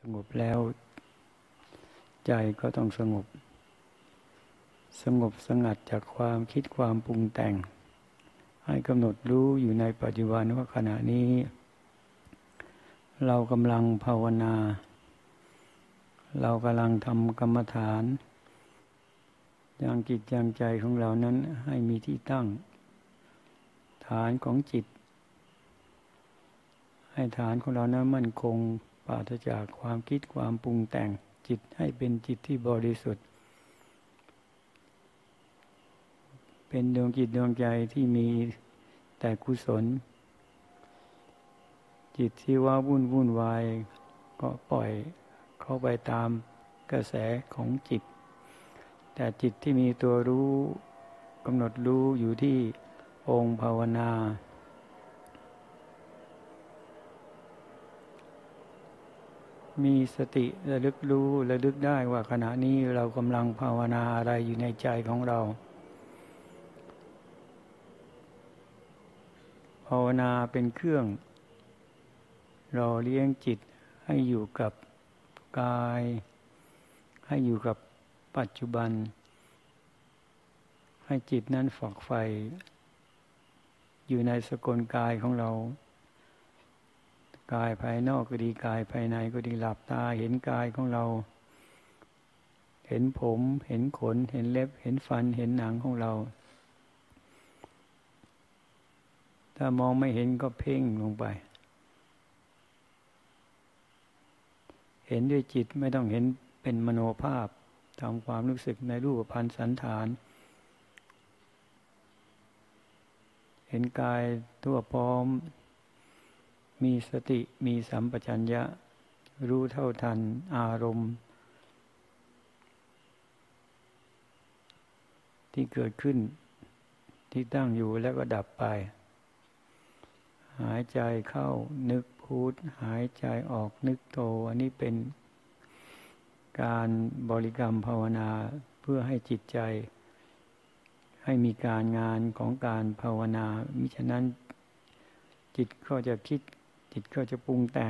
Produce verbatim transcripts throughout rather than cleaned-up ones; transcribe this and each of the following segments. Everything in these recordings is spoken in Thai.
งบแล้วใจก็ต้องสงบสงบสงัดจากความคิดความปรุงแต่งให้กำหนดรู้อยู่ในปัจจุบันว่าขณะนี้เรากำลังภาวนาเรากำลังทำกรรมฐานยังจิตยังใจของเรานั้นให้มีที่ตั้งฐานของจิตให้ฐานของเรานั้นมั่นคงปราศจากความคิดความปรุงแต่งจิตให้เป็นจิตที่บริสุทธิ์เป็นดวงจิตดวงใจที่มีแต่กุศลจิตที่ว่าวุ่นวุ่นวายก็ปล่อยเข้าไปตามกระแสของจิตแต่จิตที่มีตัวรู้กำหนดรู้อยู่ที่องค์ภาวนามีสติระลึกรู้ระลึกได้ว่าขณะนี้เรากำลังภาวนาอะไรอยู่ในใจของเราภาวนาเป็นเครื่องหล่อเลี้ยงจิตให้อยู่กับกายให้อยู่กับปัจจุบันให้จิตนั้นฝักใฝ่อยู่ในสกลกายของเรากายภายนอกก็ดีกายภายในก็ดีหลับตาเห็นกายของเราเห็นผมเห็นขนเห็นเล็บเห็นฟันเห็นหนังของเราถ้ามองไม่เห็นก็เพ่งลงไปเห็นด้วยจิตไม่ต้องเห็นเป็นมโนภาพทำความรู้สึกในรูปพรรณสันฐานเห็นกายทั่วพร้อมมีสติมีสัมปชัญญะรู้เท่าทันอารมณ์ที่เกิดขึ้นที่ตั้งอยู่แล้วก็ดับไปหายใจเข้านึกพุทหายใจออกนึกโธอันนี้เป็นการบริกรรมภาวนาเพื่อให้จิตใจให้มีการงานของการภาวนามิฉะนั้นจิตก็จะคิดจิตก็จะปรุงแต่ง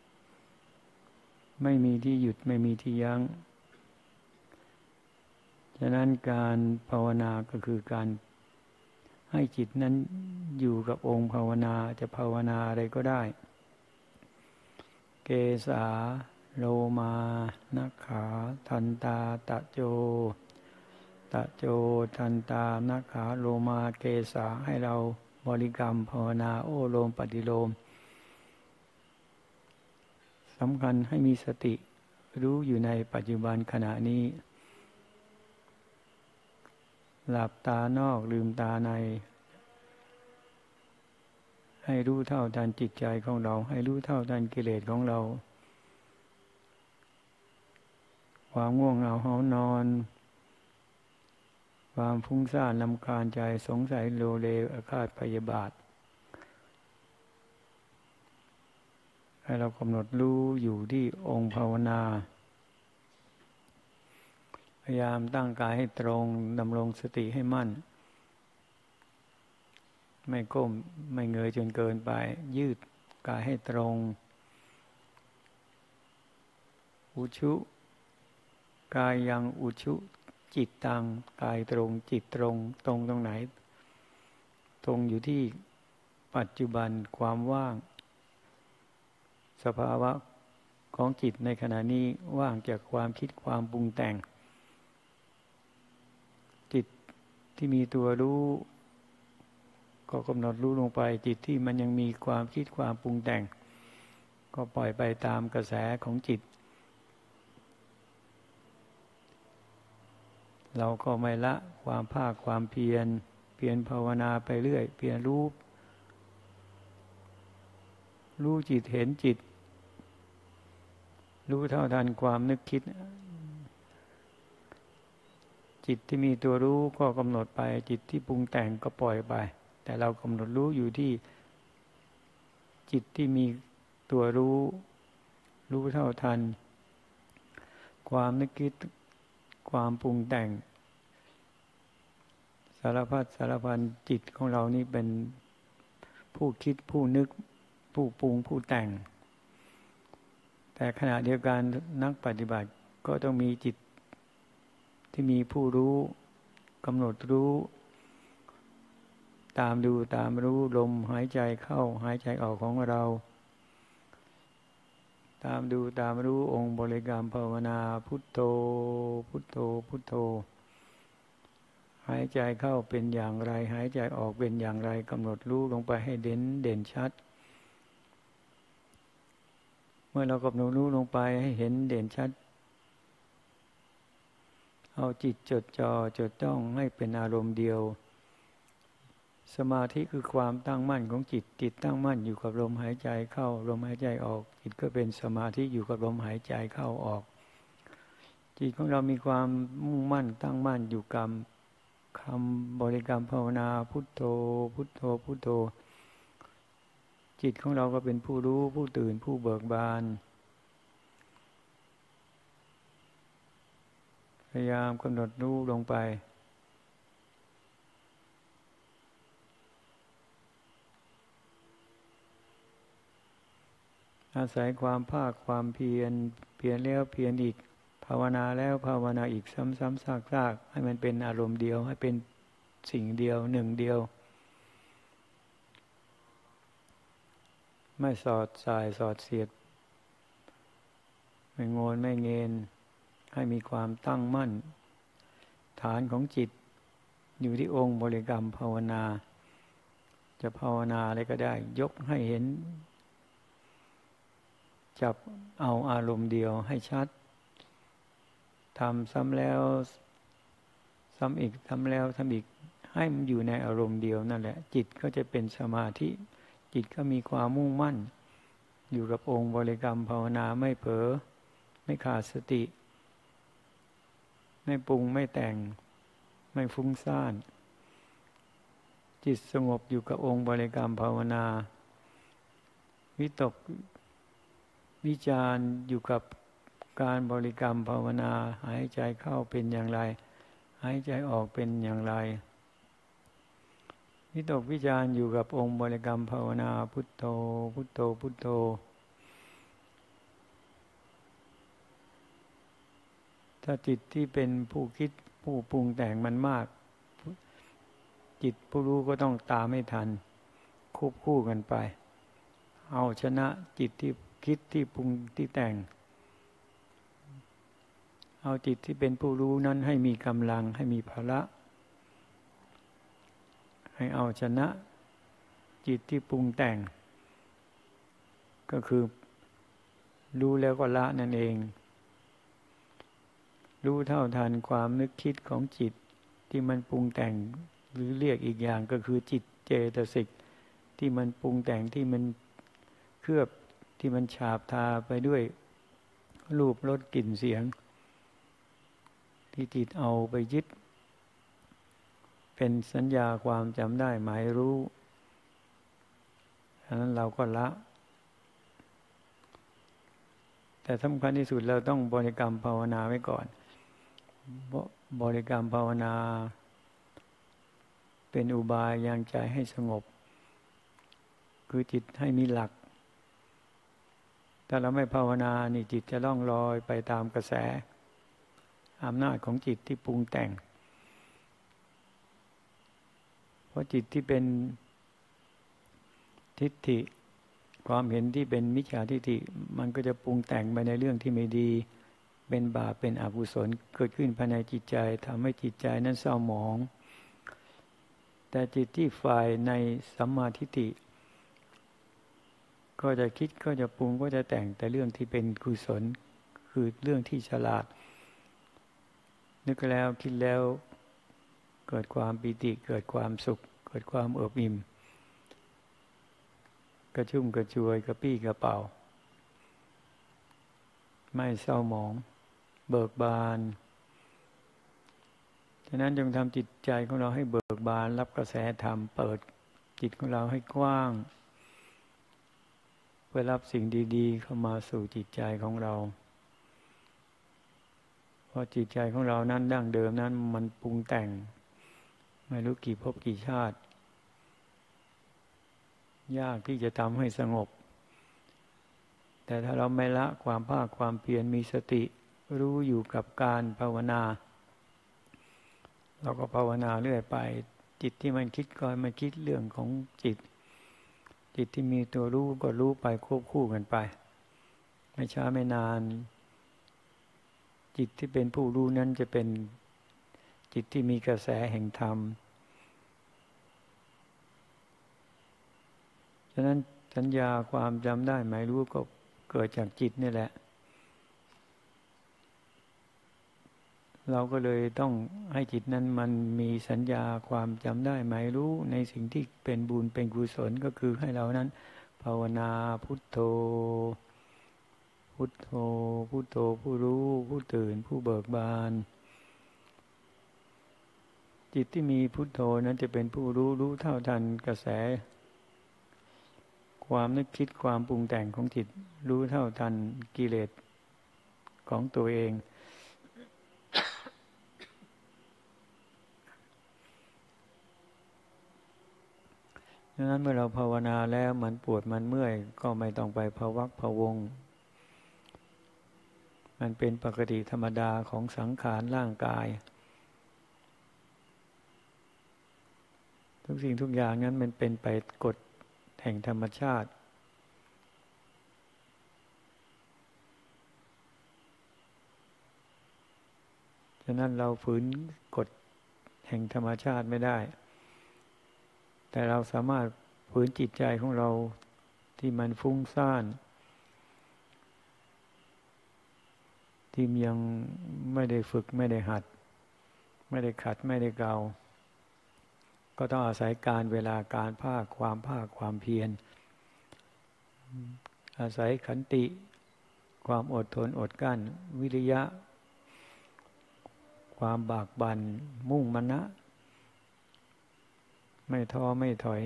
ไม่มีที่หยุดไม่มีที่ยั้งฉะนั้นการภาวนาก็คือการให้จิตนั้นอยู่กับองค์ภาวนาจะภาวนาอะไรก็ได้เกสาโลมานักขาทันตาตะโจตะโจทันตานักขาโลมาเกสาให้เราบริกรรมภาวนาโอโลมปฏิโลมสำคัญให้มีสติรู้อยู่ในปัจจุบันขณะนี้หลับตานอกลืมตาในให้รู้เท่าทันจิตใจของเราให้รู้เท่าทันกิเลสของเราความง่วงเหงาหานอนความฟุ้งซ่านรำคาญใจสงสัยโลเลอาฆาตพยาบาทให้เรากำหนดรู้อยู่ที่องค์ภาวนาพยายามตั้งกายให้ตรงดำรงสติให้มั่นไม่ก้มไม่เงยจนเกินไปยืดกายให้ตรงอุชุกายยังอุชุจิตตังกายตรงจิตตรงตรงตรงไหนตรงอยู่ที่ปัจจุบันความว่างสภาวะของจิตในขณะนี้ว่างจากความคิดความปรุงแต่งจิตที่มีตัวรู้ก็กำหนดรู้ลงไปจิตที่มันยังมีความคิดความปรุงแต่งก็ปล่อยไปตามกระแสของจิตเราก็ไม่ละความภาคความเพียรเพียรภาวนาไปเรื่อยเพียรรู้รู้จิตเห็นจิตรู้เท่าทันความนึกคิดจิตที่มีตัวรู้ก็กำหนดไปจิตที่ปรุงแต่งก็ปล่อยไปแต่เรากำหนดรู้อยู่ที่จิตที่มีตัวรู้รู้เท่าทันความนึกคิดความปรุงแต่งสารพัดสารพันจิตของเรานี่เป็นผู้คิดผู้นึกผู้ปรุงผู้แต่งแแต่ขณะเดียวกันนักปฏิบัติก็ต้องมีจิตที่มีผู้รู้กำหนดรู้ตามดูตามรู้ลมหายใจเข้าหายใจออกของเราตามดูตามรู้องค์บริกรรมภาวนาพุทโธพุทโธพุทโธหายใจเข้าเป็นอย่างไรหายใจออกเป็นอย่างไรกำหนดรู้ลงไปให้เด่นเด่นชัดเมื่อเรากำหนดรู้ลงไปให้เห็นเด่นชัดเอาจิตจดจ่อจดจ้องให้เป็นอารมณ์เดียวสมาธิคือความตั้งมั่นของจิตจิตตั้งมั่นอยู่กับลมหายใจเข้าลมหายใจออกจิตก็เป็นสมาธิอยู่กับลมหายใจเข้าออกจิตของเรามีความมุ่งมั่นตั้งมั่นอยู่กับคำบริกรรมภาวนาพุทโธพุทโธพุทโธจิตของเราก็เป็นผู้รู้ผู้ตื่นผู้เบิกบานพยายามกำหนดรู้ลงไปอาศัยความภาคความเพียรเพียรแล้วเพียรอีกภาวนาแล้วภาวนาอีกซ้ำๆซากๆให้มันเป็นอารมณ์เดียวให้เป็นสิ่งเดียวหนึ่งเดียวไม่สอดสายสอดเสียดไม่โงนไม่เงินให้มีความตั้งมั่นฐานของจิตอยู่ที่องค์บริกรรมภาวนาจะภาวนาอะไรก็ได้ยกให้เห็นจับเอาอารมณ์เดียวให้ชัดทำซ้ำแล้วซ้ำอีกทำแล้วทำอีกให้มันอยู่ในอารมณ์เดียวนั่นแหละจิตก็จะเป็นสมาธิจิตก็มีความมุ่งมั่นอยู่กับองค์บริกรรมภาวนาไม่เผลอไม่ขาดสติไม่ปรุงไม่แต่งไม่ฟุ้งซ่านจิตสงบอยู่กับองค์บริกรรมภาวนาวิตกวิจารอยู่กับการบริกรรมภาวนาหายใจเข้าเป็นอย่างไรหายใจออกเป็นอย่างไรวิตกวิจารอยู่กับองค์บริกรรมภาวนาพุทโธพุทโธพุทโธถ้าจิตที่เป็นผู้คิดผู้ปรุงแต่งมันมากจิตผู้รู้ก็ต้องตามไม่ทันควบคู่กันไปเอาชนะจิตที่คิดที่ปรุงที่แต่งเอาจิตที่เป็นผู้รู้นั้นให้มีกำลังให้มีพละให้เอาชนะจิตที่ปรุงแต่งก็คือรู้แล้วก็ละนั่นเองรู้เท่าทันความนึกคิดของจิตที่มันปรุงแต่งหรือเรียกอีกอย่างก็คือจิตเจตสิกที่มันปรุงแต่งที่มันเคลือบที่มันฉาบทาไปด้วยรูปรสกลิ่นเสียงที่จิตเอาไปยึดเป็นสัญญาความจำได้หมายรู้ฉะนั้นเราก็ละแต่สำคัญที่สุดเราต้องบริกรรมภาวนาไว้ก่อนบริกรรมภาวนาเป็นอุบายยังใจให้สงบคือจิตให้มีหลักถ้าเราไม่ภาวนานี่จิตจะล่องลอยไปตามกระแสอำนาจของจิตที่ปรุงแต่งเพราะจิตที่เป็นทิฏฐิความเห็นที่เป็นมิจฉาทิฏฐิมันก็จะปรุงแต่งไปในเรื่องที่ไม่ดีเป็นบาปเป็นอกุศลเกิดขึ้นภายในจิตใจทำให้จิตใจนั้นเศร้าหมองแต่จิตที่ฝ่ายในสัมมาทิฏฐิก็จะคิดก็จะปรุงก็จะแต่งแต่เรื่องที่เป็นกุศลคือเรื่องที่ฉลาดนึกแล้วคิดแล้วเกิดความปิติเกิดความสุขเกิดความเอิบอิ่มกระชุ่มกระชวยกระปี้กระเป๋าไม่เศร้าหมองเบิกบานฉะนั้นจงทำจิตใจของเราให้เบิกบานรับกระแสธรรมเปิดจิตของเราให้กว้างเพื่อรับสิ่งดีๆเข้ามาสู่จิตใจของเราเพราะจิตใจของเรานั้นดั้งเดิมนั้นมันปรุงแต่งไม่รู้กี่ภพกี่ชาติยากที่จะทำให้สงบแแต่ถ้าเราไม่ละความภาคความเพียรมีสติรู้อยู่กับการภาวนาเราก็ภาวนาเรื่อยไปจิตที่มันคิดก็มันคิดเรื่องของจิตจิตที่มีตัวรู้ก็รู้ไปควบคู่กันไปไม่ช้าไม่นานจิตที่เป็นผู้รู้นั้นจะเป็นจิตที่มีกระแสแห่งธรรมฉะนั้นสัญญาความจำได้หมายรู้ก็เกิดจากจิตนี่แหละเราก็เลยต้องให้จิตนั้นมันมีสัญญาความจำได้หมายรู้ในสิ่งที่เป็นบุญเป็นกุศลก็คือให้เรานั้นภาวนาพุทโธพุทโธพุทโธผู้รู้ผู้ตื่นผู้เบิกบานจิตที่มีพุทโธนั้นจะเป็นผู้รู้รู้เท่าทันกระแสความนึกคิดความปรุงแต่งของจิตรู้เท่าทันกิเลสของตัวเองดังนั้นเมื่อเราภาวนาแล้วมันปวดมันเมื่อยก็ไม่ต้องไปพะวักพะวงมันเป็นปกติธรรมดาของสังขารร่างกายทุกสิ่งทุกอย่างนั้นมันเป็นไปกฎแห่งธรรมชาติฉะนั้นเราฝืนกฎแห่งธรรมชาติไม่ได้แต่เราสามารถฝืนจิตใจของเราที่มันฟุ้งซ่านที่ยังไม่ได้ฝึกไม่ได้หัดไม่ได้ขัดไม่ได้เกลาก็ต้องอาศัยการเวลาการภาคความภาคความเพียรอาศัยขันติความอดทนอดกลั้นวิริยะความบากบั่นมุ่งมั่นนะไม่ท้อไม่ถอย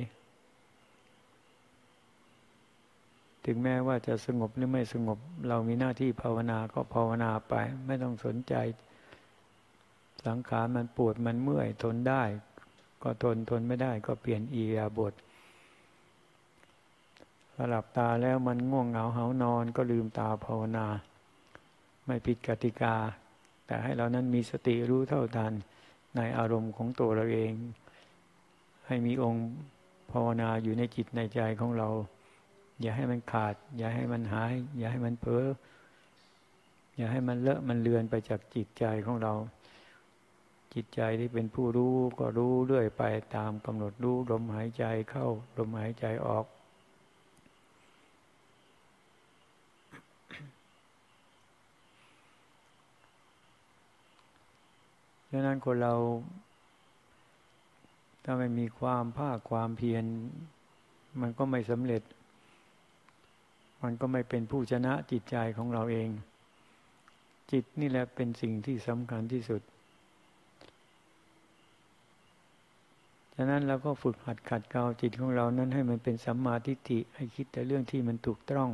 ถึงแม้ว่าจะสงบหรือไม่สงบเรามีหน้าที่ภาวนาก็ภาวนาไปไม่ต้องสนใจสังขารมันปวดมันเมื่อยทนได้ก็ทนทนไม่ได้ก็เปลี่ยนอิริยาบถหลับตาแล้วมันง่วงเหงาเหานอนก็ลืมตาภาวนาไม่ผิดกติกาแต่ให้เรานั้นมีสติรู้เท่าทันในอารมณ์ของตัวเราเองให้มีองค์ภาวนาอยู่ในจิตในใจของเราอย่าให้มันขาดอย่าให้มันหายอย่าให้มันเพ้ออย่าให้มันเลอะมันเลือนไปจากจิตใจของเราจิตใจที่เป็นผู้รู้ก็รู้เรื่อยไปตามกำหนดรู้ลมหายใจเข้าลมหายใจออกดังนั้นคนเราถ้าไม่มีความภาคความเพียรมันก็ไม่สำเร็จมันก็ไม่เป็นผู้ชนะจิตใจของเราเองจิตนี่แหละเป็นสิ่งที่สำคัญที่สุดฉะนั้นเราก็ฝึกหัดขัดเกลาจิตของเรานั้นให้มันเป็นสัมมาทิฏฐิให้คิดแต่เรื่องที่มันถูกต้อง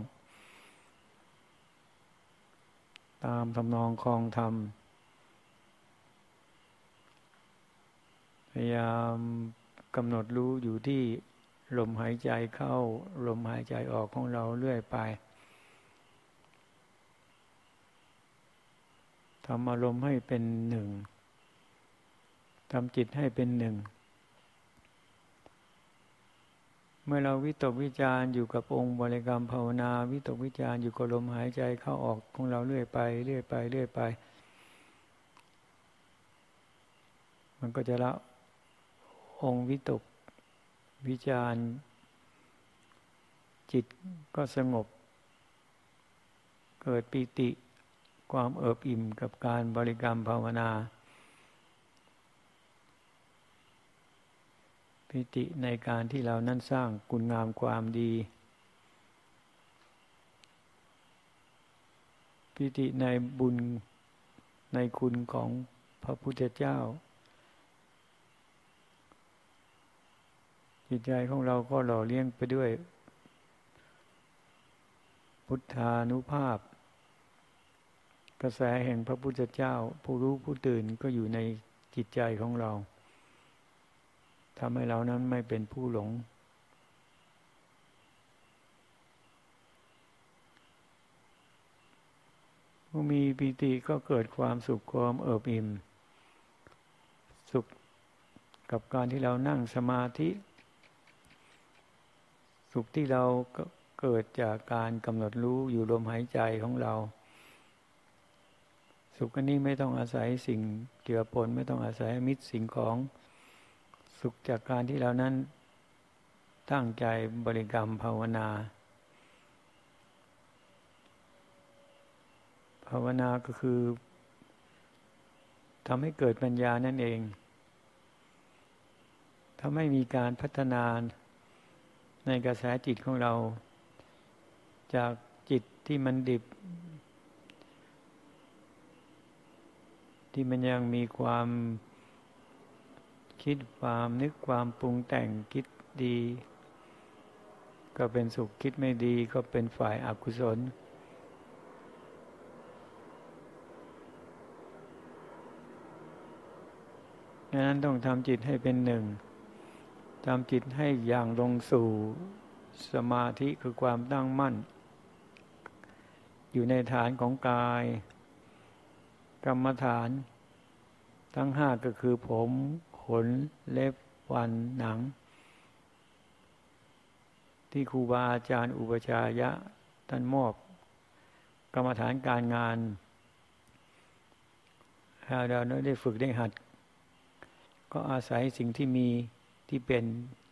ตามทำนองครองธรรมพยายามกำหนดรู้อยู่ที่ลมหายใจเข้าลมหายใจออกของเราเรื่อยไปทำอารมณ์ให้เป็นหนึ่งทำจิตให้เป็นหนึ่งเมื่อเราวิตกวิจารอยู่กับองค์บริกรรมภาวนาวิตกวิจารอยู่กับลมหายใจเข้าออกของเราเรื่อยไปเรื่อยไปเรื่อยไปมันก็จะละองค์วิตกวิจารจิตก็สงบเกิดปิติความเอิบอิ่มกับการบริกรรมภาวนาปิติในการที่เรานั้นสร้างคุณงามความดีปิติในบุญในคุณของพระพุทธเจ้าจิตใจของเราก็หล่อเลี้ยงไปด้วยพุทธานุภาพกระแสแห่งพระพุทธเจ้าผู้รู้ผู้ตื่นก็อยู่ในจิตใจของเราทำให้เรานั้นไม่เป็นผู้หลงอมีปิติก็เกิดความสุขความเอิบอิ่มสุขกับการที่เรานั่งสมาธิสุขที่เราเกิดจากการกำหนดรู้อยู่ลมหายใจของเราสุขอันนี้ไม่ต้องอาศัยสิ่งเจือปนไม่ต้องอาศัยมิตรสิ่งของสุขจากการที่เรานั้นตั้งใจบริกรรมภาวนาภาวนาก็คือทำให้เกิดปัญญานั่นเองทำให้มีการพัฒนาในกระแสจิตของเราจากจิตที่มันดิบที่มันยังมีความคิดความนึกความปรุงแต่งคิดดีก็เป็นสุขคิดไม่ดีก็เป็นฝ่ายอกุศลดังนั้นต้องทำจิตให้เป็นหนึ่งทำจิตให้อย่างลงสู่สมาธิคือความตั้งมั่นอยู่ในฐานของกายกรรมฐานทั้งห้าก็คือผมขนเล็บฟันหนังที่ครูบาอาจารย์อุปชายะท่านมอบกรรมฐานการงานให้เราได้ฝึกได้หัดก็อาศัยสิ่งที่มีที่เป็น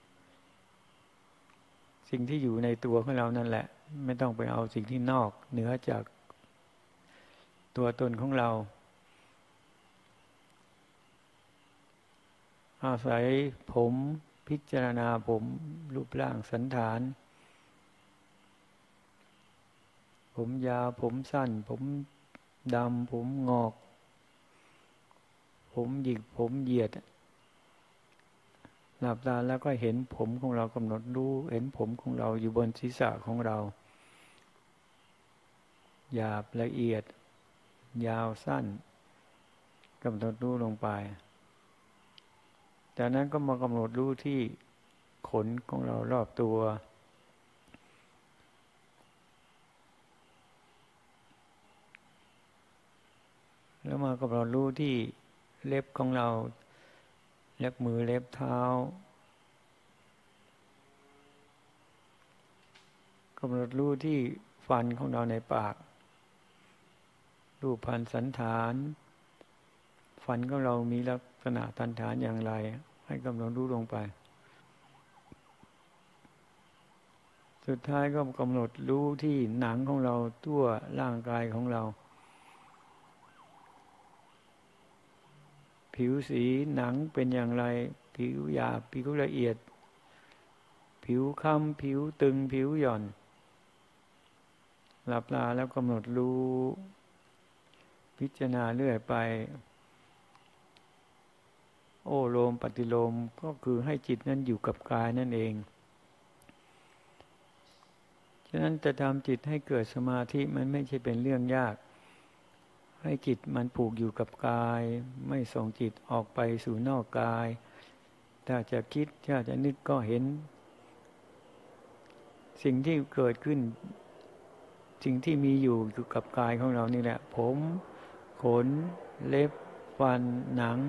สิ่งที่อยู่ในตัวของเรานั่นแหละไม่ต้องไปเอาสิ่งที่นอกเหนือจากตัวตนของเราอาศัยผมพิจารณาผมรูปร่างสันฐานผมยาวผมสั้นผมดำผมงอกผมหยิกผมเหยียดหลับตาแล้วก็เห็นผมของเรากำหนดรู้เห็นผมของเราอยู่บนศีรษะของเราหยาบละเอียดยาวสั้นกำหนดรู้ลงไปจากนั้นก็มากำหนดรู้ที่ขนของเรารอบตัวแล้วมากำหนดรู้ที่เล็บของเราเล็บมือเล็บเท้ากำหนดรู้ที่ฟันของเราในปากรูปพรรณสันฐานฟันของเรามีลักษณะสันฐานอย่างไรให้กำหนดรู้ลงไปสุดท้ายก็กำหนดรู้ที่หนังของเราทั่วร่างกายของเราผิวสีหนังเป็นอย่างไรผิวหยาบผิวละเอียดผิวค้ำผิวตึงผิวหย่อนหลับตาแล้วกำหนดรู้พิจารณาเรื่อยไปโอโลมปฏิโลมก็คือให้จิตนั้นอยู่กับกายนั่นเองฉะนั้นจะทำจิตให้เกิดสมาธิมันไม่ใช่เป็นเรื่องยากให้จิตมันผูกอยู่กับกายไม่ส่งจิตออกไปสู่นอกกายถ้าจะคิดถ้าจะนึกก็เห็นสิ่งที่เกิดขึ้นสิ่งที่มีอยู่อยู่กับกายของเรานี่แหละผมขนเล็บฟันหนัง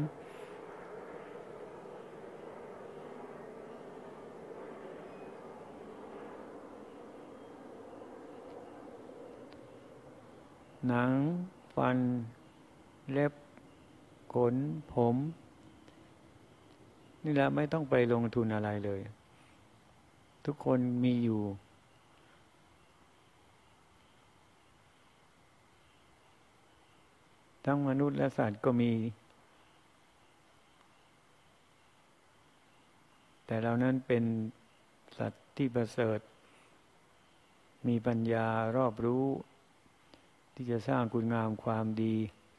หนังฟันเล็บขนผมนี่แหละไม่ต้องไปลงทุนอะไรเลยทุกคนมีอยู่ทั้งมนุษย์และสัตว์ก็มีแต่เรานั้นเป็นสัตว์ที่ประเสริฐมีปัญญารอบรู้ที่จะสร้างคุณงามความดี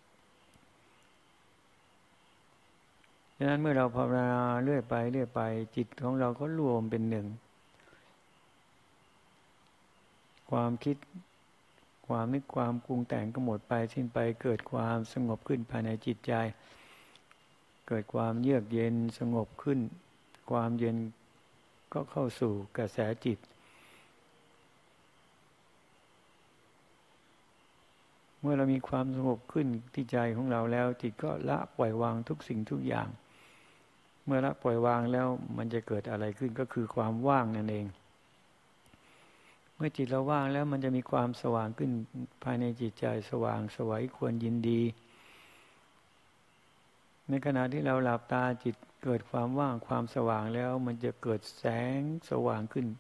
ฉะนั้นเมื่อเราภาวนาเรื่อยไปเรื่อยไปจิตของเราก็รวมเป็นหนึ่งความคิดความนึกความปรุงแต่งก็หมดไปสิ้นไปเกิดความสงบขึ้นภายในจิตใจเกิดความเยือกเย็นสงบขึ้นความเย็นก็เข้าสู่กระแสจิตเมื่อเรามีความสงบขึ้นที่ใจของเราแล้วจิตก็ละปล่อยวางทุกสิ่งทุกอย่างเมื่อละปล่อยวางแล้วมันจะเกิดอะไรขึ้นก็คือความว่างนั่นเองเมื่อจิตเราว่างแล้วมันจะมีความสว่างขึ้นภายในจิตใจสว่างไสวควรยินดีในขณะที่เราหลับตาจิตเกิดความว่างความสว่างแล้วมันจะเกิดแสงสว่างขึ้น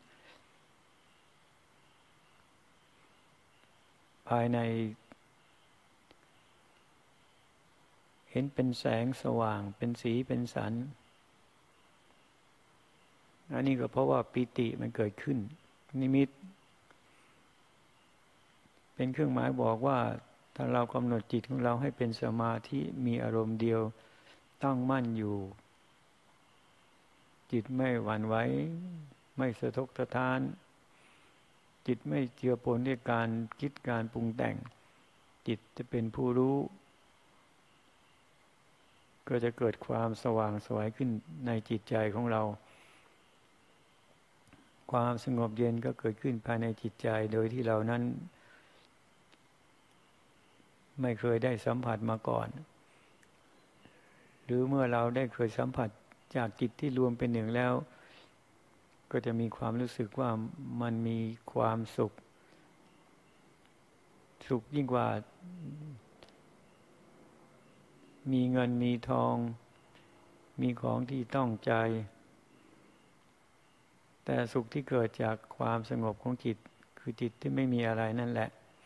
ภายในเห็นเป็นแสงสว่างเป็นสีเป็นสันอันนี้ก็เพราะว่าปิติมันเกิดขึ้นนิมิตเป็นเครื่องหมายบอกว่าถ้าเรากำหนดจิตของเราให้เป็นสมาธิมีอารมณ์เดียวตั้งมั่นอยู่จิตไม่หวั่นไหวไม่สะทกสะท้านจิตไม่เจือปนด้วยการคิดการปรุงแต่งจิตจะเป็นผู้รู้ก็จะเกิดความสว่างไสวขึ้นในจิตใจของเราความสงบเย็นก็เกิดขึ้นภายในจิตใจโดยที่เรานั้นไม่เคยได้สัมผัสมาก่อนหรือเมื่อเราได้เคยสัมผัสจากจิตที่รวมเป็นหนึ่งแล้วก็จะมีความรู้สึกว่ามันมีความสุขสุขยิ่งกว่ามีเงินมีทองมีของที่ต้องใจแต่สุขที่เกิดจากความสงบของจิตคือจิตที่ไม่มีอะไรนั่นแหละ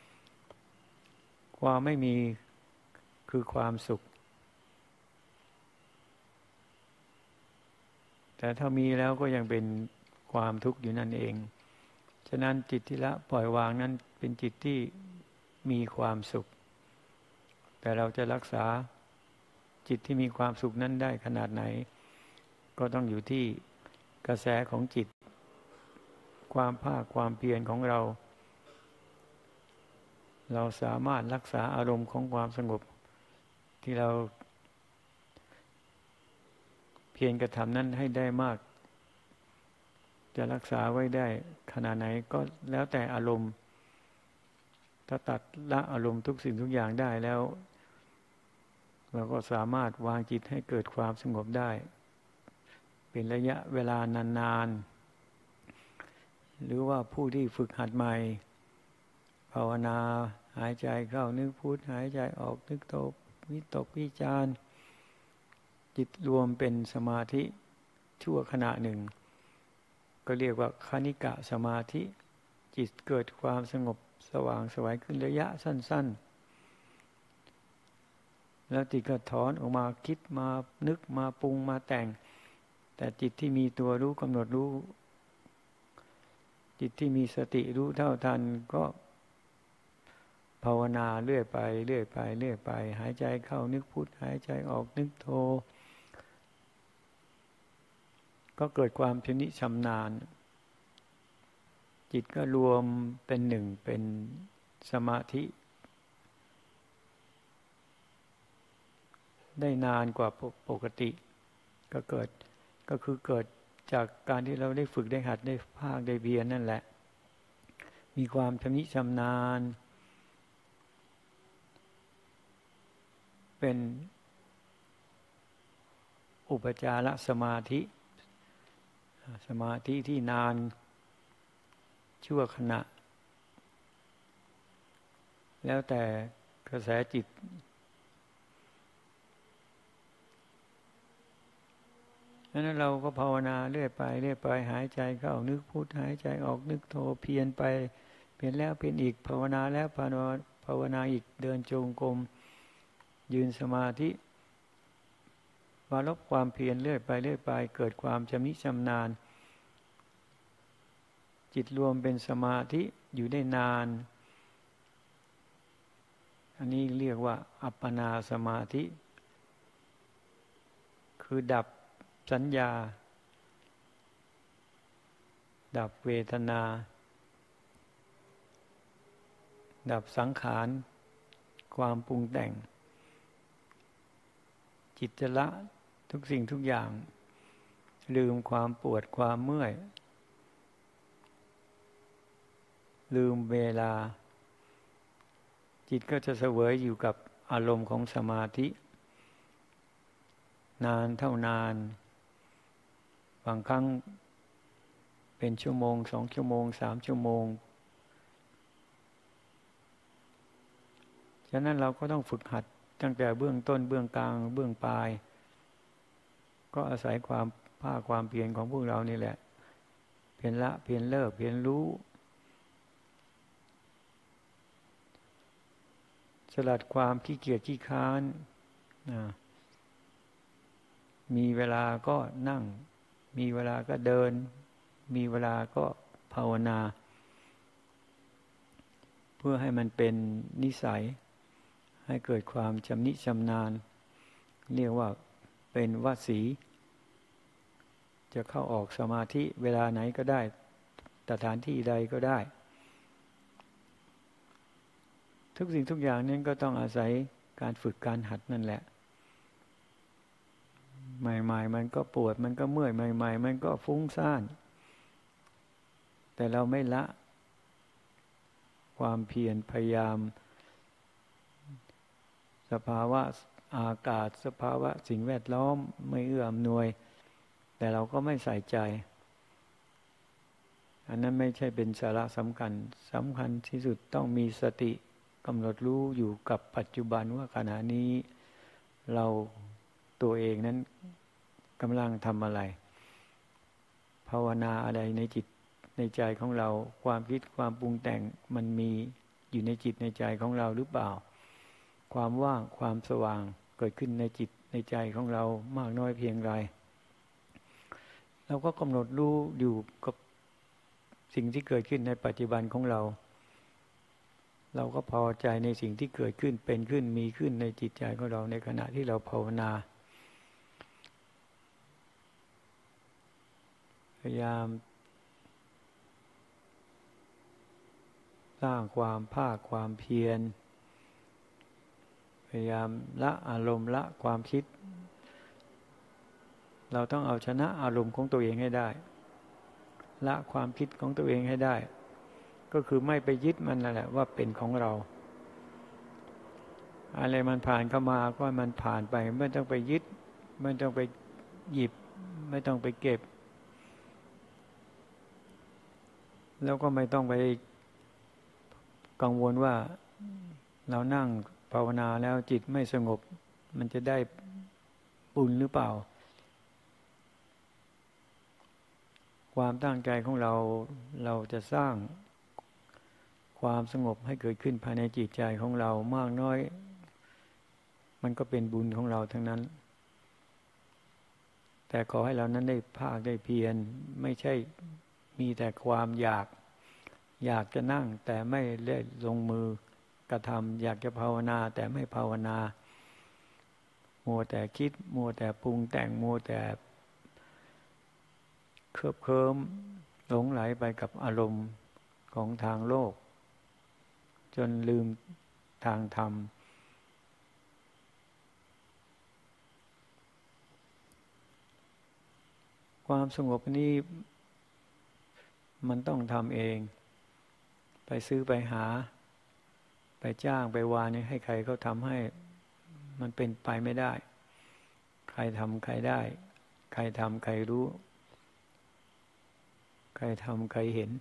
ความไม่มีคือความสุขแต่ถ้ามีแล้วก็ยังเป็นความทุกข์อยู่นั่นเองฉะนั้นจิตที่ละปล่อยวางนั้นเป็นจิตที่มีความสุขแต่เราจะรักษาจิตที่มีความสุขนั้นได้ขนาดไหนก็ต้องอยู่ที่กระแสของจิตความภาคความเพียรของเราเราสามารถรักษาอารมณ์ของความสงบที่เราเพียรกระทำนั้นให้ได้มากจะรักษาไว้ได้ขนาดไหนก็แล้วแต่อารมณ์ถ้าตัดละอารมณ์ทุกสิ่งทุกอย่างได้แล้วเราก็สามารถวางจิตให้เกิดความสงบได้เป็นระยะเวลานานๆหรือว่าผู้ที่ฝึกหัดใหม่ภาวนาหายใจเข้านึกพุทหายใจออกนึกโตวิตกวิจารจิตรวมเป็นสมาธิชั่วขณะหนึ่งก็เรียกว่าคณิกะสมาธิจิตเกิดความสงบสว่างไสวขึ้นระยะสั้นๆแล้วจิตก็ถอนออกมาคิดมานึกมาปรุงมาแต่งแต่จิตที่มีตัวรู้กำหนดรู้จิตที่มีสติรู้เท่าทันก็ภาวนาเรื่อยไปเรื่อยไปเรื่อยไปหายใจเข้านึกพุทหายใจออกนึกโธก็เกิดความชำนิชำนาญจิตก็รวมเป็นหนึ่งเป็นสมาธิได้นานกว่าปกติก็เกิดก็คือเกิดจากการที่เราได้ฝึกได้หัดได้ภาคได้เพียรนั่นแหละมีความชำนิชำนาญเป็นอุปจารสมาธิสมาธิที่นานชั่วขณะแล้วแต่กระแสจิตนั้นเราก็ภาวนาเรื่อยไปเรื่อยไปหายใจเข้านึกพุทหายใจออกนึกโธเพียรไปเพียรแล้วเพียรอีกภาวนาแล้วภาวนาภาวนาอีกเดินจงกรมยืนสมาธิมาลบความเพียรเรื่อยไปเรื่อยไปเกิดความชำนิชำนาญจิตรวมเป็นสมาธิอยู่ได้นานอันนี้เรียกว่าอัปปนาสมาธิคือดับสัญญาดับเวทนาดับสังขารความปรุงแต่งจิตจะละทุกสิ่งทุกอย่างลืมความปวดความเมื่อยลืมเวลาจิตก็จะเสวยอยู่กับอารมณ์ของสมาธินานเท่านานบางครั้งเป็นชั่วโมงสองชั่วโมงสามชั่วโมงฉะนั้นเราก็ต้องฝึกหัดตั้งแต่เบื้องต้นเบื้องกลางเบื้องปลายก็อาศัยความภาคความเพียรของพวกเรานี่แหละเพียรละเพียรเลิกเพียรรู้สลัดความขี้เกียจขี้ค้านมีเวลาก็นั่งมีเวลาก็เดินมีเวลาก็ภาวนาเพื่อให้มันเป็นนิสัยให้เกิดความชำนิชำนาญเรียกว่าเป็นวสีจะเข้าออกสมาธิเวลาไหนก็ได้สถานที่ใดก็ได้ทุกสิ่งทุกอย่างนั้นก็ต้องอาศัยการฝึกการหัดนั่นแหละใหม่ๆมันก็ปวดมันก็เมื่อยใหม่ๆมันก็ฟุ้งซ่านแต่เราไม่ละความเพียรพยายามสภาวะอากาศสภาวะสิ่งแวดล้อมไม่เอื้ออำนวยแต่เราก็ไม่ใส่ใจอันนั้นไม่ใช่เป็นสาระสำคัญสำคัญที่สุดต้องมีสติกำหนดรู้อยู่กับปัจจุบันว่าขณะนี้เราตัวเองนั้นกำลังทำอะไรภาวนาอะไรในจิตในใจของเราความคิดความปรุงแต่งมันมีอยู่ในจิตในใจของเราหรือเปล่าความว่างความสว่างเกิดขึ้นในจิตในใจของเรามากน้อยเพียงไรเราก็กำหนดรู้อยู่กับสิ่งที่เกิดขึ้นในปัจจุบันของเราเราก็พอใจในสิ่งที่เกิดขึ้นเป็นขึ้นมีขึ้นในจิตใจของเราในขณะที่เราภาวนาพยายามสร้างความภาคความเพียรพยายามละอารมณ์ละความคิดเราต้องเอาชนะอารมณ์ของตัวเองให้ได้ละความคิดของตัวเองให้ได้ก็คือไม่ไปยึดมันนั่นแหละว่าเป็นของเราอะไรมันผ่านเข้ามาก็มันผ่านไปไม่ต้องไปยึดไม่ต้องไปหยิบไม่ต้องไปเก็บแล้วก็ไม่ต้องไปกังวลว่าเรานั่งภาวนาแล้วจิตไม่สงบมันจะได้บุญหรือเปล่าความตั้งใจของเราเราจะสร้างความสงบให้เกิดขึ้นภายในจิตใจของเรามากน้อยมันก็เป็นบุญของเราทั้งนั้นแต่ขอให้เรานั้นได้ภาคได้เพียรไม่ใช่มีแต่ความอยากอยากจะนั่งแต่ไม่ได้ลงมือกระทำอยากจะภาวนาแต่ไม่ภาวนามัวแต่คิดมัวแต่ปรุงแต่งมัวแต่เคลิบเคลิ้มหลงไหลไปกับอารมณ์ของทางโลกจนลืมทางธรรมความสงบนี้มันต้องทำเองไปซื้อไปหาไปจ้างไปวานให้ใครเขาทำให้มันเป็นไปไม่ได้ใครทำใครได้ใครทำใครรู้ใครทำใครเห็น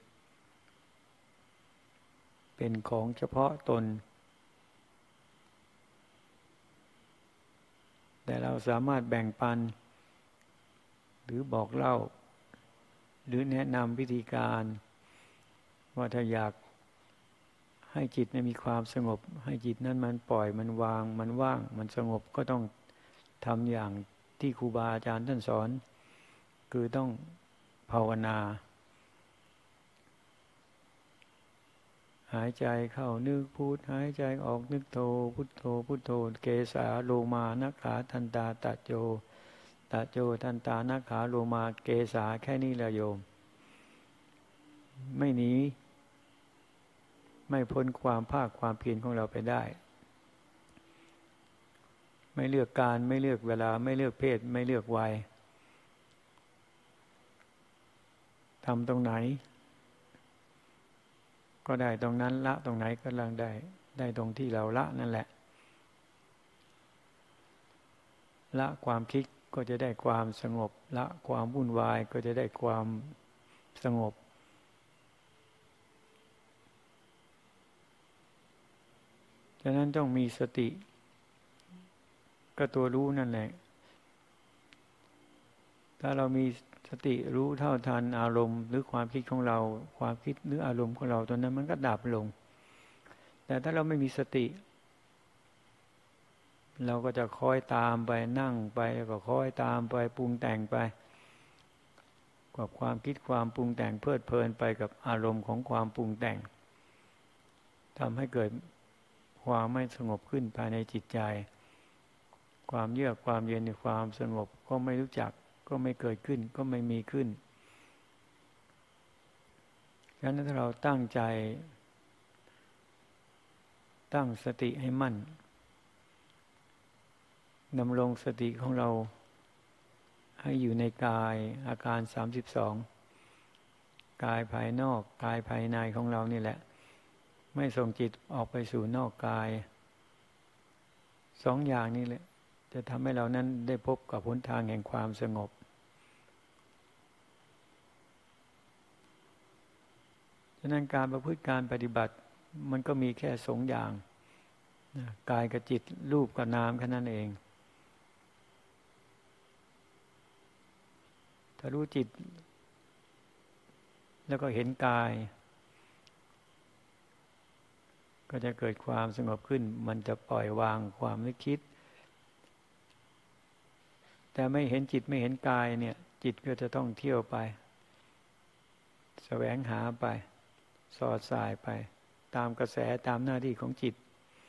เป็นของเฉพาะตนแต่เราสามารถแบ่งปันหรือบอกเล่าหรือแนะนำวิธีการว่าถ้าอยากให้จิตมีความสงบให้จิตนั้นมันปล่อยมันวางมันว่างมันสงบก็ต้องทำอย่างที่ครูบาอาจารย์ท่านสอนคือต้องภาวนาหายใจเข้านึกพุทหายใจออกนึกโธพุทโธพุทโธเกสาโลมานักขาทันตาตะโจตะโจทันตานักขาโลมาเกสาแค่นี้แหละโยมไม่หนีไม่พ้นความภาคความเพียรของเราไปได้ไม่เลือกการไม่เลือกเวลาไม่เลือกเพศไม่เลือกวัยทำตรงไหนก็ได้ตรงนั้นละตรงไหนก็ลังได้ได้ตรงที่เราละนั่นแหละละความคิดก็จะได้ความสงบละความวุ่นวายก็จะได้ความสงบฉะนั้นต้องมีสติก็ตัวรู้นั่นแหละถ้าเรามีสติรู้เท่าทันอารมณ์หรือความคิดของเราความคิดหรืออารมณ์ของเราตอนนั้นมันก็ดับลงแต่ถ้าเราไม่มีสติเราก็จะคอยตามไปนั่งไปก็คอยตามไปปรุงแต่งไปกับความคิดความปรุงแต่งเพลิดเพลินไปกับอารมณ์ของความปรุงแต่งทำให้เกิดความไม่สงบขึ้นภายในจิตใจความเยือกความเย็นในความสงบก็ไม่รู้จักก็ไม่เกิดขึ้นก็ไม่มีขึ้นฉะนั้นถ้าเราตั้งใจตั้งสติให้มั่นดำรงสติของเราให้อยู่ในกายอาการสามสิบสองกายภายนอกกายภายในของเรานี่แหละไม่ส่งจิตออกไปสู่นอกกายสองอย่างนี้แหละจะทำให้เรานั้นได้พบกับหนทางแห่งความสงบฉะนั้นการประพฤติการปฏิบัติมันก็มีแค่สองอย่างกายกับจิตรูปกับนามแค่นั้นเองถ้ารู้จิตแล้วก็เห็นกายก็จะเกิดความสงบขึ้นมันจะปล่อยวางความนึกคิดแต่ไม่เห็นจิตไม่เห็นกายเนี่ยจิตก็จะต้องเที่ยวไปแสวงหาไปสอดสายไปตามกระแสตามหน้าที่ของจิต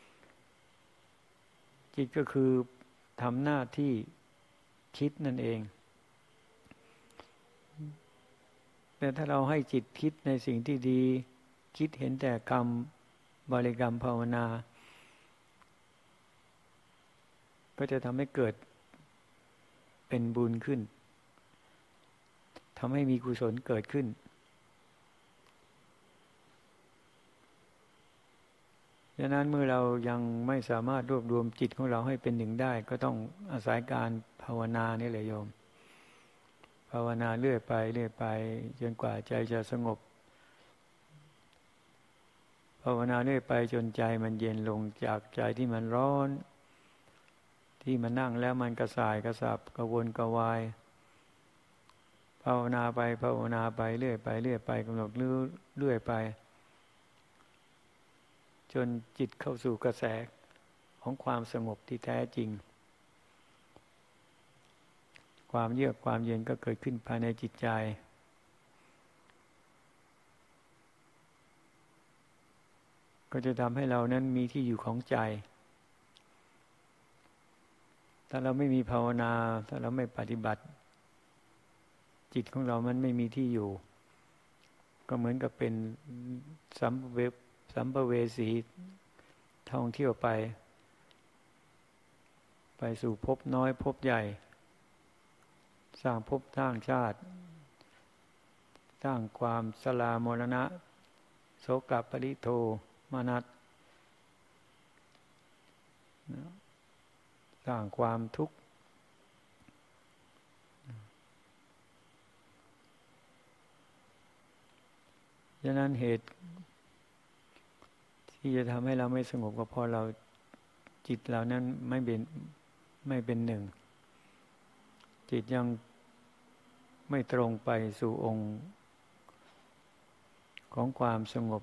จิตก็คือทำหน้าที่คิดนั่นเองแต่ถ้าเราให้จิตคิดในสิ่งที่ดีคิดเห็นแต่กรรมบริกรรมภาวนาก็จะทำให้เกิดเป็นบุญขึ้นทำให้มีกุศลเกิดขึ้นดังนั้นเมื่อเรายังไม่สามารถรวบรวมจิตของเราให้เป็นหนึ่งได้ก็ต้องอาศัยการภาวนานี่แหละโยมภาวนาเรื่อยไปเรื่อยไปจนกว่าใจจะสงบภาวนาเรื่อยไปจนใจมันเย็นลงจากใจที่มันร้อนที่มันนั่งแล้วมันกระส่ายกระสับกระวนกระวายภาวนาไปภาวนาไปเรื่อยไปเรื่อยไปกำหนดเรื่อยไปจนจิตเข้าสู่กระแสของความสงบที่แท้จริงความเยือกความเย็นก็เกิดขึ้นภายในจิตใจก็จะทำให้เรานั้นมีที่อยู่ของใจถ้าเราไม่มีภาวนาถ้าเราไม่ปฏิบัติจิตของเรามันไม่มีที่อยู่ก็เหมือนกับเป็นสัมภเวสัมภเวสีท่องเที่ยวไปไปสู่ภพน้อยภพใหญ่สร้างภพสร้างชาติสร้างความสลามรณะโสกปริโทมานัสสร้างความทุกข์ฉะนั้นเหตุที่จะทำให้เราไม่สงบก็เพราะเราจิตเรานั้นไม่เป็นไม่เป็นหนึ่งจิตยังไม่ตรงไปสู่องค์ของความสงบ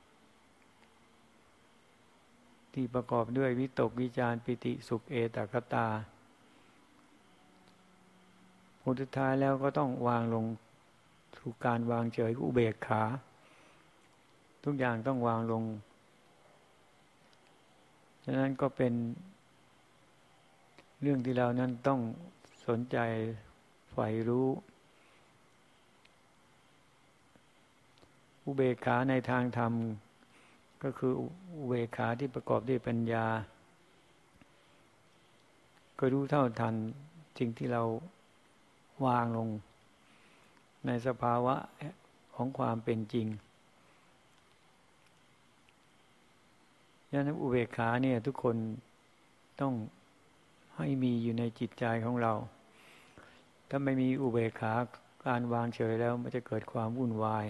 ที่ประกอบด้วยวิตกวิจารปิติสุขเอตคตาผลสุดท้ายแล้วก็ต้องวางลงถูกการวางเฉยอุเบกขาทุกอย่างต้องวางลงฉะนั้นก็เป็นเรื่องที่เรานั้นต้องสนใจใฝ่รู้อุเบกขาในทางธรรมก็คืออุเบกขาที่ประกอบด้วยปัญญาก็รู้เท่าทันสิ่งที่เราวางลงในสภาวะของความเป็นจริงฉะนั้นอุเบกขาเนี่ยทุกคนต้องให้มีอยู่ในจิตใจของเราถ้าไม่มีอุเบกขาการวางเฉยแล้วมันจะเกิดความวุ่นวาย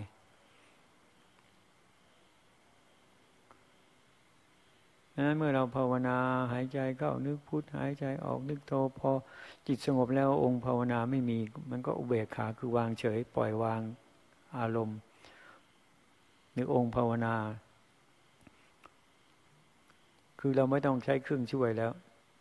ดังนั้นเมื่อเราภาวนาหายใจเข้านึกพุทหายใจออกนึกโทพอจิตสงบแล้วองค์ภาวนาไม่มีมันก็อุเบกขาคือวางเฉยปล่อยวางอารมณ์นึกองค์ภาวนาคือเราไม่ต้องใช้เครื่องช่วยแล้ว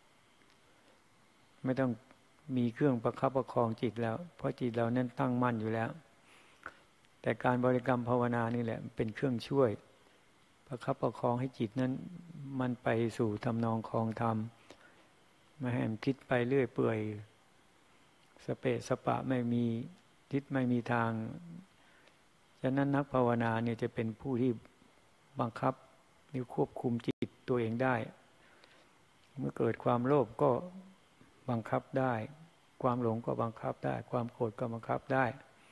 ไม่ต้องมีเครื่องประคับประคองจิตแล้วเพราะจิตเรานั้นตั้งมั่นอยู่แล้วแต่การบริกรรมภาวนานี่แหละเป็นเครื่องช่วยประคับประคองให้จิตนั้นมันไปสู่ทำนองคลองธรรมไม่ให้มันคิดไปเรื่อยเปื่อยสเปะสปะไม่มีทิศไม่มีทางฉะนั้นนักภาวนาเนี่ยจะเป็นผู้ที่บังคับหรือควบคุมจิตตัวเองได้เมื่อเกิดความโลภก็บังคับได้ความหลงก็บังคับได้ความโกรธก็บังคับได้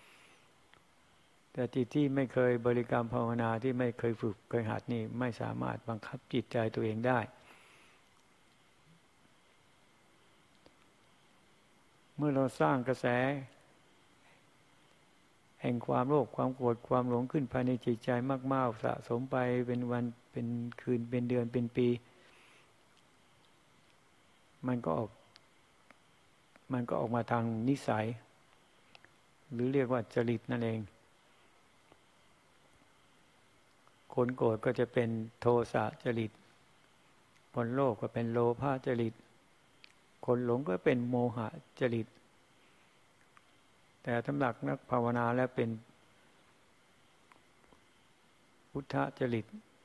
แต่จิตที่ไม่เคยบริกรรมภาวนาที่ไม่เคยฝึกเคยหัดนี่ไม่สามารถบังคับจิตใจตัวเองได้เมื่อเราสร้างกระแสแห่งความโลภความโกรธความหลงขึ้นภายในจิตใจมากๆสะสมไปเป็นวันเป็นคืนเป็นเดือนเป็นปีมันก็ออกมันก็ออกมาทางนิสัยหรือเรียกว่าจริตนั่นเองคนโกรธก็จะเป็นโทสะจริตคนโลภก็เป็นโลภะจริตคนหลงก็เป็นโมหะจริตแต่สำหรับนักภาวนาแล้วเป็นพุทธจริต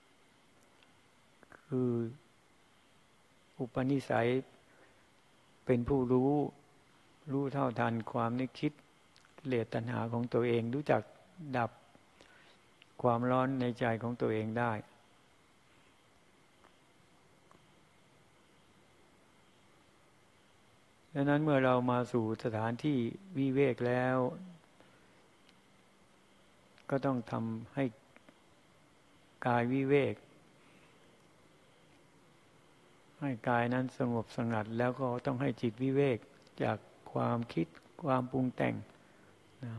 คืออุปนิสัยเป็นผู้รู้รู้เท่าทันความนึกคิดกิเลสตัณหาของตัวเองรู้จักดับความร้อนในใจของตัวเองได้ดังนั้นเมื่อเรามาสู่สถานที่วิเวกแล้วก็ต้องทำให้กายวิเวกให้กายนั้นสงบสงัดแล้วก็ต้องให้จิตวิเวกจากความคิดความปรุงแต่งนะ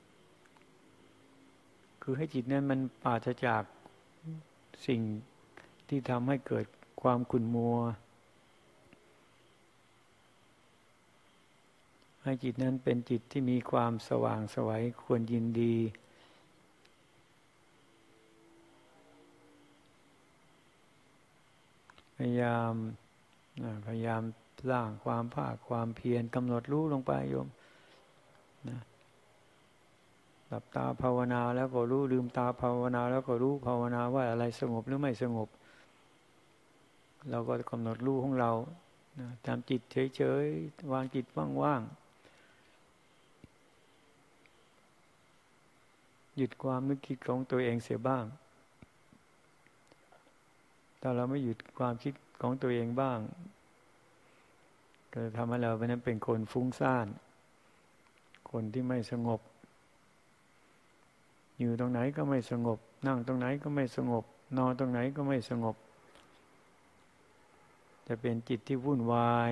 คือให้จิตนั้นมันปราศจากสิ่งที่ทำให้เกิดความขุ่นมัวให้จิตนั้นเป็นจิตที่มีความสว่างไสวควรยินดีพยายามพยายามสร้างความภาคความเพียรกำหนดรู้ลงไปโยมนะหลับตาภาวนาแล้วก็รู้ลืมตาภาวนาแล้วก็รู้ภาวนาว่าอะไรสงบหรือไม่สงบเราก็กำหนดรู้ของเรานะทำจิตเฉยๆวางจิตว่างๆหยุดความนึกคิดของตัวเองเสียบ้างถ้าเราไม่หยุดความคิดของตัวเองบ้างก็จะทำให้เราเป็นนั้นเป็นคนฟุ้งซ่านคนที่ไม่สงบอยู่ตรงไหนก็ไม่สงบนั่งตรงไหนก็ไม่สงบนอนตรงไหนก็ไม่สงบจะเป็นจิตที่วุ่นวาย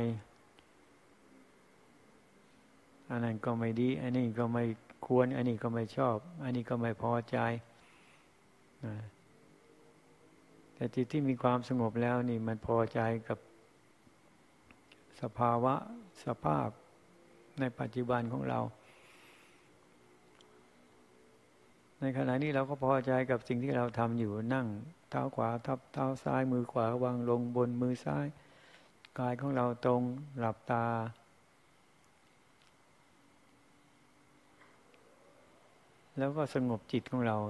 อันนั้นก็ไม่ดีอันนี้ก็ไม่ควรอันนี้ก็ไม่ชอบอันนี้ก็ไม่พอใจแต่จิตที่มีความสงบแล้วนี่มันพอใจกับสภาวะสภาพในปัจจุบันของเราในขณะนี้เราก็พอใจกับสิ่งที่เราทำอยู่นั่งเท้าขวาทับเท้าซ้ายมือขวาวางลงบนมือซ้ายกายของเราตรงหลับตาแล้วก็สงบจิตของเรา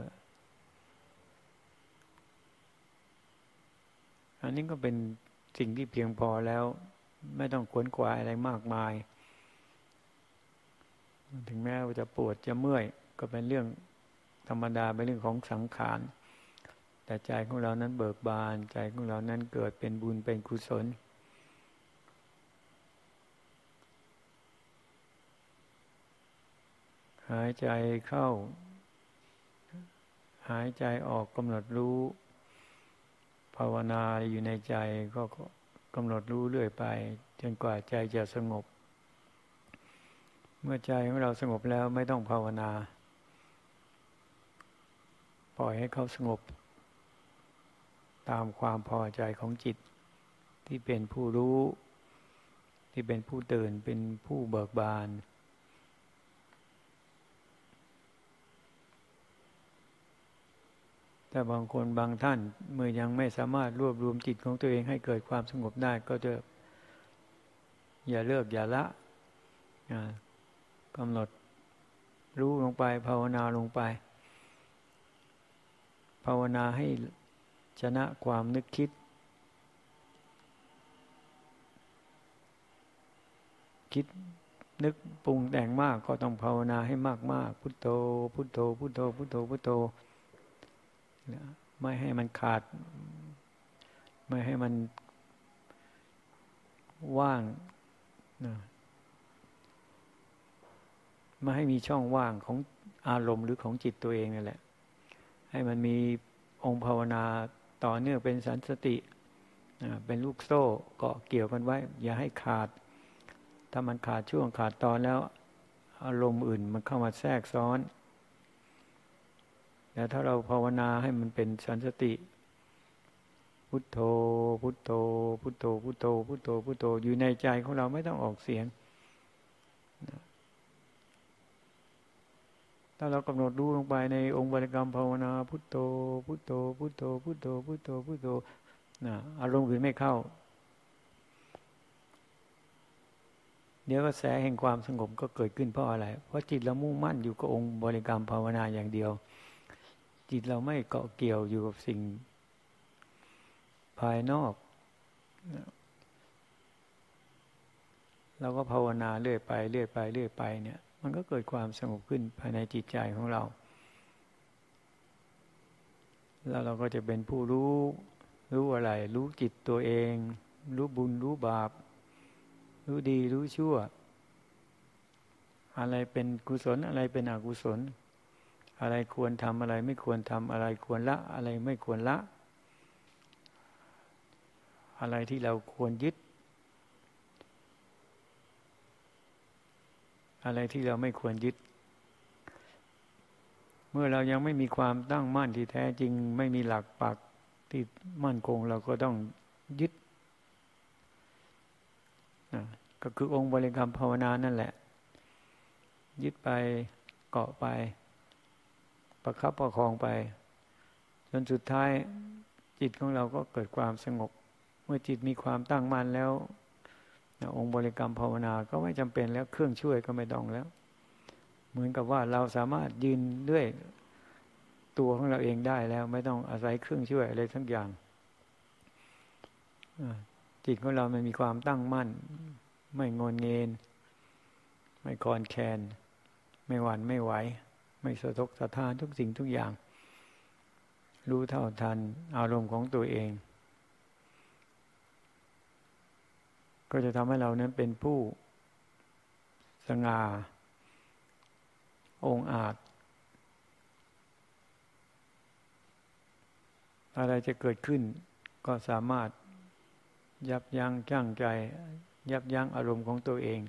อันนี้ก็เป็นสิ่งที่เพียงพอแล้วไม่ต้องขวนขวายอะไรมากมายถึงแม้ว่าจะปวดจะเมื่อยก็เป็นเรื่องธรรมดาเป็นเรื่องของสังขารแต่ใจของเรานั้นเบิกบานใจของเรานั้นเกิดเป็นบุญเป็นกุศลหายใจเข้าหายใจออกกำหนดรู้ภาวนาอยู่ในใจก็กำหนดรู้เรื่อยไปจนกว่าใจจะสงบเมื่อใจของเราสงบแล้วไม่ต้องภาวนาปล่อยให้เขาสงบตามความพอใจของจิตที่เป็นผู้รู้ที่เป็นผู้ตื่นเป็นผู้เบิกบานแต่บางคนบางท่านเมื่อยังไม่สามารถรวบรวมจิตของตัวเองให้เกิดความสงบได้ก็จะอย่าเลิกอย่าละกำหนดรู้ลงไปภาวนาลงไปภาวนาให้ชนะความนึกคิดคิดนึกปรุงแต่งมากก็ต้องภาวนาให้มากๆพุทโธพุทโธพุทโธพุทโธพุทโธไม่ให้มันขาดไม่ให้มันว่างไม่ให้มีช่องว่างของอารมณ์หรือของจิตตัวเองนั่นแหละให้มันมีองค์ภาวนาต่อเนื่องเป็นสันสติเป็นลูกโซ่เกาะเกี่ยวกันไว้อย่าให้ขาดถ้ามันขาดช่วงขาดตอนแล้วอารมณ์อื่นมันเข้ามาแทรกซ้อนแต่ถ้าเราภาวนาให้มันเป็นสันสติพุทโธพุทโธพุทโธพุทโธพุทโธพุทโธอยู่ในใจของเราไม่ต้องออกเสียงถ้าเรากำหนดรู้ลงไปในองค์บริกรรมภาวนาพุทโธพุทโธพุทโธพุทโธพุทโธพุทโธนะอารมณ์อื่นไม่เข้าเดี๋ยวกระแสแห่งความสงบก็เกิดขึ้นเพราะอะไรเพราะจิตเรามุ่งมั่นอยู่กับองค์บริกรรมภาวนาอย่างเดียวจิตเราไม่เกาะเกี่ยวอยู่กับสิ่งภายนอกเราก็ภาวนาเรื่อยไปเรื่อยไปเรื่อยไปเนี่ยมันก็เกิดความสงบขึ้นภายในจิตใจของเราแล้วเราก็จะเป็นผู้รู้รู้อะไรรู้จิตตัวเองรู้บุญรู้บาปรู้ดีรู้ชั่วอะไรเป็นกุศลอะไรเป็นอกุศลอะไรควรทำอะไรไม่ควรทำอะไรควรละอะไรไม่ควรละอะไรที่เราควรยึดอะไรที่เราไม่ควรยึดเมื่อเรายังไม่มีความตั้งมั่นที่แท้จริงไม่มีหลักปักที่มั่นคงเราก็ต้องยึดก็คือองค์บริกรรมภาวนานั่นแหละยึดไปเกาะไปประคับประคองไปจนสุดท้ายจิตของเราก็เกิดความสงบเมื่อจิตมีความตั้งมั่นแล้วองค์บริกรรมภาวนาก็ไม่จำเป็นแล้วเครื่องช่วยก็ไม่ต้องแล้วเหมือนกับว่าเราสามารถยืนด้วยตัวของเราเองได้แล้วไม่ต้องอาศัยเครื่องช่วยอะไรทั้งอย่างจิตของเรามันมีความตั้งมั่นไม่งอนเงินไม่คลอนแคลนไม่หวั่นไม่ไหวไม่สะทกสะท้านทุกสิ่งทุกอย่างรู้เท่าทันอารมณ์ของตัวเองก็จะทำให้เรานั้นเป็นผู้สง่าองอาจอะไรจะเกิดขึ้นก็สามารถยับยั้งชั่งใจยับยั้งอารมณ์ของตัวเอง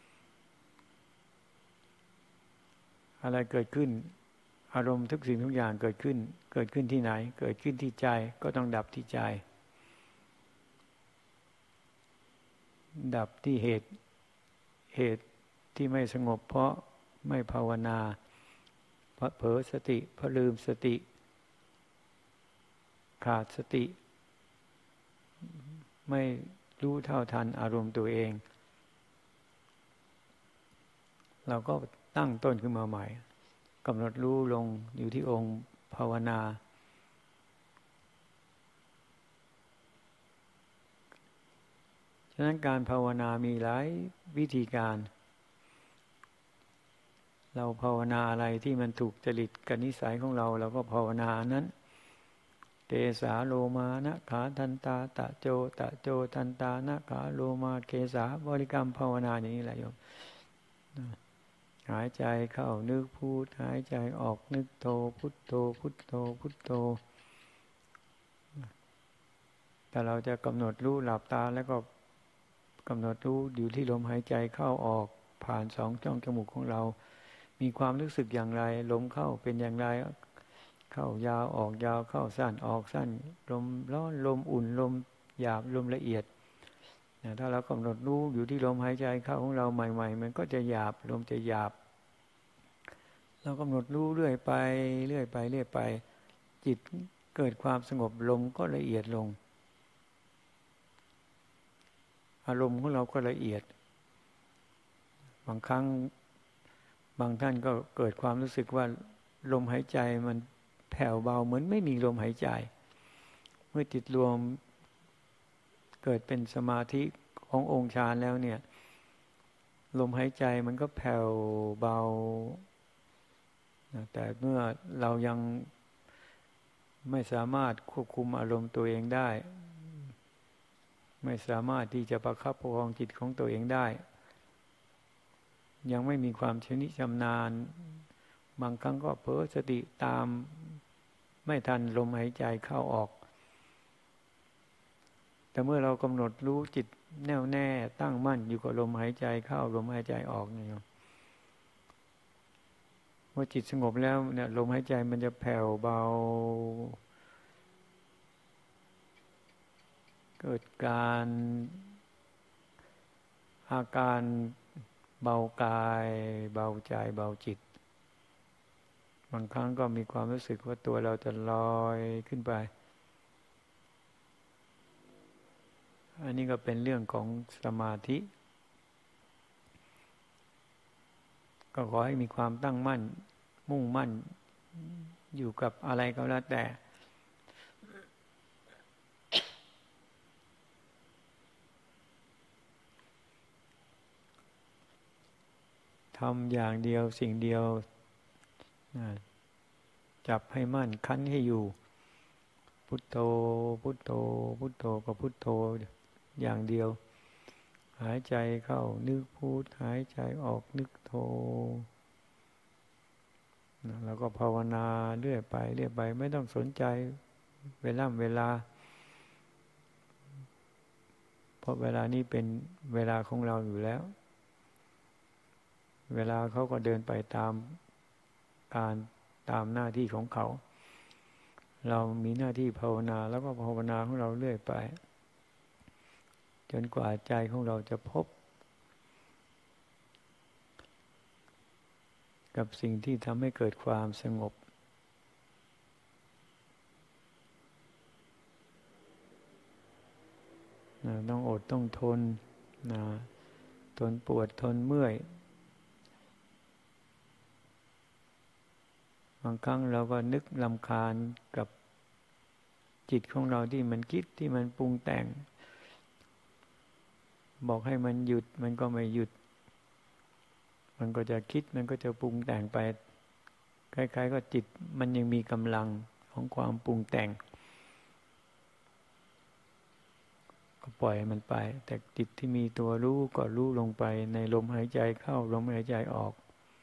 อะไรเกิดขึ้นอารมณ์ทุกสิ่งทุกอย่างเกิดขึ้นเกิดขึ้นที่ไหนเกิดขึ้นที่ใจก็ต้องดับที่ใจดับที่เหตุเหตุที่ไม่สงบเพราะไม่ภาวนาเพราะเผลอสติเพราะลืมสติขาดสติไม่รู้เท่าทันอารมณ์ตัวเองเราก็ตั้งต้นขึ้นมาใหม่กำหนดรู้ลงอยู่ที่องค์ภาวนาฉะนั้นการภาวนามีหลายวิธีการเราภาวนาอะไรที่มันถูกจริตกับนิสัยของเราเราก็ภาวนานั้นเตสาโลมานะขาทันตาตะโจตะโจทันตานะขาโลมาเกสาบริกรรมภาวนาอย่างนี้แหละโยมหายใจเข้านึกพุทหายใจออกนึกโธพุทโธพุทโธพุทโธถ้าเราจะกำหนดรู้หลับตาแล้วก็กำหนดรู้อยู่ที่ลมหายใจเข้าออกผ่านสองช่องจมูกของเรามีความรู้สึกอย่างไรลมเข้าเป็นอย่างไรเข้ายาวออกยาวเข้าสั้นออกสั้นลมร้อนลมอุ่นลมหยาบลมละเอียดถ้าเรากำหนดรู้อยู่ที่ลมหายใจเข้าของเราใหม่ๆมันก็จะหยาบลมจะหยาบเรากำหนดรู้เรื่อยไปเรื่อยไปเรื่อยไปจิตเกิดความสงบลมก็ละเอียดลงอารมณ์ของเราก็ละเอียดบางครั้งบางท่านก็เกิดความรู้สึกว่าลมหายใจมันแผ่วเบาเหมือนไม่มีลมหายใจเมื่อจิตรวมเกิดเป็นสมาธิขององค์ฌานแล้วเนี่ยลมหายใจมันก็แผ่วเบาแต่เมื่อเรายังไม่สามารถควบคุมอารมณ์ตัวเองได้ไม่สามารถที่จะประคับประคองจิตของตัวเองได้ยังไม่มีความชำนิชำนาญบางครั้งก็เผลอสติตามไม่ทันลมหายใจเข้าออกแต่เมื่อเรากำหนดรู้จิตแน่วแน่ตั้งมั่นอยู่กับลมหายใจเข้าลมหายใจออกเนี่ยเมื่อจิตสงบแล้วเนี่ยลมหายใจมันจะแผ่วเบาเกิดการอาการเบากายเบาใจเบาจิตบางครั้งก็มีความรู้สึกว่าตัวเราจะลอยขึ้นไปอันนี้ก็เป็นเรื่องของสมาธิก็ขอให้มีความตั้งมั่นมุ่งมั่นอยู่กับอะไรก็แล้วแต่ทำอย่างเดียวสิ่งเดียวจับให้มั่นคั้นให้อยู่พุทโธพุทโธพุทโธก็พุทโธอย่างเดียวหายใจเข้านึกพุทหายใจออกนึกโธแล้วก็ภาวนาเรื่อยไปเรื่อยไปไม่ต้องสนใจเวลาเวลาเพราะเวลานี้เป็นเวลาของเราอยู่แล้วเวลาเขาก็เดินไปตามการตามหน้าที่ของเขาเรามีหน้าที่ภาวนาแล้วก็ภาวนาของเราเรื่อยไปจนกว่าใจของเราจะพบกับสิ่งที่ทำให้เกิดความสงบนะต้องอดต้องทนนะทนปวดทนเมื่อยบางครั้งเราก็นึกรำคาญกับจิตของเราที่มันคิดที่มันปรุงแต่งบอกให้มันหยุดมันก็ไม่หยุดมันก็จะคิดมันก็จะปรุงแต่งไปคล้ายๆก็จิตมันยังมีกำลังของความปรุงแต่งก็ปล่อยมันไปแต่จิตที่มีตัวรู้ก็รู้ลงไปในลมหายใจเข้าลมหายใจออก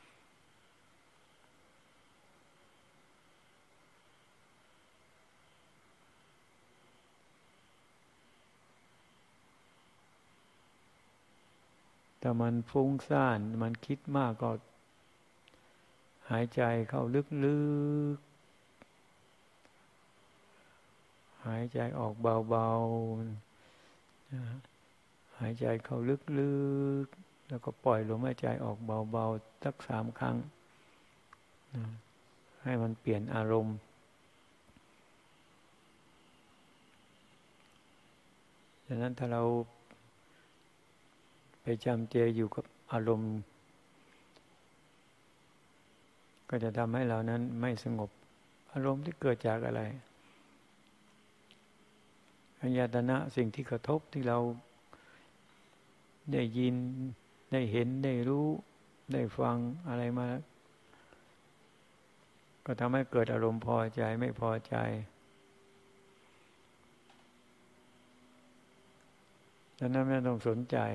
ถ้ามันฟุ้งซ่านมันคิดมากก็หายใจเข้าลึกๆหายใจออกเบาๆหายใจเข้าลึกๆแล้วก็ปล่อยลมหายใจออกเบาๆสักสามครั้งให้มันเปลี่ยนอารมณ์ดังนั้นถ้าเราไปจำเจอยู่กับอารมณ์ก็จะทำให้เรานั้นไม่สงบอารมณ์ที่เกิดจากอะไรอายตนะสิ่งที่กระทบที่เราได้ยินได้เห็นได้รู้ได้ฟังอะไรมาก็ทำให้เกิดอารมณ์พอใจไม่พอใจดังนั้นไม่ต้องสนใจ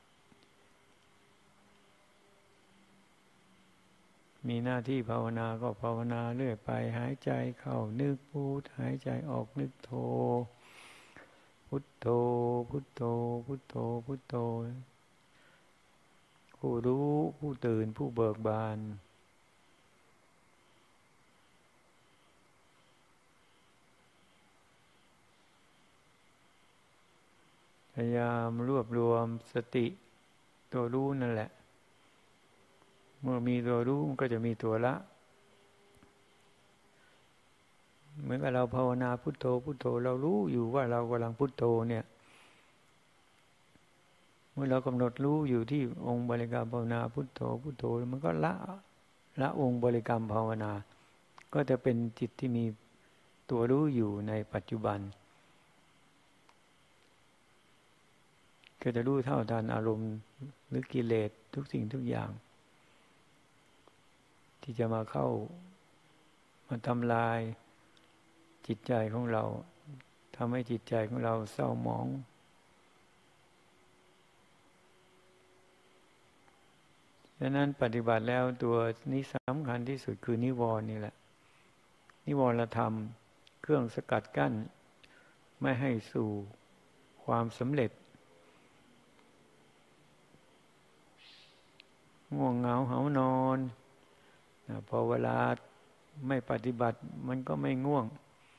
มีหน้าที่ภาวนาก็ภาวนาเรื่อยไปหายใจเข้านึกพุทหายใจออกนึกโธพุทโธพุทโธพุทโธพุทโธผู้รู้ผู้ตื่นผู้เบิกบานพยายามรวบรวมสติตัวรู้นั่นแหละเมื่อมีตัวรู้ก็จะมีตัวละเหมือนกับเราภาวนาพุทโธพุทโธเรารู้อยู่ว่าเรากำลังพุทโธเนี่ยเมื่อเรากำหนดรู้อยู่ที่องค์บริกรรมภาวนาพุทโธพุทโธมันก็ละละองค์บริกรรมภาวนาก็จะเป็นจิตที่มีตัวรู้อยู่ในปัจจุบันก็จะรู้เท่าทันอารมณ์หรือกิเลสทุกสิ่งทุกอย่างที่จะมาเข้ามาทำลายจิตใจของเราทำให้จิตใจของเราเศร้าหมองฉะนั้นปฏิบัติแล้วตัวนี้สำคัญที่สุดคือนิวรณ์นี่แหละนิวรธรรมเครื่องสกัดกั้นไม่ให้สู่ความสำเร็จง่วงเหงาเหานอนพอเวลาไม่ปฏิบัติมันก็ไม่ง่วง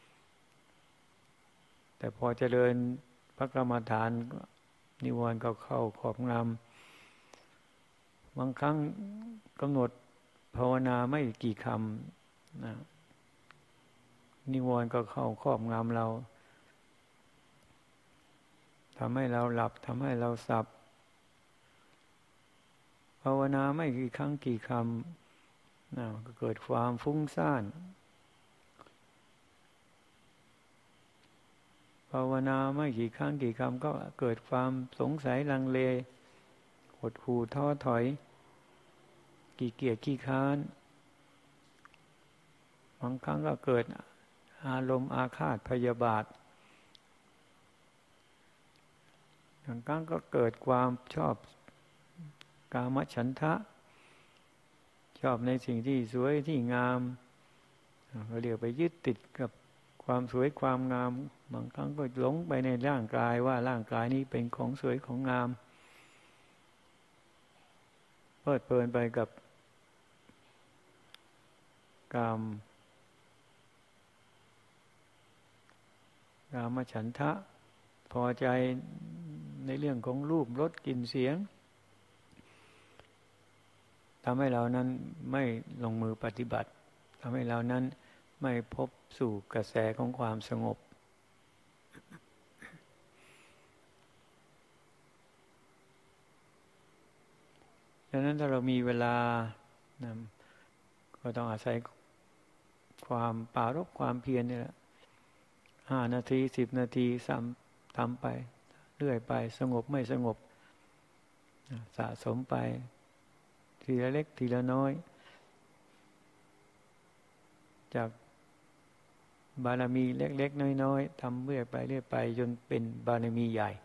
แต่พอเจริญพระกรรมฐานนิวรณ์ก็เข้าครอบงำบางครั้งกำหนดภาวนาไม่กี่คำนะนิวรณ์ก็เข้าครอบงำเราทำให้เราหลับทำให้เราสับภาวนาไม่กี่ครั้งกี่คำนะก็เกิดความฟุ้งซ่านภาวนาไม่กี่ครั้งกี่คำก็เกิดความสงสัยลังเลหดหู่ท้อถอยขี้เกียจขี้ค้านบางครั้งก็เกิดอารมณ์อาฆาตพยาบาทบางครั้งก็เกิดความชอบกามฉันทะชอบในสิ่งที่สวยที่งามเราเรียกไปยึดติดกับความสวยความงามบางครั้งก็หลงไปในร่างกายว่าร่างกายนี้เป็นของสวยของงามเพลิดเพลินไปกับกามกามฉันทะพอใจในเรื่องของรูปรสกลิ่นเสียงทำให้เรานั้นไม่ลงมือปฏิบัติทำให้เรานั้นไม่พบสู่กระแสของความสงบดังนั้นถ้าเรามีเวลานะก็ต้องอาศัยความปรารภความเพียรนี่แหละห้านาทีสิบนาทีซ้ำทำไปเรื่อยไปสงบไม่สงบสะสมไปทีละเล็กทีละน้อยจากบารมีเล็กๆน้อยๆทำเรื่อยไปเรื่อยไปจนเป็นบารมีใหญ่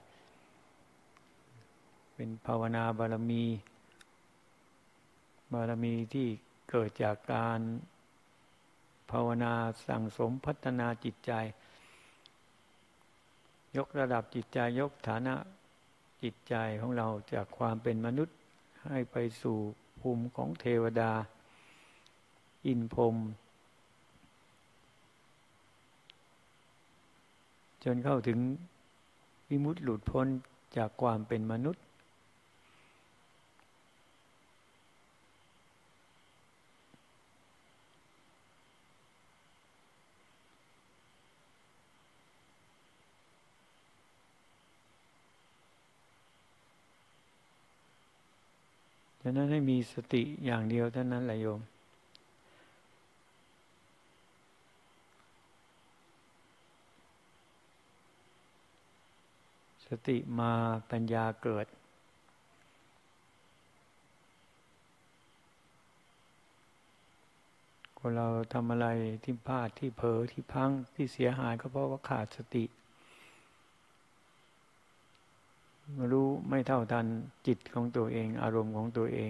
เป็นภาวนาบารมีบารมีที่เกิดจากการภาวนาสั่งสมพัฒนาจิตใจยกระดับจิตใจยกฐานะจิตใจของเราจากความเป็นมนุษย์ให้ไปสู่ภูมิของเทวดาอินพรหมจนเข้าถึงวิมุตติหลุดพ้นจากความเป็นมนุษย์ฉะนั้นให้มีสติอย่างเดียวเท่านั้นแหละโยมสติมาปัญญาเกิดคนเราทำอะไรที่พลาดที่เผลอที่พังที่เสียหายก็เพราะว่าขาดสติไม่รู้ไม่เท่าทันจิตของตัวเองอารมณ์ของตัวเอง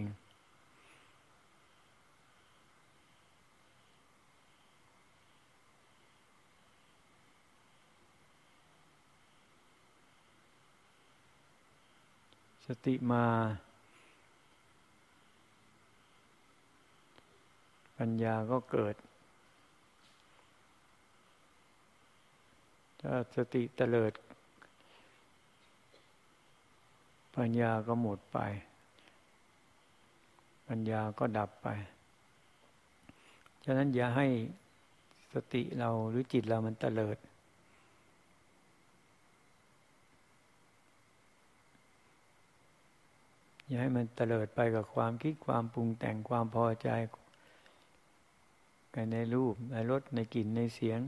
สติมาปัญญาก็เกิดถ้าสติเตลิดปัญญาก็หมดไปปัญญาก็ดับไปฉะนั้นอย่าให้สติเราหรือจิตเรามันเตลิดอย่าให้มันเตลิดไปกับความคิดความปรุงแต่งความพอใจในรูปในรสในกลิ่นในเสียง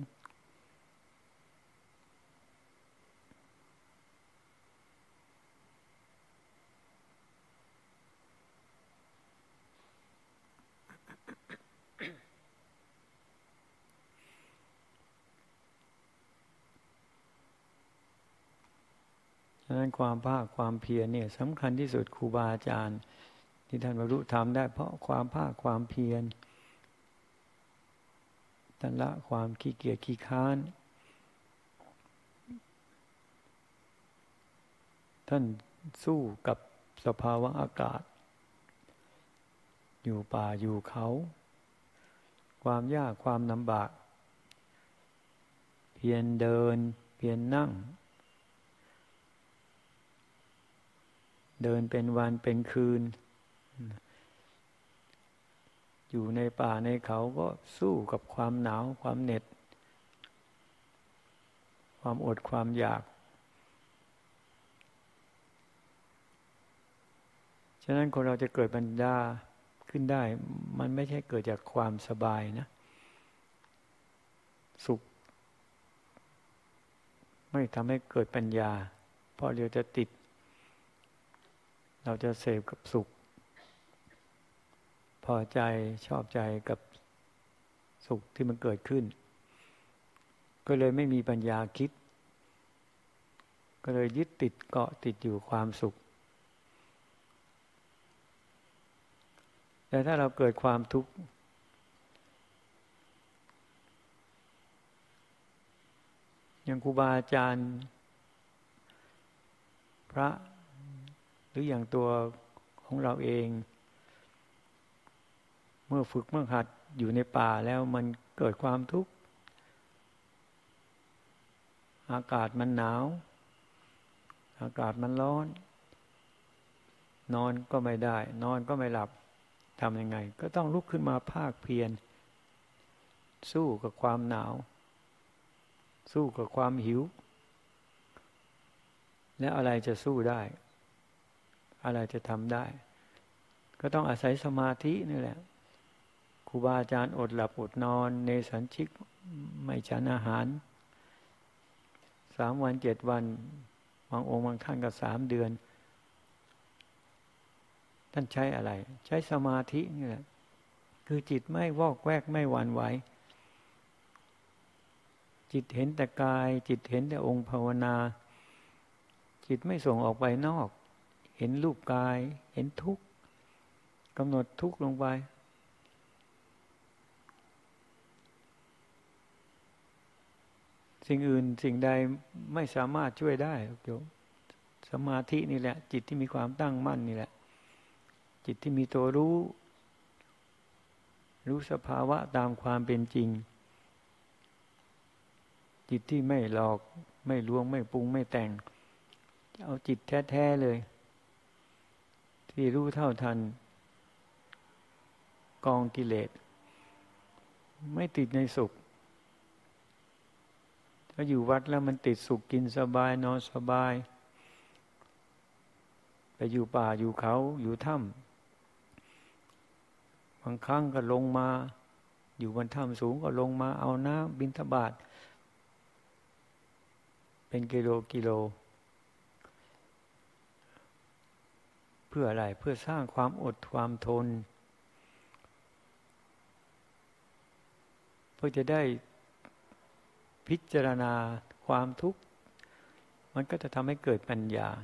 ฉะนั้นความภาคความเพียรเนี่ยสำคัญที่สุดครูบาอาจารย์ที่ท่านบรรลุธรรมได้เพราะความภาคความเพียรท่านละความขี้เกียจขี้ค้านท่านสู้กับสภาวะอากาศอยู่ป่าอยู่เขาความยากความลำบากเพียรเดินเพียรนั่งเดินเป็นวันเป็นคืนอยู่ในป่าในเขาก็สู้กับความหนาวความเหน็ดความอดความอยากฉะนั้นคนเราจะเกิดปัญญาขึ้นได้มันไม่ใช่เกิดจากความสบายนะสุขไม่ทำให้เกิดปัญญาเพราะเราจะติดเราจะเสพกับสุขพอใจชอบใจกับสุขที่มันเกิดขึ้นก็เลยไม่มีปัญญาคิดก็เลยยึดติดเกาะติดอยู่ความสุขแต่ถ้าเราเกิดความทุกข์อย่างครูบาอาจารย์พระหรืออย่างตัวของเราเองเมื่อฝึกเมื่อหัดอยู่ในป่าแล้วมันเกิดความทุกข์อากาศมันหนาวอากาศมันร้อนนอนก็ไม่ได้นอนก็ไม่หลับทำยังไงก็ต้องลุกขึ้นมาภาคเพียรสู้กับความหนาวสู้กับความหิวแล้วอะไรจะสู้ได้อะไรจะทำได้ก็ต้องอาศัยสมาธินี่แหละครูบาอาจารย์อดหลับอดนอนเนสัญชิกไม่ฉันอาหารสามวันเจ็ดวันบางองค์บางท่านก็สามเดือนท่านใช้อะไรใช้สมาธินี่แหละคือจิตไม่วอกแวกไม่หวั่นไหวจิตเห็นแต่กายจิตเห็นแต่องค์ภาวนาจิตไม่ส่งออกไปนอกเห็นรูปกายเห็นทุกข์กำหนดทุกข์ลงไปสิ่งอื่นสิ่งใดไม่สามารถช่วยได้โยมสมาธินี่แหละจิตที่มีความตั้งมั่นนี่แหละจิตที่มีตัวรู้รู้สภาวะตามความเป็นจริงจิตที่ไม่หลอกไม่ลวงไม่ปรุงไม่แต่งเอาจิตแท้ๆเลยที่รู้เท่าทันกองกิเลสไม่ติดในสุขถ้าอยู่วัดแล้วมันติดสุขกินสบายนอนสบายไปอยู่ป่าอยู่เขาอยู่ถ้ำบางครั้งก็ลงมาอยู่บนถ้ำสูงก็ลงมาเอาน้ำบิณฑบาตเป็นกิโลกิโลเพื่ออะไรเพื่อสร้างความอดความทนเพื่อจะได้พิจารณาความทุกข์มันก็จะทำให้เกิดปัญญา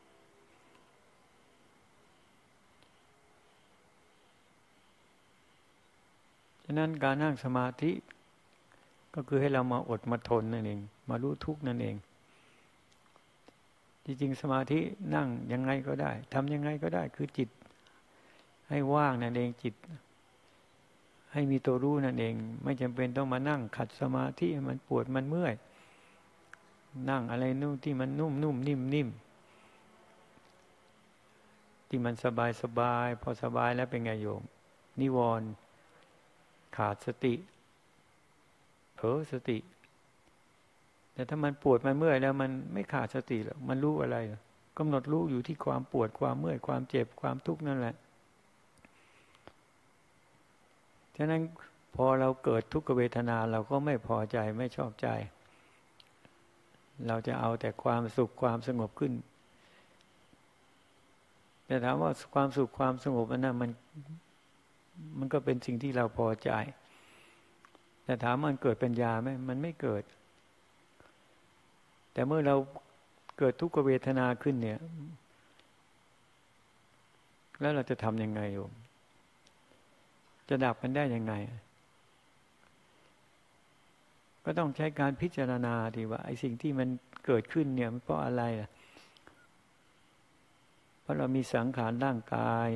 ฉะนั้นการนั่งสมาธิก็คือให้เรามาอดมาทนนั่นเองมารู้ทุกข์นั่นเองจริงๆสมาธินั่งยังไงก็ได้ทำยังไงก็ได้คือจิตให้ว่างนั่นเองจิตให้มีตัวรู้นั่นเองไม่จำเป็นต้องมานั่งขัดสมาธิมันปวดมันเมื่อยนั่งอะไรนู่นที่มันนุ่มนุ่มนิ่มนิ่มที่มันสบายสบายพอสบายแล้วเป็นไงโยมนิวรณ์ขาดสติเผลอสติแต่ถ้ามันปวดมันเมื่อยแล้วมันไม่ขาดสติหรอกมันรู้อะไรกำหนดรู้อยู่ที่ความปวดความเมื่อยความเจ็บความทุกข์นั่นแหละฉะนั้นพอเราเกิดทุกขเวทนาเราก็ไม่พอใจไม่ชอบใจเราจะเอาแต่ความสุขความสงบขึ้นแต่ถามว่าความสุขความสงบนั้นมันมันก็เป็นสิ่งที่เราพอใจแต่ถามมันเกิดปัญญาไหมมันไม่เกิดแต่เมื่อเราเกิดทุกขเวทนาขึ้นเนี่ยแล้วเราจะทำยังไงโยมจะดับมันได้ยังไงก็ต้องใช้การพิจารณาดีว่าไอ้สิ่งที่มันเกิดขึ้นเนี่ยมันเพราะอะไรล่ะเพราะเรามีสังขารร่างกาย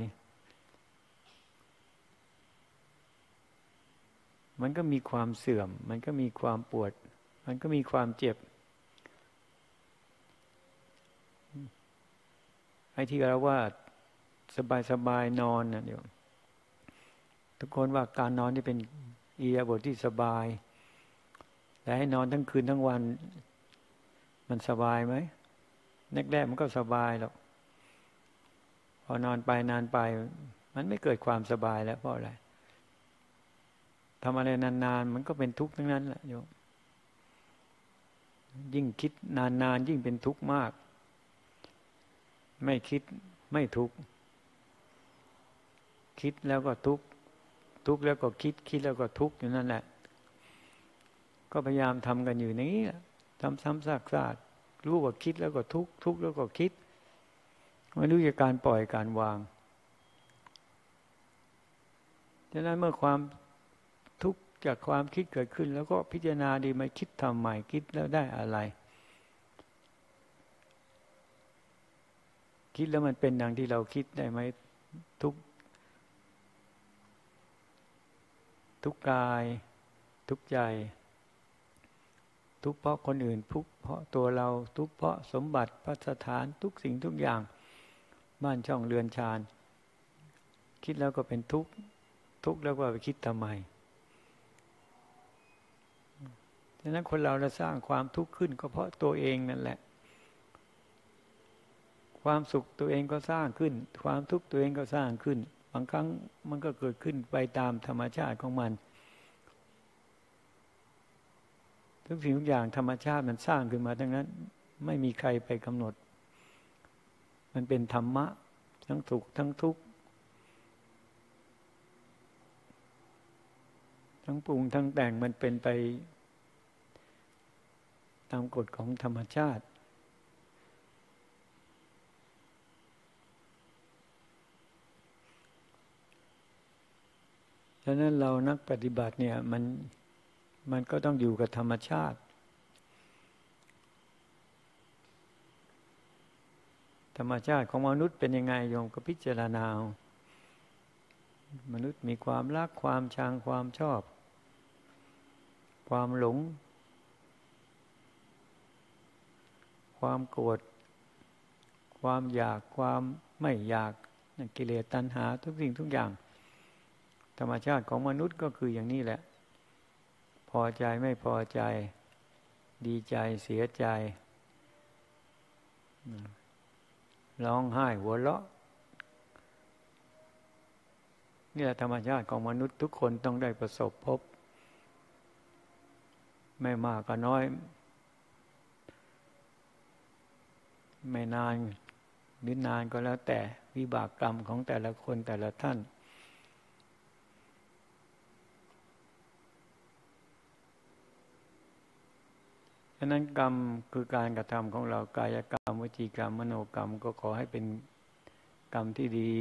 มันก็มีความเสื่อมมันก็มีความปวดมันก็มีความเจ็บไอ้ที่เราว่าสบายๆนอนนะเดี๋ยวทุกคนว่าการนอนนี่เป็นอิริยาบถที่สบายแต่ให้นอนทั้งคืนทั้งวันมันสบายไหมแรกๆมันก็สบายหรอกพอนอนไปนานไปมันไม่เกิดความสบายแล้วเพราะอะไรทำอะไรนานๆมันก็เป็นทุกข์ทั้งนั้นแหละโยมยิ่งคิดนานๆยิ่งเป็นทุกข์มากไม่คิดไม่ทุกข์คิดแล้วก็ทุกข์ทุกข์แล้วก็คิดคิดแล้วก็ทุกข์อยู่นั่นแหละก็พยายามทำกันอยู่อย่างนี้ทำซ้ำซากๆรู้ว่าคิดแล้วก็ทุกข์ทุกข์แล้วก็คิดไม่รู้จะการปล่อยการวางฉะนั้นเมื่อความทุกข์จากความคิดเกิดขึ้นแล้วก็พิจารณาดีไหมคิดทำใหม่คิดแล้วได้อะไรคิดแล้วมันเป็นอย่างที่เราคิดได้ไหมทุกทุกกายทุกใจทุกเพราะคนอื่นทุกเพราะตัวเราทุกเพราะสมบัติพัสถานทุกสิ่งทุกอย่างบ้านช่องเรือนชานคิดแล้วก็เป็นทุกข์ทุกข์แล้วก็ไปคิดทำไมฉะนั้นคนเราเราสร้างความทุกข์ขึ้นก็เพราะตัวเองนั่นแหละความสุขตัวเองก็สร้างขึ้นความทุกข์ตัวเองก็สร้างขึ้นบางครั้งมันก็เกิดขึ้นไปตามธรรมชาติของมันทุกสิ่งทุกอย่างธรรมชาติมันสร้างขึ้นมาทั้งนั้นไม่มีใครไปกำหนดมันเป็นธรรมะทั้งสุขทั้งทุกข์ทั้งปรุงทั้งแต่งมันเป็นไปตามกฎของธรรมชาติฉะนั้นเรานักปฏิบัติเนี่ยมันมันก็ต้องอยู่กับธรรมชาติธรรมชาติของมนุษย์เป็นยังไงโยมก็พิจารณามนุษย์มีความรักความชังความชอบความหลงความโกรธความอยากความไม่อยากกิเลสตัณหาทุกสิ่งทุกอย่างธรรมชาติของมนุษย์ก็คืออย่างนี้แหละพอใจไม่พอใจดีใจเสียใจร้องไห้หัวเราะนี่แหละธรรมชาติของมนุษย์ทุกคนต้องได้ประสบพบไม่มากก็น้อยไม่นานหรือนานก็แล้วแต่วิบากกรรมของแต่ละคนแต่ละท่านฉะนั้นกรรมคือการกระทำของเรากายกรรมวจีกรรมมโนกรรมก็ขอให้เป็นกรรมที่ดี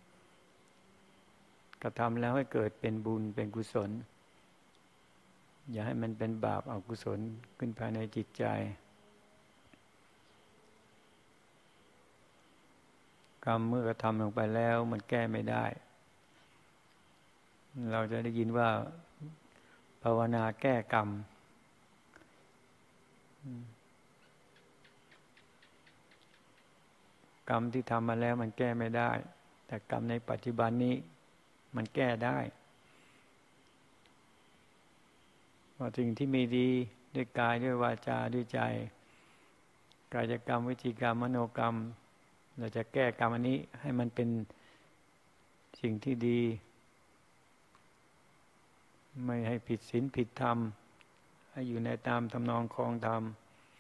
กระทำแล้วให้เกิดเป็นบุญเป็นกุศลอย่าให้มันเป็นบาปอกุศลขึ้นภายในจิตใจกรรมเมื่อกระทำลงไปแล้วมันแก้ไม่ได้เราจะได้ยินว่าภาวนาแก้กรรมกรรมที่ทำมาแล้วมันแก้ไม่ได้แต่กรรมในปัจจุบันนี้มันแก้ได้ว่าสิ่งที่ไม่ดีด้วยกายด้วยวาจาด้วยใจกายกรรมวิจีกรรมมโนกรรมเราจะแก้กรรมอันนี้ให้มันเป็นสิ่งที่ดีไม่ให้ผิดศีลผิดธรรมให้อยู่ในตามทำนองครองธรรม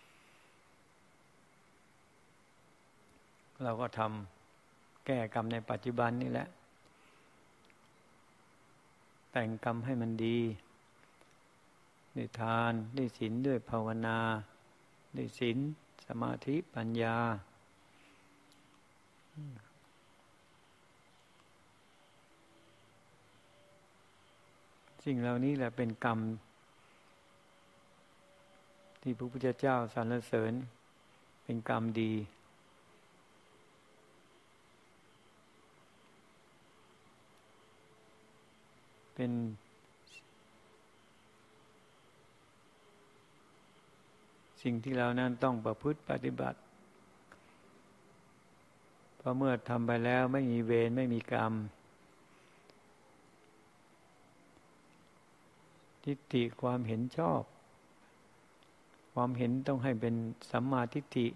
เราก็ทำแก้กรรมในปัจจุบันนี่แหละแต่งกรรมให้มันดีด้วยทานด้วยศีลด้วยภาวนาด้วยศีลสมาธิปัญญาสิ่งเหล่านี้แหละเป็นกรรมที่พระพุทธเจ้าสรรเสริญเป็นกรรมดีเป็นสิ่งที่เรานั้นต้องประพฤติปฏิบัติเพราะเมื่อทำไปแล้วไม่มีเวรไม่มีกรรมทิฏฐิความเห็นชอบความเห็นต้องให้เป็นสัมมาทิฏฐิ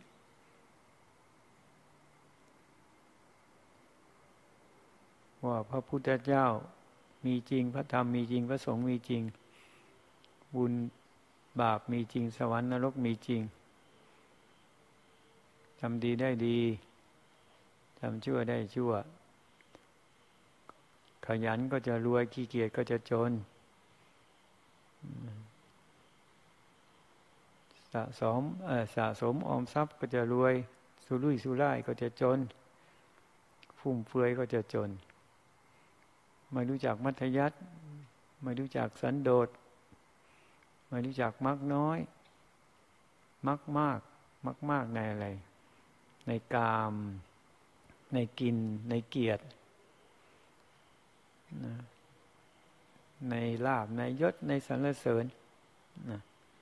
ว่าพระพุทธเจ้ามีจริงพระธรรมมีจริงพระสงฆ์มีจริงบุญบาปมีจริงสวรรค์นรกมีจริงทำดีได้ดีทำชั่วได้ชั่วขยันก็จะรวยขี้เกียจก็จะจนสะสมเอ่อสะสมออมทรัพย์ก็จะรวยสุรุ่ยสุร่ายก็จะจนฟุ่มเฟือยก็จะจนไม่รู้จักมัธยัสถ์ไม่รู้จักสันโดษไม่รู้จักมักน้อยมักมากมักมากในอะไรในกามในกินในเกียรตินะในลาภในยศในสรรเสริญนะ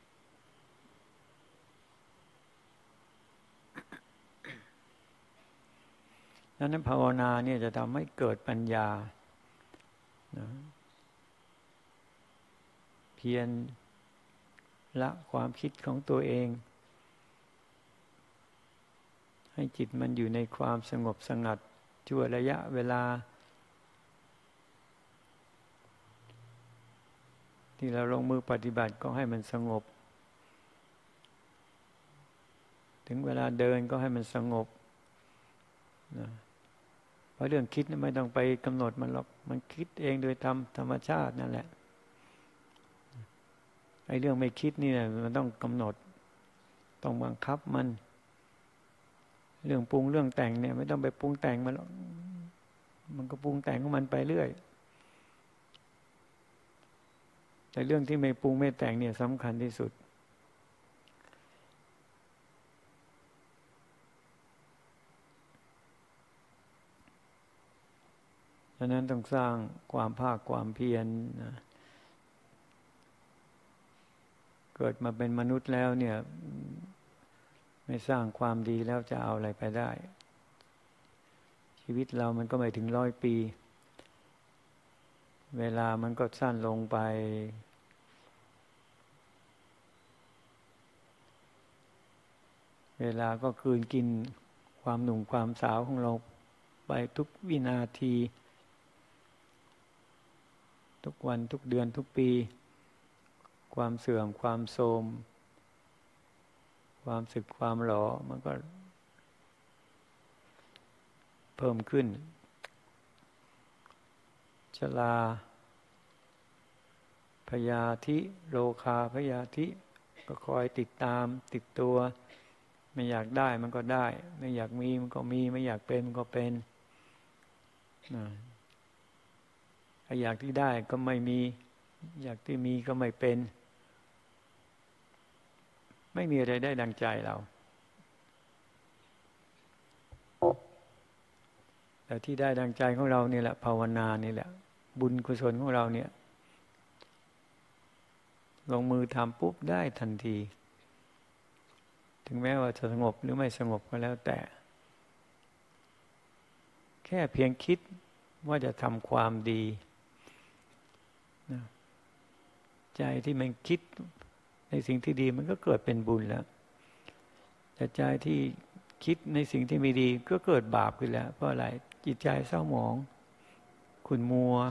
ดังนั้นภาวนาเนี่ยจะทำให้เกิดปัญญานะเพียรละความคิดของตัวเองให้จิตมันอยู่ในความสงบสงัดชั่วระยะเวลาที่เราลงมือปฏิบัติก็ให้มันสงบถึงเวลาเดินก็ให้มันสงบนะเพราะเรื่องคิดไม่ต้องไปกำหนดมันหรอกมันคิดเองโดยธรรมธรรมชาตินั่นแหละไอ้เรื่องไม่คิดนี่นะมันต้องกำหนดต้องบังคับมันเรื่องปรุงเรื่องแต่งเนี่ยไม่ต้องไปปรุงแต่งมันหรอกมันก็ปรุงแต่งของมันไปเรื่อยแต่เรื่องที่ไม่ปรุงไม่แต่งเนี่ยสำคัญที่สุดฉะนั้นต้องสร้างความภาคความเพียรนะเกิดมาเป็นมนุษย์แล้วเนี่ยไม่สร้างความดีแล้วจะเอาอะไรไปได้ชีวิตเรามันก็ไม่ถึงร้อยปีเวลามันก็สั้นลงไปเวลาก็คืนกินความหนุ่มความสาวของเราไปทุกวินาทีทุกวันทุกเดือนทุกปีความเสื่อมความโทรมความสึกความหลอมันก็เพิ่มขึ้นชราพยาธิโรคาพยาธิก็คอยติดตามติดตัวไม่อยากได้มันก็ได้ไม่อยากมีมันก็มีไม่อยากเป็นมันก็เป็นอยากที่ได้ก็ไม่มีอยากที่มีก็ไม่เป็นไม่มีอะไรได้ดังใจเราแต่ที่ได้ดังใจของเราเนี่ยแหละภาวนานี่แหละบุญกุศลของเราเนี่ยลงมือทำปุ๊บได้ทันทีถึงแม้ว่าจะสงบหรือไม่สงบก็แล้วแต่แค่เพียงคิดว่าจะทำความดีใจที่มันคิดในสิ่งที่ดีมันก็เกิดเป็นบุญแล้วแต่ใจที่คิดในสิ่งที่ไม่ดีก็เกิดบาปขึ้นแล้วเพราะอะไรจิตใจเศร้าหมองขุ่นมัว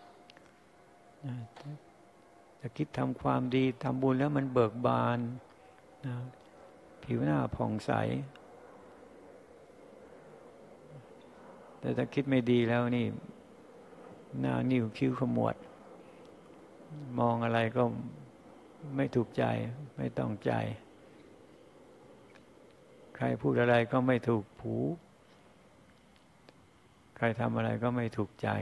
จะคิดทำความดีทำบุญแล้วมันเบิกบานนะผิวหน้าผ่องใสแต่ถ้าคิดไม่ดีแล้วนี่หน้านิ้วคิ้วขมวดมองอะไรก็ไม่ถูกใจไม่ต้องใจใครพูดอะไรก็ไม่ถูกหูใครทำอะไรก็ไม่ถูกใจ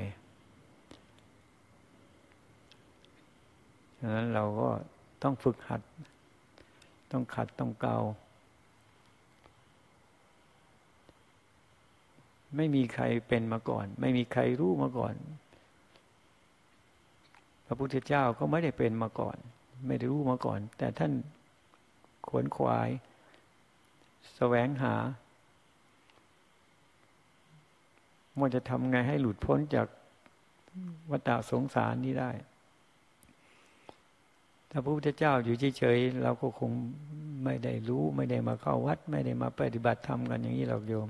ฉะนั้นเราก็ต้องฝึกหัดต้องขัดต้องเกาไม่มีใครเป็นมาก่อนไม่มีใครรู้มาก่อนพระพุทธเจ้าก็ไม่ได้เป็นมาก่อนไม่ได้รู้มาก่อนแต่ท่านขวนขวายแสวงหาว่าจะทำไงให้หลุดพ้นจากวัฏสงสารนี้ได้ถ้าพระพุทธเจ้าอยู่เฉยๆเราก็คงไม่ได้รู้ไม่ได้มาเข้าวัดไม่ได้มาปฏิบัติธรรมกันอย่างนี้หรอกโยม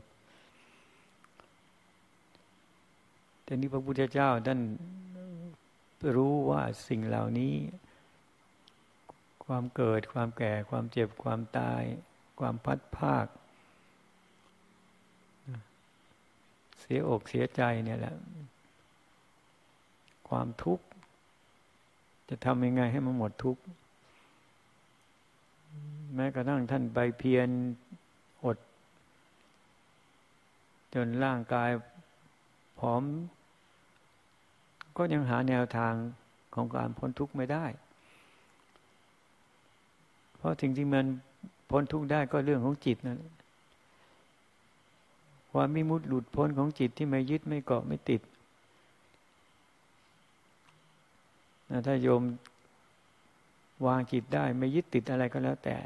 แต่นี้พระพุทธเจ้าท่านรู้ว่าสิ่งเหล่านี้ความเกิดความแก่ความเจ็บความตายความพัดภาคเสียอกเสียใจเนี่ยแหละความทุกข์จะทำยังไงให้มันหมดทุกข์แม้กระทั่งท่านไปเพียรอดจนร่างกายผอมก็ยังหาแนวทางของการพ้นทุกข์ไม่ได้เพราะสิ่งที่มันพ้นทุกข์ได้ก็เรื่องของจิตนั่นความวิมุตติหลุดพ้นของจิตที่ไม่ยึดไม่เกาะไม่ติดถ้าโยมวางจิตได้ไม่ยึดติดอะไรก็แล้วแต่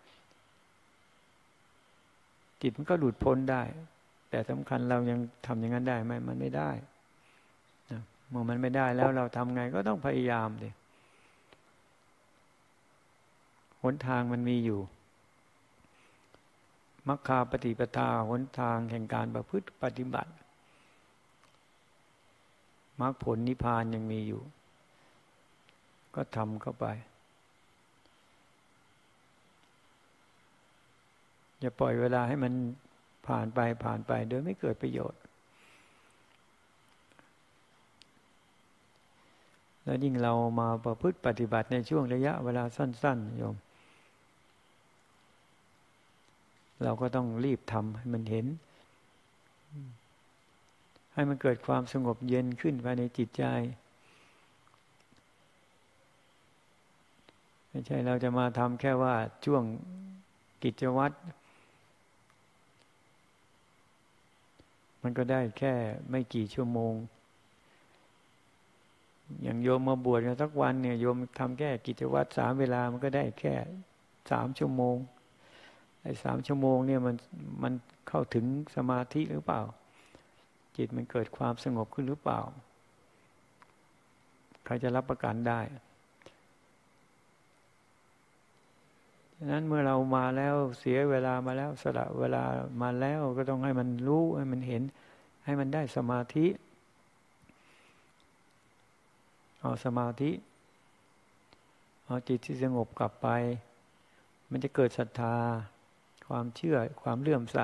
จิตมันก็หลุดพ้นได้แต่สำคัญเรายังทำอย่างนั้นได้ไหมมันไม่ได้นะเมื่อมันไม่ได้แล้วเราทำไงก็ต้องพยายามดิหนทางมันมีอยู่มัคคาปฏิปทาหนทางแห่งการประพฤติปฏิบัติมรรคผลนิพพานยังมีอยู่ก็ทำเข้าไปอย่าปล่อยเวลาให้มันผ่านไปผ่านไปโดยไม่เกิดประโยชน์แล้วยิ่งเรามาประพฤติปฏิบัติในช่วงระยะเวลาสั้นๆโยมเราก็ต้องรีบทำให้มันเห็นให้มันเกิดความสงบเย็นขึ้นภายในจิตใจไม่ใช่เราจะมาทำแค่ว่าช่วงกิจวัตรมันก็ได้แค่ไม่กี่ชั่วโมงอย่างโยมมาบวชกันสักวันเนี่ยโยมทำแค่กิจวัตรสามเวลามันก็ได้แค่สามชั่วโมงไอ้สามชั่วโมงเนี่ยมันมันเข้าถึงสมาธิหรือเปล่าจิตมันเกิดความสงบขึ้นหรือเปล่าใครจะรับประกันได้ฉะนั้นเมื่อเรามาแล้วเสียเวลามาแล้วสละเวลามาแล้วก็ต้องให้มันรู้ให้มันเห็นให้มันได้สมาธิเอาสมาธิเอาจิตที่สงบกลับไปมันจะเกิดศรัทธาความเชื่อความเลื่อมใส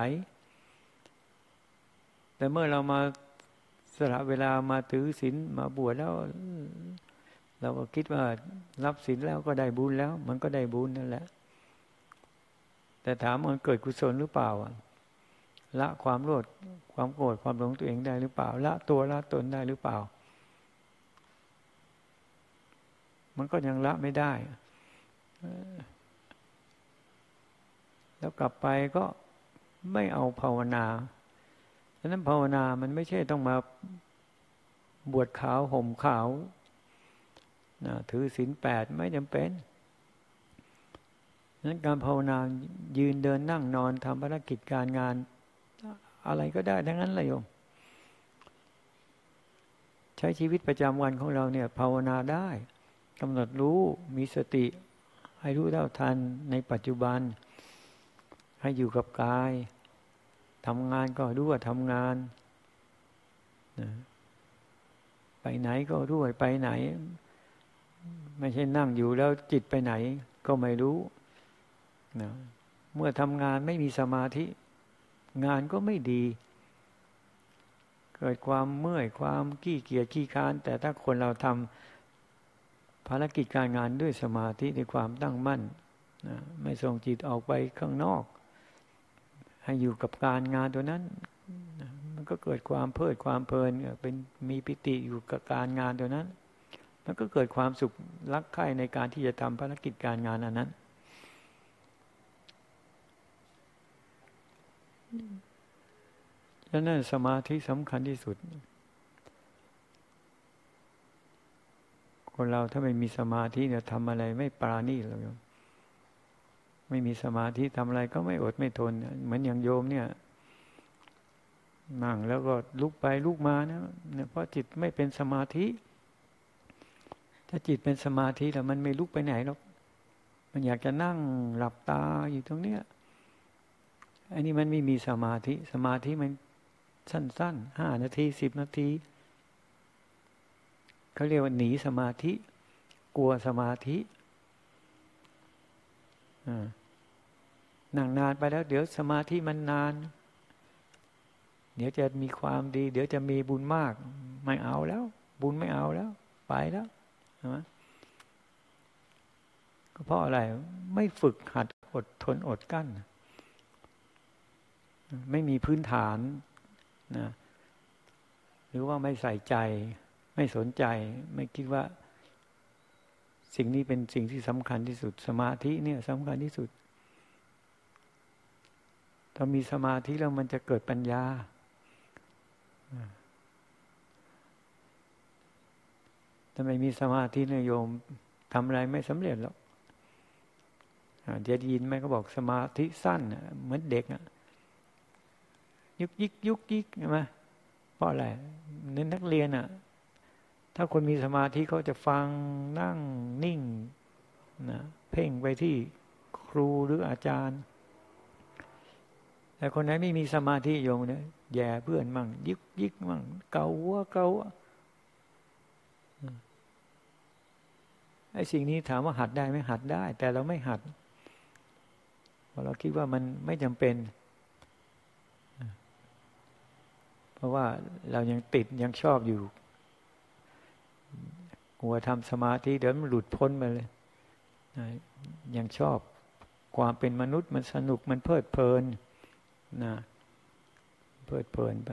แต่เมื่อเรามาสละเวลามาถือศีลมาบวชแล้วเราก็คิดว่ารับศีลแล้วก็ได้บุญแล้วมันก็ได้บุญนั่นแหละแต่ถามมันเกิดกุศลหรือเปล่าละความโลภความโกรธความหลงตัวเองได้หรือเปล่าละตัวละตนได้หรือเปล่ามันก็ยังละไม่ได้แล้วกลับไปก็ไม่เอาภาวนาฉะนั้นภาวนามันไม่ใช่ต้องมาบวชขาวห่มขาวนะถือศีลแปดไม่จำเป็นฉะนั้นการภาวนายืนเดินนั่งนอนทำภารกิจการงานอะไรก็ได้ทั้งนั้นเลยโยมใช้ชีวิตประจำวันของเราเนี่ยภาวนาได้กำหนดรู้มีสติให้รู้เท่าทันในปัจจุบันให้อยู่กับกายทำงานก็รู้ว่าทำงานไปไหนก็รู้ว่าไปไหนไม่ใช่นั่งอยู่แล้วจิตไปไหนก็ไม่รู้นะเมื่อทำงานไม่มีสมาธิงานก็ไม่ดีเกิดความเมื่อยความขี้เกียจขี้ค้านแต่ถ้าคนเราทำภารกิจการงานด้วยสมาธิด้วยความตั้งมั่นนะไม่ส่งจิตออกไปข้างนอกให้อยู่กับการงานตัวนั้นนะมันก็เกิดความเพลิดความเพลินเป็นมีปิติอยู่กับการงานตัวนั้นมันก็เกิดความสุขรักใคร่ในการที่จะทำภารกิจการงานอันนั้นดังนั้นสมาธิสำคัญที่สุดคนเราถ้าไม่มีสมาธิเนี่ยทำอะไรไม่ปราณีตเลยไม่มีสมาธิทำอะไรก็ไม่อดไม่ทนเหมือนอย่างโยมเนี่ยนั่งแล้วก็ลุกไปลุกมานะเนี่ยเพราะจิตไม่เป็นสมาธิถ้าจิตเป็นสมาธิแล้วมันไม่ลุกไปไหนหรอกมันอยากจะนั่งหลับตาอยู่ตรงเนี้ยอันนี้มันไม่มีสมาธิสมาธิมันสั้นๆห้านาทีสิบนาทีเขาเรียกว่าหนีสมาธิกลัวสมาธินั่งนานไปแล้วเดี๋ยวสมาธิมันนานเดี๋ยวจะมีความดีเดี๋ยวจะมีบุญมากไม่เอาแล้วบุญไม่เอาแล้วไปแล้วนะก็เพราะอะไรไม่ฝึกหัดอดทนอดกั้นไม่มีพื้นฐานนะหรือว่าไม่ใส่ใจไม่สนใจไม่คิดว่าสิ่งนี้เป็นสิ่งที่สำคัญที่สุดสมาธิเนี่ยสำคัญที่สุดถ้ามีสมาธิแล้วมันจะเกิดปัญญาถ้าไม่มีสมาธิเนี่ยโยมทำอะไรไม่สำเร็จหรอกจะยินไหมก็บอกสมาธิสั้นเหมือนเด็กอะยุกยิกยุกยิกใช่ไหมเพราะอะไรเน้นนักเรียนอ่ะถ้าคนมีสมาธิเขาจะฟังนั่งนิ่งนะเพ่งไปที่ครูหรืออาจารย์แต่คนไหนไม่มีสมาธิโยมเนี่ยแย่เพื่อนมั่งยิกยิกมั่งเกาหัวเกาไอ้สิ่งนี้ถามว่าหัดได้ไหมหัดได้แต่เราไม่หัดเพราะเราคิดว่ามันไม่จำเป็นเพราะว่าเรายังติดยังชอบอยู่กลัวทำสมาธิเดี๋ยวมันหลุดพ้นไปเลยยังชอบความเป็นมนุษย์มันสนุกมันเพลิดเพลินนะเพลิดเพลินไป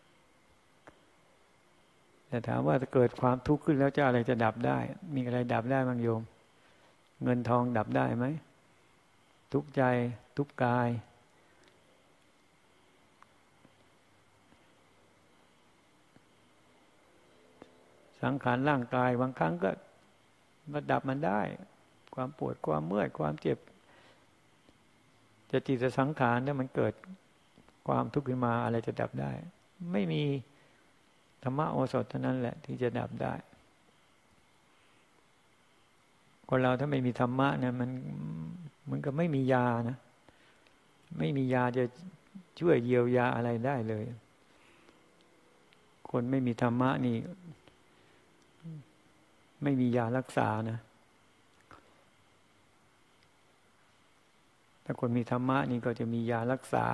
แต่ถามว่าถ้าเกิดความทุกข์ขึ้นแล้วจะอะไรจะดับได้มีอะไรดับได้บ้างโยมเงินทองดับได้ไหมทุกข์ใจทุกข์กายสังขารร่างกายบางครั้งก็มาดับมันได้ความปวดความเมื่อยความเจ็บจะจิตสังขารถ้ามันเกิดความทุกข์ขึ้นมาอะไรจะดับได้ไม่มีธรรมะโอสถเท่านั้นแหละที่จะดับได้คนเราถ้าไม่มีธรรมะเนี่ยมันมันก็ไม่มียานะไม่มียาจะช่วยเยียวยาอะไรได้เลยคนไม่มีธรรมะนี่ไม่มียารักษานะถ้าคนมีธรรมะนี่ก็จะมียารักษา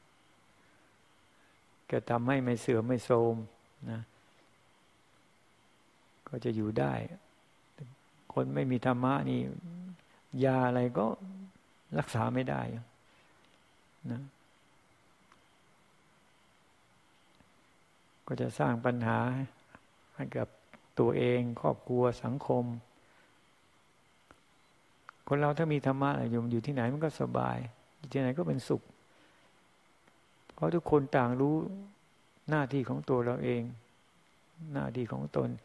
ก็ทำให้ไม่เสื่อมไม่โทรมนะก็จะอยู่ได้คนไม่มีธรรมะนี่ยาอะไรก็รักษาไม่ได้นะก็จะสร้างปัญหาให้กับตัวเองครอบครัวสังคมคนเราถ้ามีธรรมะอยู่อยู่ที่ไหนมันก็สบายอยู่ที่ไหนก็เป็นสุขเพราะทุกคนต่างรู้หน้าที่ของตัวเราเองหน้าที่ของตน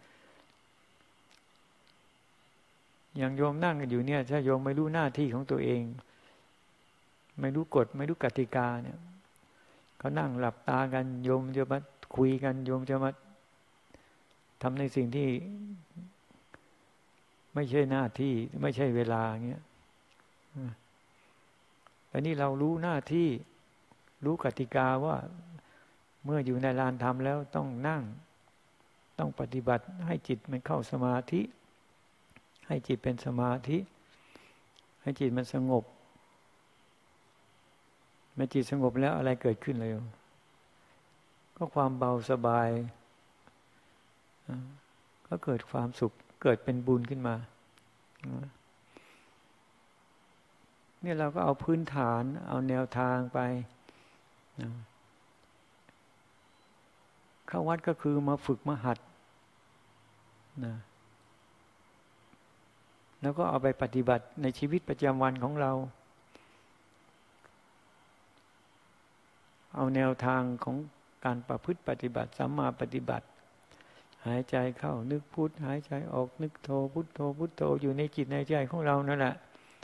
อย่างโยมนั่งกันอยู่เนี่ยถ้าโยมไม่รู้หน้าที่ของตัวเองไม่รู้กฎไม่รู้กติกาเนี่ยเขานั่งหลับตากันโยมจะมาคุยกันโยมจะมาทำในสิ่งที่ไม่ใช่หน้าที่ไม่ใช่เวลาเงี้ยแต่นี่เรารู้หน้าที่รู้กติกาว่าเมื่ออยู่ในลานธรรมแล้วต้องนั่งต้องปฏิบัติให้จิตมันเข้าสมาธิให้จิตเป็นสมาธิให้จิตมันสงบเมื่อจิตสงบแล้วอะไรเกิดขึ้นเลยก็ความเบาสบายก็เกิดความสุขเกิดเป็นบุญขึ้นมาเนี่ยเราก็เอาพื้นฐานเอาแนวทางไปเข้าวัดก็คือมาฝึกมาหัดนะแล้วก็เอาไปปฏิบัติในชีวิตประจำวันของเราเอาแนวทางของการประพฤติปฏิบัติสัมมาปฏิบัติหายใจเข้านึกพุทหายใจออกนึกโทพุทโธพุทโธอยู่ในจิตในใจของเรานั่นแหละ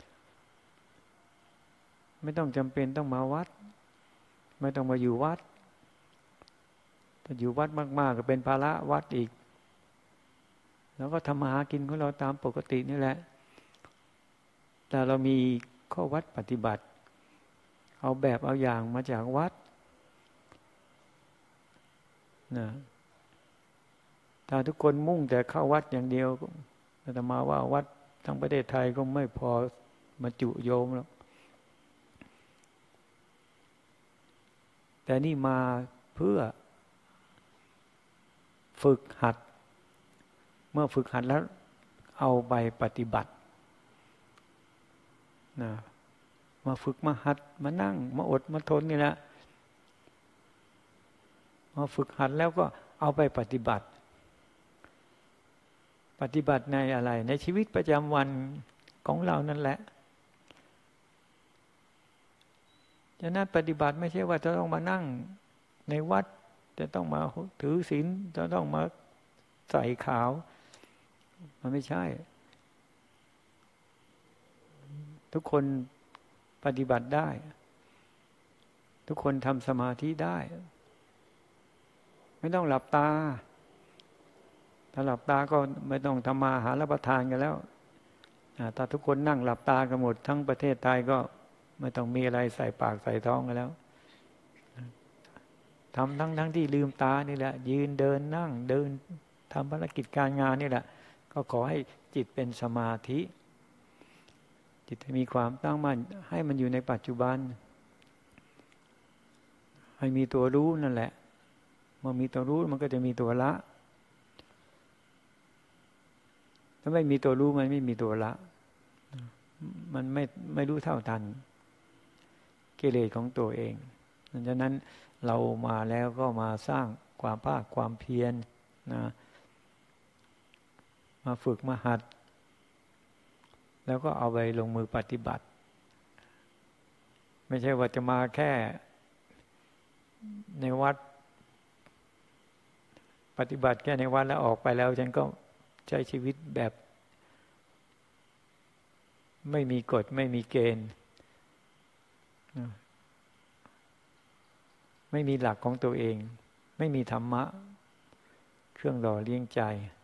ไม่ต้องจำเป็นต้องมาวัดไม่ต้องมาอยู่วัดถ้าอยู่วัดมากๆก็เป็นภาระวัดอีกแล้วก็ทำมาหากินของเราตามปกตินี่แหละแต่เรามีข้อวัดปฏิบัติเอาแบบเอาอย่างมาจากวัดนะถ้าทุกคนมุ่งแต่เข้าวัดอย่างเดียวอาตมาว่าวัดทั้งประเทศไทยก็ไม่พอมาจุโยมแล้วแต่นี่มาเพื่อฝึกหัดเมื่อฝึกหัดแล้วเอาไปปฏิบัตินะมาฝึกมาหัดมานั่งมาอดมาทนนี่แหละมาฝึกหัดแล้วก็เอาไปปฏิบัติปฏิบัติในอะไรในชีวิตประจำวันของเรานั่นแหละฉะนั้นปฏิบัติไม่ใช่ว่าจะต้องมานั่งในวัดจะต้องมาถือศีลจะต้องมาใส่ขาวมันไม่ใช่ทุกคนปฏิบัติได้ทุกคนทำสมาธิได้ไม่ต้องหลับตาถ้าหลับตาก็ไม่ต้องทำมาหารับประทานกันแล้วถ้าทุกคนนั่งหลับตากันหมดทั้งประเทศไทยก็ไม่ต้องมีอะไรใส่ปากใส่ท้องกันแล้วทำทั้งทั้งที่ลืมตานี่แหละยืนเดินนั่งเดินทำภารกิจการงานนี่แหละก็ขอให้จิตเป็นสมาธิจิตมีความตั้งมั่นให้มันอยู่ในปัจจุบันให้มีตัวรู้นั่นแหละเมื่อมีตัวรู้มันก็จะมีตัวละถ้าไม่มีตัวรู้มันไม่มีตัวละมันไม่ไม่รู้เท่าทันกิเลสของตัวเองดังนั้นเรามาแล้วก็มาสร้างความภาคความเพียรนะมาฝึกมาหัดแล้วก็เอาไปลงมือปฏิบัติไม่ใช่ว่าจะมาแค่ในวัดปฏิบัติแค่ในวัดแล้วออกไปแล้วฉันก็ใช้ชีวิตแบบไม่มีกฎไม่มีเกณฑ์ไม่มีหลักของตัวเองไม่มีธรรมะเครื่องหล่อเลี้ยงใจ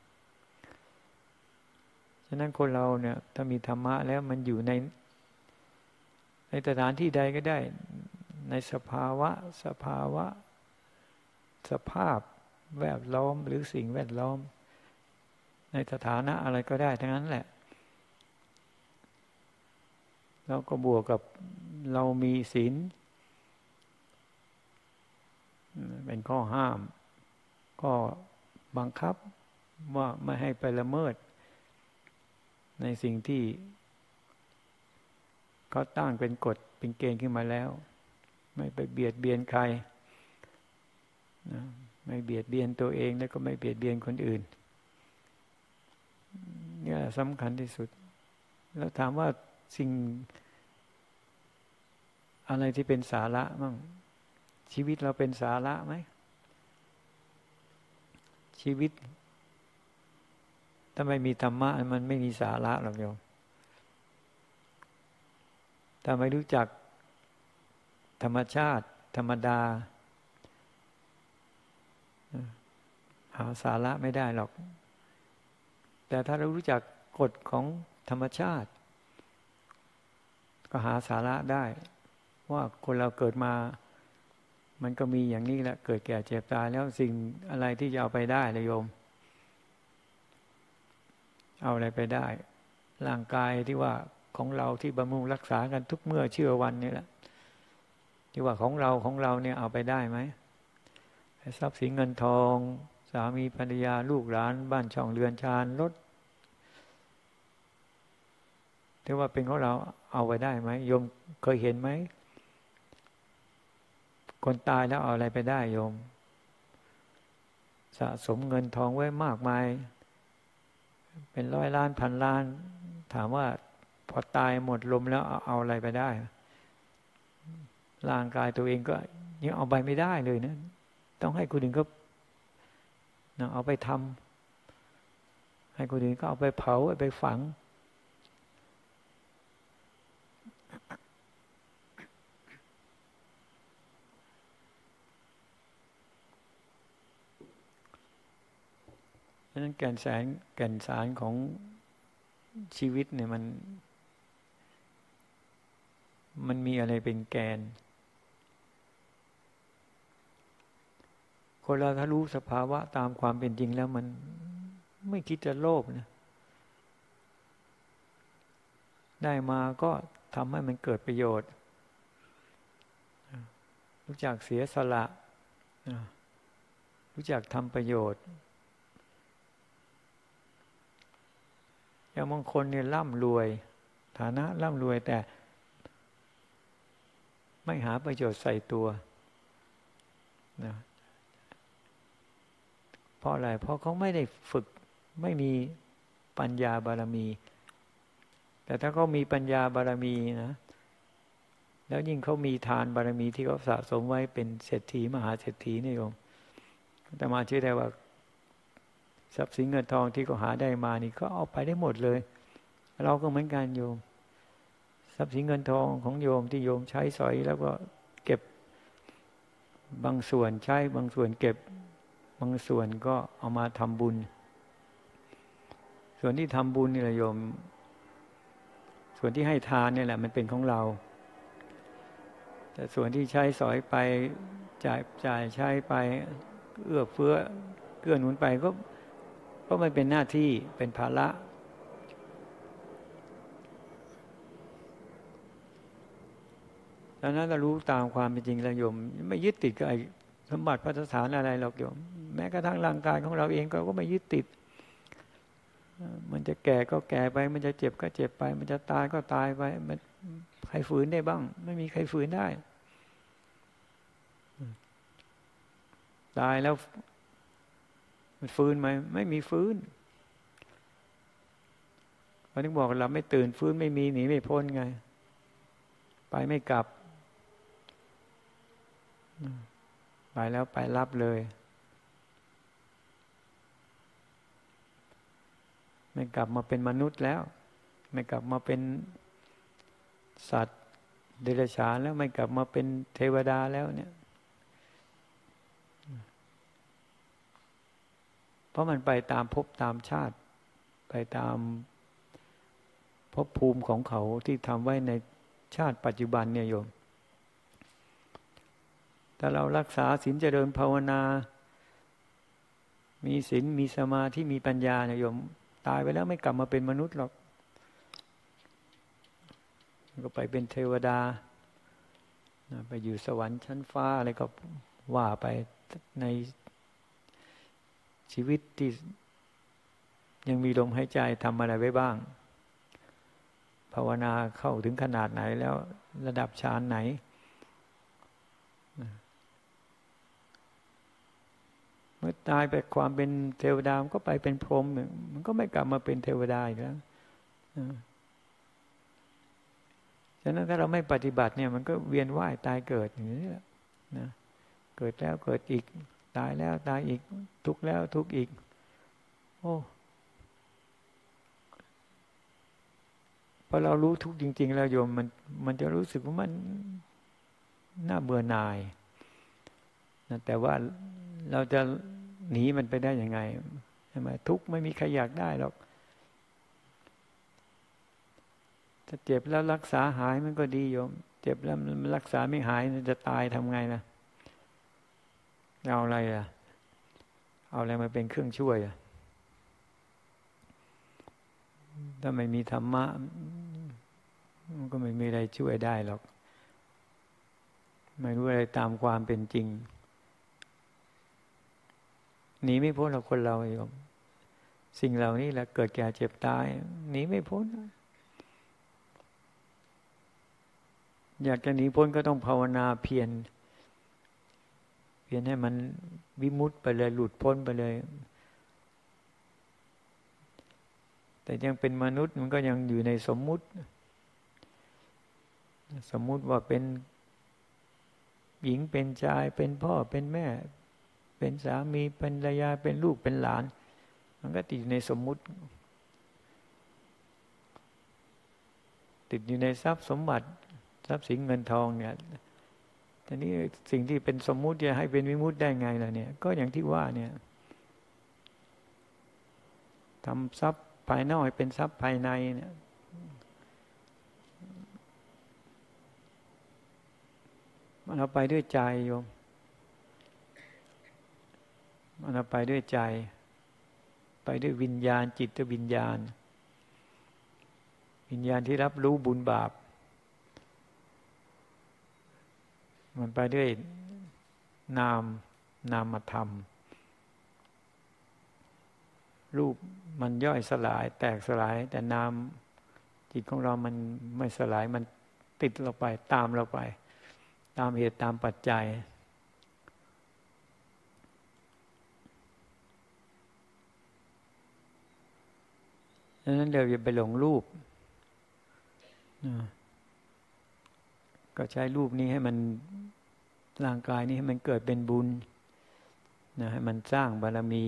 ฉะนั้นคนเราเนี่ยถ้ามีธรรมะแล้วมันอยู่ในในสถานที่ใดก็ได้ในสภาวะสภาวะสภาพแวดล้อมหรือสิ่งแวดล้อมในสถานะอะไรก็ได้ทั้งนั้นแหละแล้วก็บวกกับเรามีศีลเป็นข้อห้ามก็บังคับว่าไม่ให้ไปละเมิดในสิ่งที่เขาตั้งเป็นกฎเป็นเกณฑ์ขึ้นมาแล้วไม่ไปเบียดเบียนใครนะไม่เบียดเบียนตัวเองแล้วก็ไม่เบียดเบียนคนอื่นนี่สำคัญที่สุดแล้วถามว่าสิ่งอะไรที่เป็นสาระบ้างชีวิตเราเป็นสาระไหมชีวิตถ้าไม่มีธรรมะมันไม่มีสาระหรอกโยมถ้าไม่รู้จักธรรมชาติธรรมดาหาสาระไม่ได้หรอกแต่ถ้าเรารู้จักกฎของธรรมชาติก็หาสาระได้ว่าคนเราเกิดมามันก็มีอย่างนี้แหละเกิดแก่เจ็บตายแล้วสิ่งอะไรที่จะเอาไปได้เลยโยมเอาอะไรไปได้ร่างกายที่ว่าของเราที่บำรุงรักษากันทุกเมื่อเชื่อวันนี่แหละที่ว่าของเราของเราเนี่ยเอาไปได้ไหมทรัพย์สินเงินทองสามีภรรยาลูกหลานบ้านช่องเรือนชานรถที่ว่าเป็นของเราเอาไปได้ไหมโยมเคยเห็นไหมคนตายแล้วเอาอะไรไปได้โยมสะสมเงินทองไว้มากมายเป็นร้อยล้านพันล้านถามว่าพอตายหมดลมแล้วเอาเอาอะไรไปได้ร่างกายตัวเองก็ยังเอาไปไม่ได้เลยนะต้องให้คนอื่นก็เอาไปทำให้คนอื่นก็เอาไปเผาเอาไปฝังฉะนั้นแก่นสารแก่นสารของชีวิตเนี่ยมันมันมีอะไรเป็นแกนคนเราถ้ารู้สภาวะตามความเป็นจริงแล้วมันไม่คิดจะโลภนะได้มาก็ทำให้มันเกิดประโยชน์รู้จักเสียสละรู้จักทำประโยชน์อย่างบางคนเนี่ยร่ำรวยฐานะร่ำรวยแต่ไม่หาประโยชน์ใส่ตัวนะเพราะอะไรเพราะเขาไม่ได้ฝึกไม่มีปัญญาบารมีแต่ถ้าเขามีปัญญาบารมีนะแล้วยิ่งเขามีทานบารมีที่เขาสะสมไว้เป็นเศรษฐีมหาเศรษฐีนี่โยมแต่มาเชื่อได้ว่าทรัพย์สินเงินทองที่เขาหาได้มานี่เขาเอาไปได้หมดเลยเราก็เหมือนกันโยมทรัพย์สินเงินทองของโยมที่โยมใช้สอยแล้วก็เก็บบางส่วนใช้บางส่วนเก็บบางส่วนก็เอามาทำบุญส่วนที่ทำบุญนี่แหละโยมส่วนที่ให้ทานนี่แหละมันเป็นของเราแต่ส่วนที่ใช้สอยไปจ่ายจ่ายใช้ไปเอื้อเฟื้อเกื้อหนุนไปก็ก็ไม่เป็นหน้าที่เป็นภาระดังนั้นเรารู้ตามความเป็นจริงแล้วโยมไม่ยึดติดกับไอ้สมบัติพัฒฐานอะไรหรอกโยมแม้กระทั่งร่างกายของเราเองก็ไม่ยึดติดมันจะแก่ก็แก่ไปมันจะเจ็บก็เจ็บไปมันจะตายก็ตายไปมันใครฝืนได้บ้างไม่มีใครฝืนได้ตายแล้วมันฟื้นไหมไม่มีฟื้นเขาถึงบอกเราไม่ตื่นฟื้นไม่มีหนีไม่พ้นไงไปไม่กลับไปแล้วไปรับเลยไม่กลับมาเป็นมนุษย์แล้วไม่กลับมาเป็นสัตว์เดรัจฉานแล้วไม่กลับมาเป็นเทวดาแล้วเนี่ยเพราะมันไปตามภพตามชาติไปตามภพภูมิของเขาที่ทำไว้ในชาติปัจจุบันเนี่ยโยมถ้าเรารักษาศีลเจริญภาวนามีศีลมีสมาธิมีปัญญาเนี่ยโยมตายไปแล้วไม่กลับมาเป็นมนุษย์หรอกก็ไปเป็นเทวดาไปอยู่สวรรค์ชั้นฟ้าอะไรก็ว่าไปในชีวิตที่ยังมีลมหายใจทำอะไรไว้บ้างภาวนาเข้าถึงขนาดไหนแล้วระดับฌานไหนเมื่อตายไปความเป็นเทวดามันก็ไปเป็นพรหมมันก็ไม่กลับมาเป็นเทวดาอีกแล้วฉะนั้นถ้าเราไม่ปฏิบัติเนี่ยมันก็เวียนว่ายตายเกิดอย่างนี้แหละนะเกิดแล้วเกิดอีกตายแล้วตายอีกทุกข์แล้วทุกข์อีกโอ้พอเรารู้ทุกข์จริงๆแล้วโยมมันมันจะรู้สึกว่ามันน่าเบื่อหน่ายนะแต่ว่าเราจะหนีมันไปได้ยังไงใช่ไหมทุกข์ไม่มีใครอยากได้หรอกถ้าเจ็บแล้วรักษาหายมันก็ดีโยมเจ็บแล้วมันรักษาไม่หายมันจะตายทำไงนะเอาอะไรอ่ะเอาอะไรมาเป็นเครื่องช่วยอ่ะถ้าไม่มีธรรมะมันก็ไม่มีอะไรช่วยได้หรอกไม่รู้อะไรตามความเป็นจริงหนีไม่พ้นหรอกคนเราโยมสิ่งเหล่านี้แหละเกิดแก่เจ็บตายหนีไม่พ้นอยากจะหนีพ้นก็ต้องภาวนาเพียรเพียรให้มันวิมุตติไปเลยหลุดพ้นไปเลยแต่ยังเป็นมนุษย์มันก็ยังอยู่ในสมมุติสมมุติว่าเป็นหญิงเป็นชายเป็นพ่อเป็นแม่เป็นสามีเป็นภรรยาเป็นลูกเป็นหลานมันก็ติดอยู่ในสมมุติติดอยู่ในทรัพย์สมบัติทรัพย์สินเงินทองเนี่ยทีนี้สิ่งที่เป็นสมมุติจะให้เป็นวิมุตติได้ไงล่ะเนี่ยก็อย่างที่ว่าเนี่ยทำทรัพย์ภายนอกให้เป็นทรัพย์ภายในเนี่ยมันเอาไปด้วยใจโยมมันเอาไปด้วยใจไปด้วยวิญญาณจิตวิญญาณวิญญาณที่รับรู้บุญบาปมันไปด้วยนามนามธรรมรูปมันย่อยสลายแตกสลายแต่นามจิตของเรามันไม่สลายมันติดเราไปตามเราไปตามเหตุตามปัจจัยดังนั้นเราอย่าไปหลงรูปก็ใช้รูปนี้ให้มันร่างกายนี้ให้มันเกิดเป็นบุญนะให้มันสร้างบารมี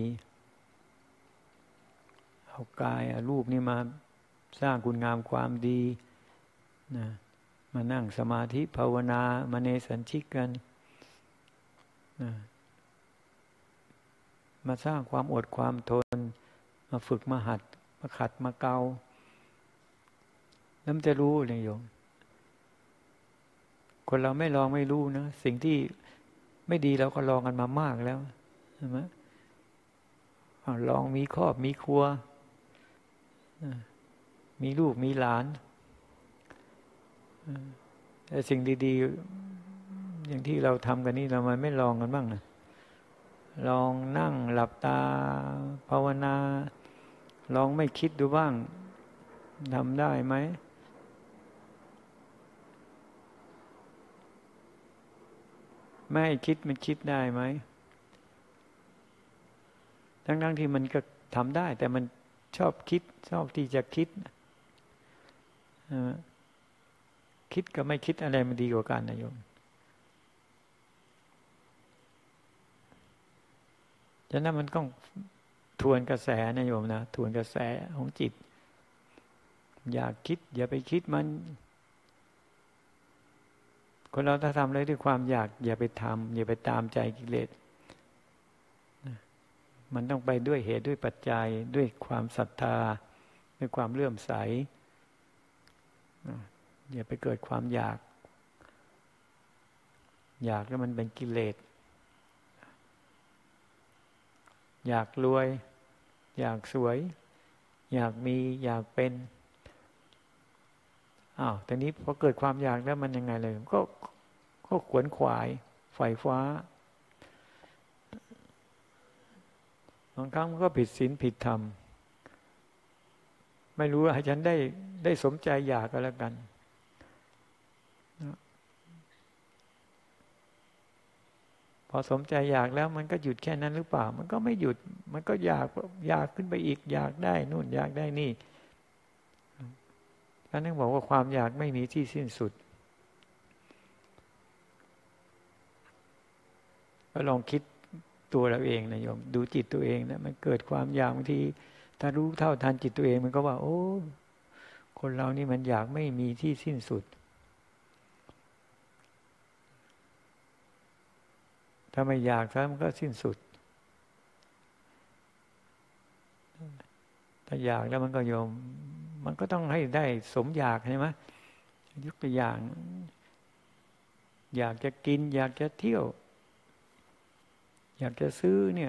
เอากายเอารูปนี้มาสร้างคุณงามความดีนะมานั่งสมาธิภาวนามาเนสัญชิกกันนะมาสร้างความอดความทนมาฝึกมาหัดมาขัดมาเกาแล้วมันจะรู้เลยโยมคนเราไม่ลองไม่รู้นะสิ่งที่ไม่ดีเราก็ลองกันมามากแล้วใช่ไหมลองมีครอบมีครัวมีลูกมีหลานแต่สิ่งดีๆอย่างที่เราทำกันนี่เราไม่ลองกันบ้างนะลองนั่งหลับตาภาวนาลองไม่คิดดูบ้างทำได้ไหมไม่ให้คิดมันคิดได้ไหมทั้งๆที่มันก็ทำได้แต่มันชอบคิดชอบที่จะคิดคิดกับไม่คิดอะไรมันดีกว่ากันนะโยมฉะนั้นมันต้องทวนกระแสนะโยมนะทวนกระแสของจิตอยากคิดอย่าไปคิดมันคนเราถ้าทำอะไรด้วยความอยากอย่าไปทำอย่าไปตามใจกิเลสมันต้องไปด้วยเหตุด้วยปัจจัยด้วยความศรัทธาด้วยความเลื่อมใสอย่าไปเกิดความอยากอยากแล้วมันเป็นกิเลสอยากรวยอยากสวยอยากมีอยากเป็นอ้าวแต่นี้พอเกิดความอยากแล้วมันยังไงเลยก็ก็ขวนขวายไฟฟ้าบางครั้งมันก็ผิดศีลผิดธรรมไม่รู้ให้ฉันได้ได้สมใจอยากก็แล้วกันพอสมใจอยากแล้วมันก็หยุดแค่นั้นหรือเปล่ามันก็ไม่หยุดมันก็อยากอยากขึ้นไปอีกอยากได้นู่นอยากได้นี่ท่านนึกบอกว่าความอยากไม่มีที่สิ้นสุดก็ลองคิดตัวเราเองนะโยมดูจิตตัวเองนะมันเกิดความอยากบางทีถ้ารู้เท่าทันจิตตัวเองมันก็ว่าโอ้คนเรานี่มันอยากไม่มีที่สิ้นสุดถ้าไม่อยากซะมันก็สิ้นสุดถ้าอยากแล้วมันก็โยมมันก็ต้องให้ได้สมอยากใช่ไหมยกตัวอย่างอยากจะกินอยากจะเที่ยวอยากจะซื้อเนี่ย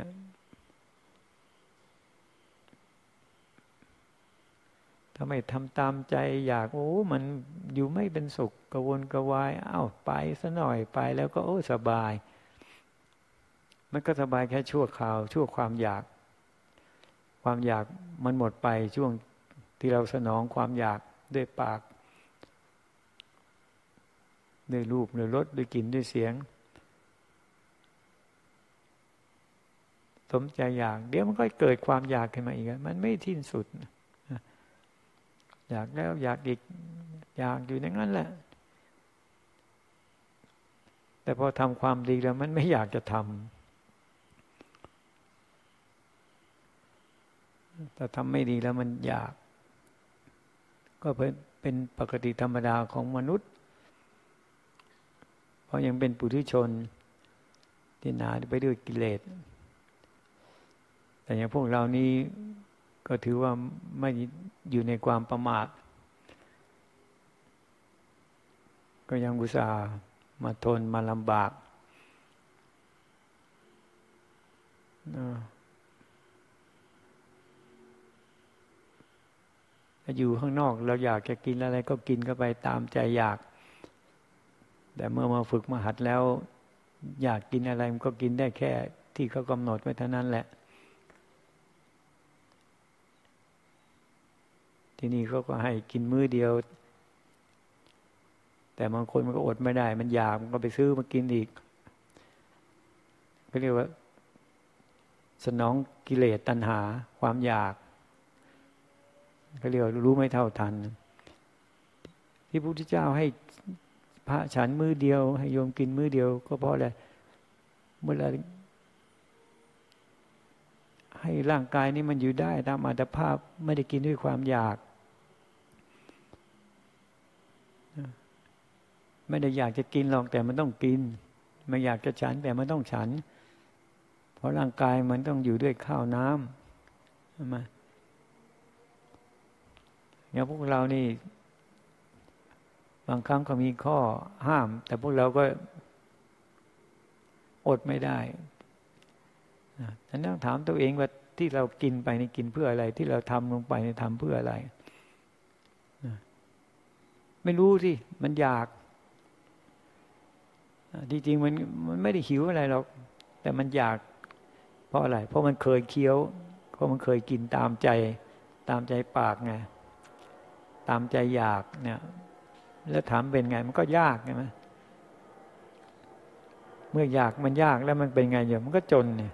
ถ้าไม่ทำตามใจอยากโอ้มันอยู่ไม่เป็นสุขกระวนกระวายอ้าวไปซะหน่อยไปแล้วก็โอ้สบายมันก็สบายแค่ชั่วคราวชั่วความอยากความอยากมันหมดไปช่วงที่เราสนองความอยากด้วยปากด้วยรูปด้วยรสด้วยกลิ่นด้วยเสียงสมใจอยากเดี๋ยวมันก็เกิดความอยากขึ้นมาอีกมันไม่สิ้นสุดอยากแล้วอยากอีกอยากอยู่ในนั้นแหละแต่พอทำความดีแล้วมันไม่อยากจะทำแต่ทำไม่ดีแล้วมันอยากก็เป็นปกติธรรมดาของมนุษย์เพราะยังเป็นปุถุชนที่หนาไปด้วยกิเลสแต่อย่างพวกเรานี้ก็ถือว่าไม่อยู่ในความประมาทก็ยังอุตส่าห์มาทนมาลำบากอยู่ข้างนอกเราอยากจะกินอะไรก็กินเข้าไปตามใจอยากแต่เมื่อมาฝึกมาหัดแล้วอยากกินอะไรมันก็กินได้แค่ที่เขากำหนดไว้เท่านั้นแหละที่นี่เขาก็ให้กินมื้อเดียวแต่บางคนมันก็อดไม่ได้มันอยากมันก็ไปซื้อมากินอีกเขาเรียกว่าสนองกิเลสตัณหาความอยากเขาเรียกว่ารู้ไม่เท่าทันที่พระพุทธเจ้าให้พระฉันมื้อเดียวให้โยมกินมื้อเดียวก็เพราะอะไรเมื่อไรให้ร่างกายนี้มันอยู่ได้ตามอัตภาพไม่ได้กินด้วยความอยากไม่ได้อยากจะกินหรอกแต่มันต้องกินไม่อยากจะฉันแต่มันต้องฉันเพราะร่างกายมันต้องอยู่ด้วยข้าวน้ำใช่ไหมอย่างพวกเรานี่บางครั้งก็มีข้อห้ามแต่พวกเราก็อดไม่ได้ฉันต้องถามตัวเองว่าที่เรากินไปนี่กินเพื่ออะไรที่เราทำลงไปนี่ทำเพื่ออะไรไม่รู้สิมันอยากที่จริงมันมันไม่ได้หิวอะไรหรอกแต่มันอยากเพราะอะไรเพราะมันเคยเคี้ยวเพราะมันเคยกินตามใจตามใจปากไงตามใจอยากเนี่ยแล้วถามเป็นไงมันก็ยากใช่ไหมเมื่ออยากมันยากแล้วมันเป็นไงอยู่มันก็จนเนี่ย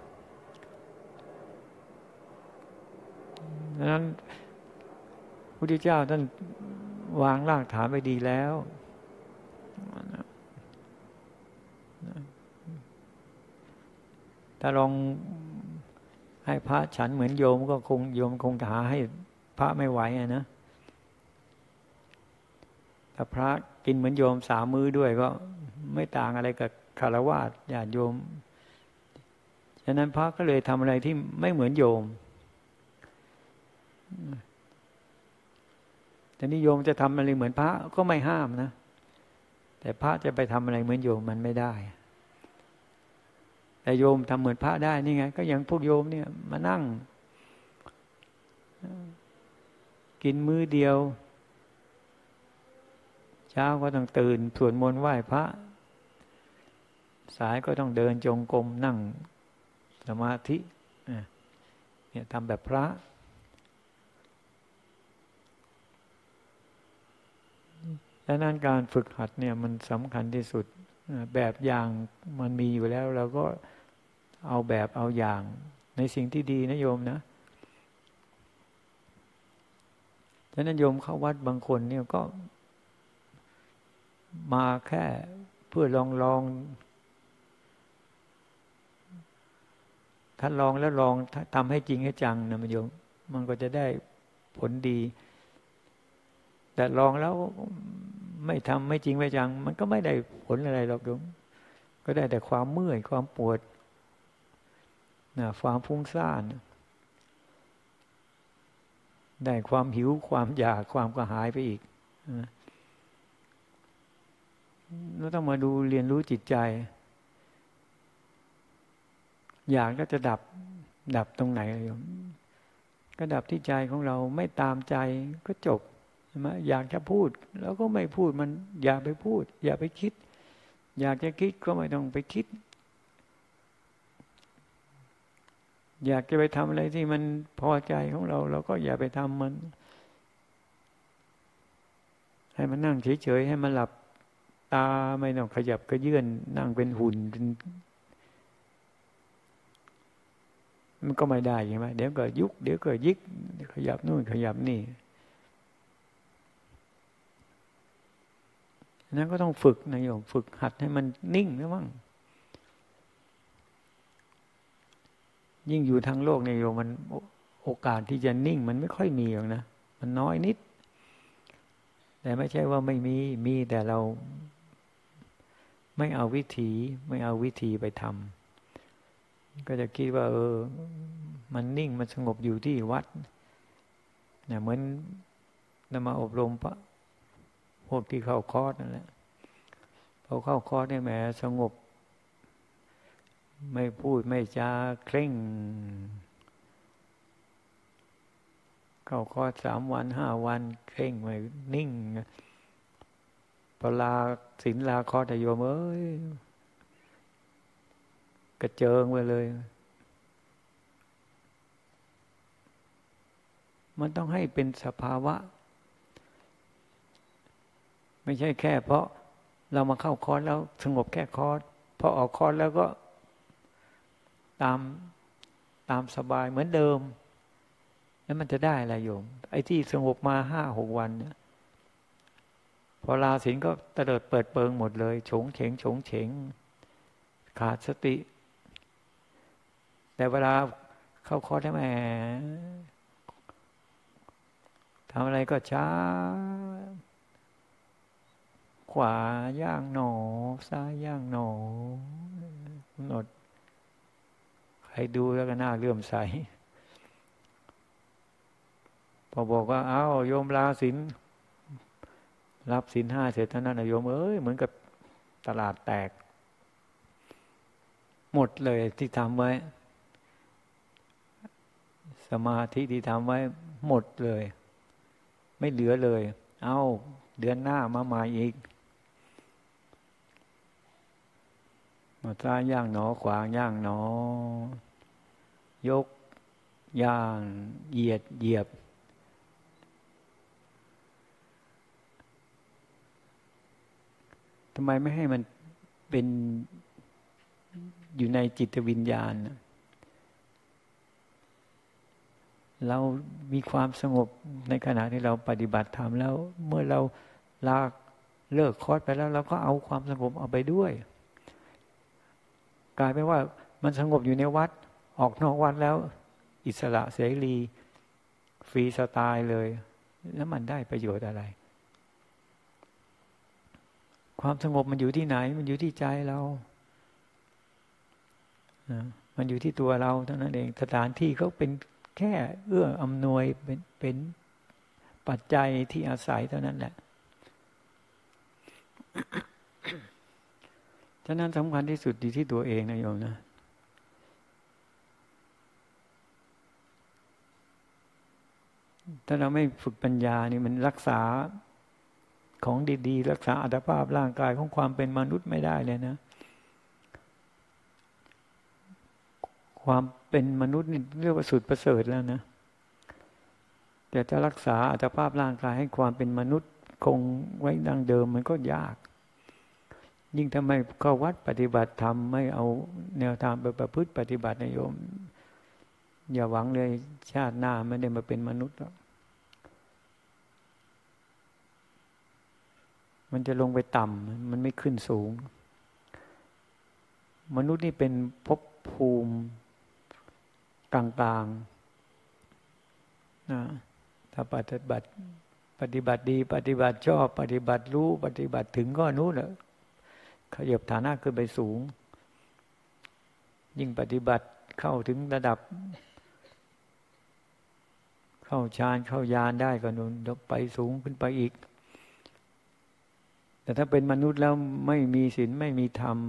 ดังนั้นพระพุทธเจ้าท่านวางรากฐานไว้ดีแล้วถ้าลองให้พระฉันเหมือนโยมก็คงโยมคงหาให้พระไม่ไหวอ่ะนะถ้าพระกินเหมือนโยมสามมื้อด้วยก็ไม่ต่างอะไรกับฆราวาสญาติโยมฉะนั้นพระก็เลยทำอะไรที่ไม่เหมือนโยมแต่นี่โยมจะทำอะไรเหมือนพระก็ไม่ห้ามนะแต่พระจะไปทำอะไรเหมือนโยมมันไม่ได้แต่โยมทำเหมือนพระได้นี่ไงก็อย่างพวกโยมเนี่ยมานั่งกินมื้อเดียวเช้าก็ต้องตื่นสวดมนต์ไหว้พระสายก็ต้องเดินจงกรมนั่งสมาธิเนี่ยทำแบบพระดังนั้นการฝึกหัดเนี่ยมันสำคัญที่สุดแบบอย่างมันมีอยู่แล้วเราก็เอาแบบเอาอย่างในสิ่งที่ดีนะโยมนะฉะนั้นโยมเข้าวัดบางคนเนี่ยก็มาแค่เพื่อลองลองถ้าลองแล้วลองทำให้จริงให้จังนะมันโยมมันก็จะได้ผลดีแต่ลองแล้วไม่ทำไม่จริงไม่จังมันก็ไม่ได้ผลอะไรหรอกโยมก็ได้แต่ความเมื่อยความปวดนะความฟุ้งซ่านได้ความหิวความอยากความกระหายไปอีกเราต้องมาดูเรียนรู้จิตใจอยากก็จะดับดับตรงไหนโยมก็ดับที่ใจของเราไม่ตามใจก็จบใช่ไหมอยากจะพูดแล้วก็ไม่พูดมันอย่าไปพูดอย่าไปคิดอยากจะคิดก็ไม่ต้องไปคิดอยากจะไปทำอะไรที่มันพอใจของเราเราก็อย่าไปทำมันให้มันนั่งเฉยๆให้มันหลับตาไม่ต้องขยับกระเยื่อนนั่งเป็นหุ่นมันก็ไม่ได้ใช่ไหมเดี๋ยวก็ยุกเดี๋ยวก็ยิกขยับนู่นขยับนี่นั้นก็ต้องฝึกนะโยมฝึกหัดให้มันนิ่งนะมั่งยิ่งอยู่ทางโลกเนี่ยโยมมันโอกาสที่จะนิ่งมันไม่ค่อยมีหรอกนะมันน้อยนิดแต่ไม่ใช่ว่าไม่มีมีแต่เราไม่เอาวิธีไม่เอาวิธีไปทำก็จะคิดว่าเออมันนิ่งมันสงบอยู่ที่วัดเนี่ยเหมือนนำมาอบรมพระพวกที่เข้าคอร์สนั่นแหละพอเข้าคอร์สเนี่ยแหมสงบไม่พูดไม่จาเคร่งเข้าคอร์สสามวันห้าวันเคร่งไม่นิ่งพอลาศีลลาคอร์สโยมเอ้ยกระเจิงไปเลยมันต้องให้เป็นสภาวะไม่ใช่แค่เพราะเรามาเข้าคอร์สแล้วสงบแค่คอร์สพอออกคอร์สแล้วก็ตามตามสบายเหมือนเดิมแล้วมันจะได้อะไรโยมไอ้ที่สงบมาห้าหกวันเนี่ยพอลาศีลก็ตะเลิดเปิดเปิงหมดเลยโฉงเฉงโฉงเฉงขาดสติแต่เวลาเข้าคอร์สได้แหมทำอะไรก็ช้าขวาย่างหนอซ้ายย่างหนอหนดใครดูแล้วก็น่าเลื่อมใสพอบอกว่าเอ้าโยมลาศีลรับศีลห้าเสร็จเท่านั้นนะโยมเอ้ยเหมือนกับตลาดแตกหมดเลยที่ทำไว้สมาธิที่ทำไว้หมดเลยไม่เหลือเลยเอ้าเดือนหน้ามาใหม่อีกมาซ้ายย่างหนอขวาย่างหนอยกย่างเหยียดเหยียบทำไมไม่ให้มันเป็นอยู่ในจิตวิญญาณเรามีความสงบในขณะที่เราปฏิบัติธรรมแล้วเมื่อเราลาเลิกคอร์สไปแล้วเราก็เอาความสงบเอาไปด้วยกลายเป็นว่ามันสงบอยู่ในวัดออกนอกวัดแล้วอิสระเสรีฟรีสไตล์เลยแล้วมันได้ประโยชน์อะไรความสงบมันอยู่ที่ไหนมันอยู่ที่ใจเรามันอยู่ที่ตัวเราเท่านั้นเองสถานที่เขาเป็นแค่เอื้ออำนวยเป็นเป็นปัจจัยที่อาศัยเท่านั้นแหละฉะนั้นสำคัญที่สุดอยู่ที่ตัวเองนะโยมนะถ้าเราไม่ฝึกปัญญานี่มันรักษาของดีๆรักษาอัตภาพร่างกายของความเป็นมนุษย์ไม่ได้เลยนะความเป็นมนุษย์นี่เรียกว่าสุดประเสริฐแล้วนะแต่ถ้ารักษาอัตภาพร่างกายให้ความเป็นมนุษย์คงไว้ดังเดิมมันก็ยากยิ่งทำไมเข้าวัดปฏิบัติธรรมไม่เอาแนวทางไปประพฤติปฏิบัตินะโยมอย่าหวังเลยชาติหน้าไม่ได้มาเป็นมนุษย์หรอกมันจะลงไปต่ำมันไม่ขึ้นสูงมนุษย์นี่เป็นภพภูมิกลางๆนะถ้าปฏิบัติปฏิบัติดีปฏิบัติชอบปฏิบัติรู้ปฏิบัติถึงก็นู้นแหละขยับฐานะขึ้นไปสูงยิ่งปฏิบัติเข้าถึงระดับเข้าฌานเข้ายานได้ก็นู้นไปสูงขึ้นไปอีกแต่ถ้าเป็นมนุษย์แล้วไม่มีศีลไม่มีธรรม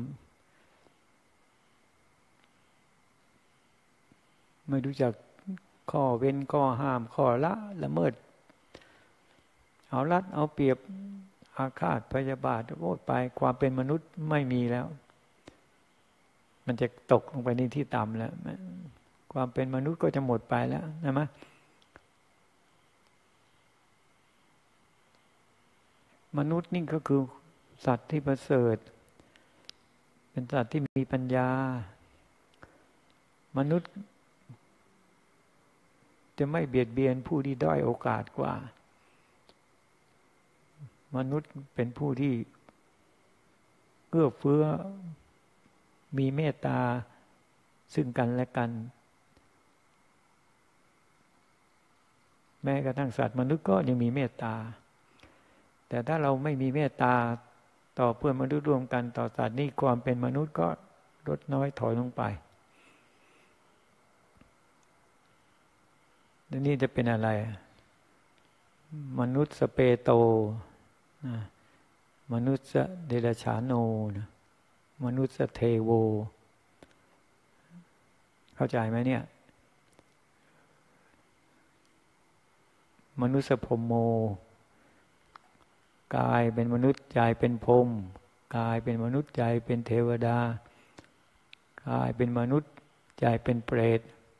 ไม่รู้จักข้อเว้นข้อห้ามข้อละละเมิดเอารัดเอาเปรียบอาฆาตพยาบาทโอ้ไปความเป็นมนุษย์ไม่มีแล้วมันจะตกลงไปในที่ต่ำแล้วความเป็นมนุษย์ก็จะหมดไปแล้วนะมั้ยมนุษย์นี่ก็คือสัตว์ที่ประเสริฐเป็นสัตว์ที่มีปัญญามนุษย์จะไม่เบียดเบียนผู้ที่ด้อยโอกาสกว่ามนุษย์เป็นผู้ที่เอื้อเฟื้อมีเมตตาซึ่งกันและกันแม้กระทั่งสัตว์มนุษย์ก็ยังมีเมตตาแต่ถ้าเราไม่มีเมตตาต่อเพื่อนมนุษย์ร่วมกันต่อสัตว์นี่ความเป็นมนุษย์ก็ลดน้อยถอยลงไปแล้วนี่จะเป็นอะไรมนุษย์สเปโตมนุษย์เดรัจฉานโนมนุษย์เทโวเข้าใจไหมเนี่ยมนุษย์พรหมโมกายเป็นมนุษย์ใจเป็นพรหมกายเป็นมนุษย์ใจเป็นเทวดากายเป็นมนุษย์ใจเป็นเปรต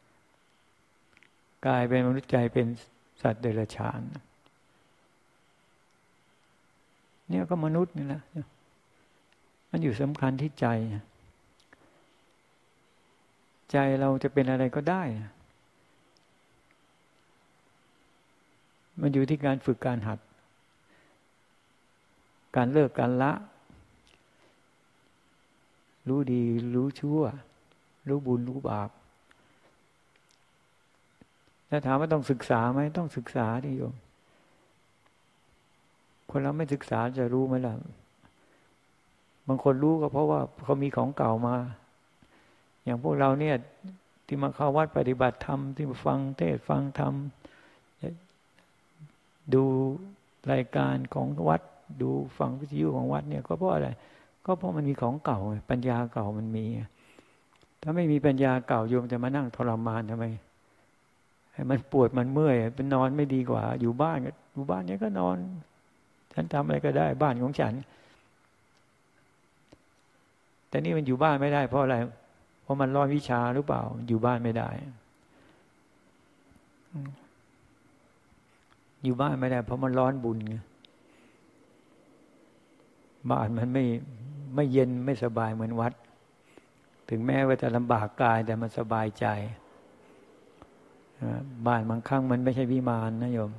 กายเป็นมนุษย์ใจเป็นสัตว์เดรัจฉานเนี่ยก็มนุษย์นี่แหละมันอยู่สำคัญที่ใจใจเราจะเป็นอะไรก็ได้มันอยู่ที่การฝึกการหัดการเลิกการละรู้ดีรู้ชั่วรู้บุญรู้บาปแล้วถามว่าต้องศึกษาไหมต้องศึกษาดิโยมคนเราไม่ศึกษาจะรู้ไหมล่ะบางคนรู้ก็เพราะว่าเขามีของเก่ามาอย่างพวกเราเนี่ยที่มาเข้าวัดปฏิบัติธรรมที่มาฟังเทศน์ฟังธรรมดูรายการของวัดดูฟังวิทยุของวัดเนี่ยก็เพราะอะไรก็เพราะมันมีของเก่าปัญญาเก่ามันมีถ้าไม่มีปัญญาเก่าโยมจะมานั่งทรมานทำไมให้มันปวดมันเมื่อยเป็นนอนไม่ดีกว่าอยู่บ้านก็อยู่บ้านเนี่ยก็นอนฉันทำอะไรก็ได้บ้านของฉันแต่นี่มันอยู่บ้านไม่ได้เพราะอะไรเพราะมันร้อนวิชาหรือเปล่าอยู่บ้านไม่ได้อยู่บ้านไม่ได้เพราะมันร้อนบุญไงบ้านมันไม่ไม่เย็นไม่สบายเหมือนวัดถึงแม้ว่าจะลำบากกายแต่มันสบายใจบ้านบางครั้งมันไม่ใช่วิมานนะโยม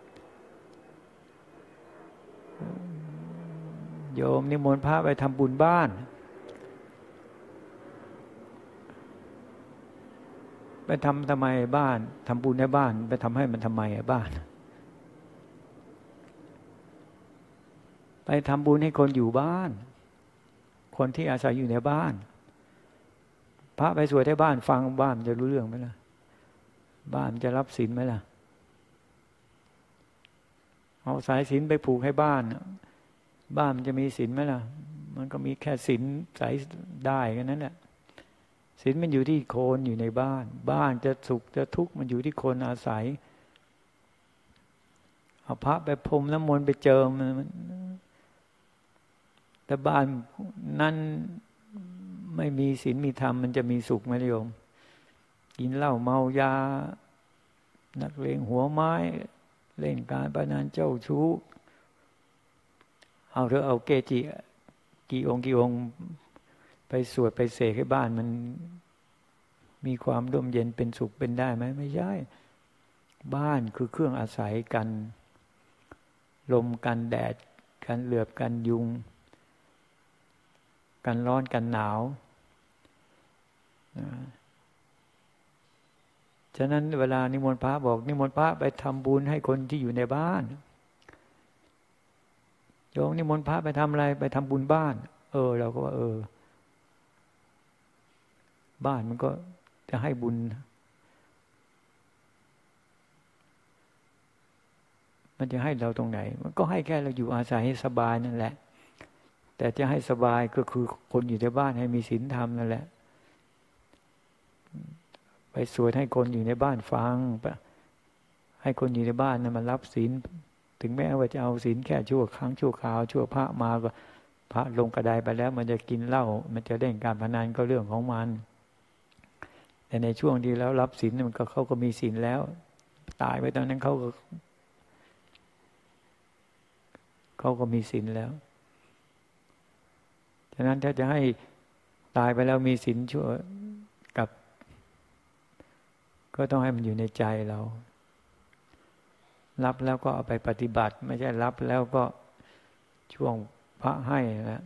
โยมนิมนต์พระไปทำบุญบ้านไปทำทำไมบ้านทำบุญในบ้านไปทำให้มันทำไมบ้านไปทำบุญให้คนอยู่บ้านคนที่อาศัยอยู่ในบ้านพระไปสวดให้บ้านฟังบ้านจะรู้เรื่องไหมล่ะบ้านจะรับศีลไหมล่ะเอาสายศีลไปผูกให้บ้านบ้านมันจะมีศีลไหมล่ะมันก็มีแค่ศีลสายได้แค่นั้นแหละศีลมันอยู่ที่คนอยู่ในบ้านบ้านจะสุขจะทุกข์มันอยู่ที่คนอาศัยเอาพระไปพรมน้ำมนต์ไปเจิมมันแต่บ้านนั้นไม่มีศีลมีธรรมมันจะมีสุขไหมโยมกินเหล้าเมายานักเลงหัวไม้เล่นการพนันเจ้าชู้เอาเถอะเอาเกจิกี่องค์กี่องค์ไปสวดไปเสกให้บ้านมันมีความร่มเย็นเป็นสุขเป็นได้ไหมไม่ใช่บ้านคือเครื่องอาศัยกันลมกันแดดกันเหลือบกันยุงกันร้อนกันหนาวฉะนั้นเวลานิมนต์พระบอกนิมนต์พระไปทำบุญให้คนที่อยู่ในบ้านโยมนิมนต์พระไปทำอะไรไปทำบุญบ้านเออเราก็ว่าเออบ้านมันก็จะให้บุญมันจะให้เราตรงไหนมันก็ให้แค่เราอยู่อาศัยให้สบายนั่นแหละแต่จะให้สบายก็คือคนอยู่ในบ้านให้มีศีลธรรมนั่นแหละไปสวดให้คนอยู่ในบ้านฟังให้คนอยู่ในบ้านนั้นมารับศีลถึงแม้ว่าจะเอาศีลแค่ชั่วครั้งชั่วคราวชั่วพระมาก็พระลงกระไดไปแล้วมันจะกินเหล้ามันจะเล่นการพนันก็เรื่องของมันแต่ในช่วงที่แล้วรับศีลมันก็เขาก็มีศีลแล้วตายไปตอนนั้นเขาก็เขาก็มีศีลแล้วฉะนั้นถ้าจะให้ตายไปแล้วมีศีลชั่วกับก็ต้องให้มันอยู่ในใจเรารับแล้วก็เอาไปปฏิบัติไม่ใช่รับแล้วก็ช่วงพระให้นะ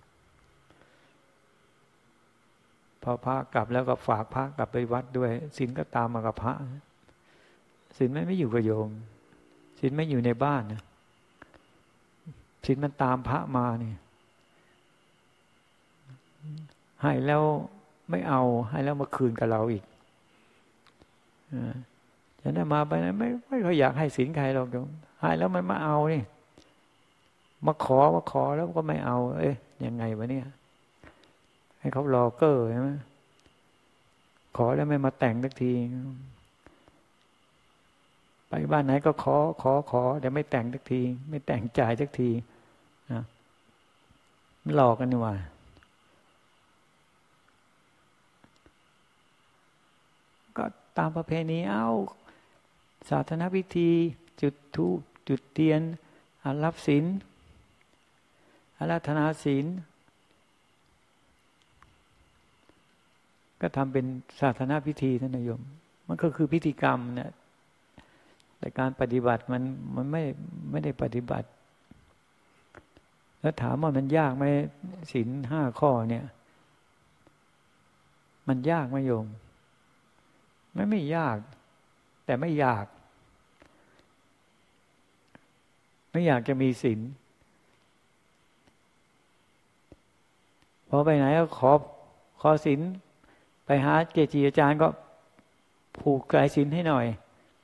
พอพระกลับแล้วก็ฝากพระกลับไปวัดด้วยศีลก็ตามมากับพระศีลไม่ไม่อยู่กับโยมศีลไม่อยู่ในบ้านนะศีลมันตามพระมาเนี่ยให้แล้วไม่เอาให้แล้วมาคืนกับเราอีกฉะนั้นมาไปนะไม่ไม่ค่อยอยากให้ศีลใครหรอกโยมให้แล้วมันมาเอานี่มาขอมาขอแล้วก็ไม่เอาเอ๊ะยังไงวะเนี่ยให้เขารอเกอร์ใช่ไหมขอแล้วไม่มาแต่งสักทีไปบ้านไหนก็ขอขอขอแต่ไม่แต่งสักทีไม่แต่งจ่ายสักทีนะหลอกกันนี่ว่าก็ตามประเพณีเอ้าศาสนพิธีจุดธูปจุดเทียนรับศีลอาราธนาศีลก็ทำเป็นศาสนาพิธีท่านโยมมันก็คือพิธีกรรมเนี่ยแต่การปฏิบัติมันมันไม่ไม่ได้ปฏิบัติแล้วถามว่ามันยากไหมศีลห้าข้อเนี่ยมันยากไหมโยมไม่ไม่ยากแต่ไม่อยากไม่อยากจะมีศีลพอไปไหนก็ขอขอศีลไปหาเกจิอาจารย์ก็ผูกสายศีลให้หน่อย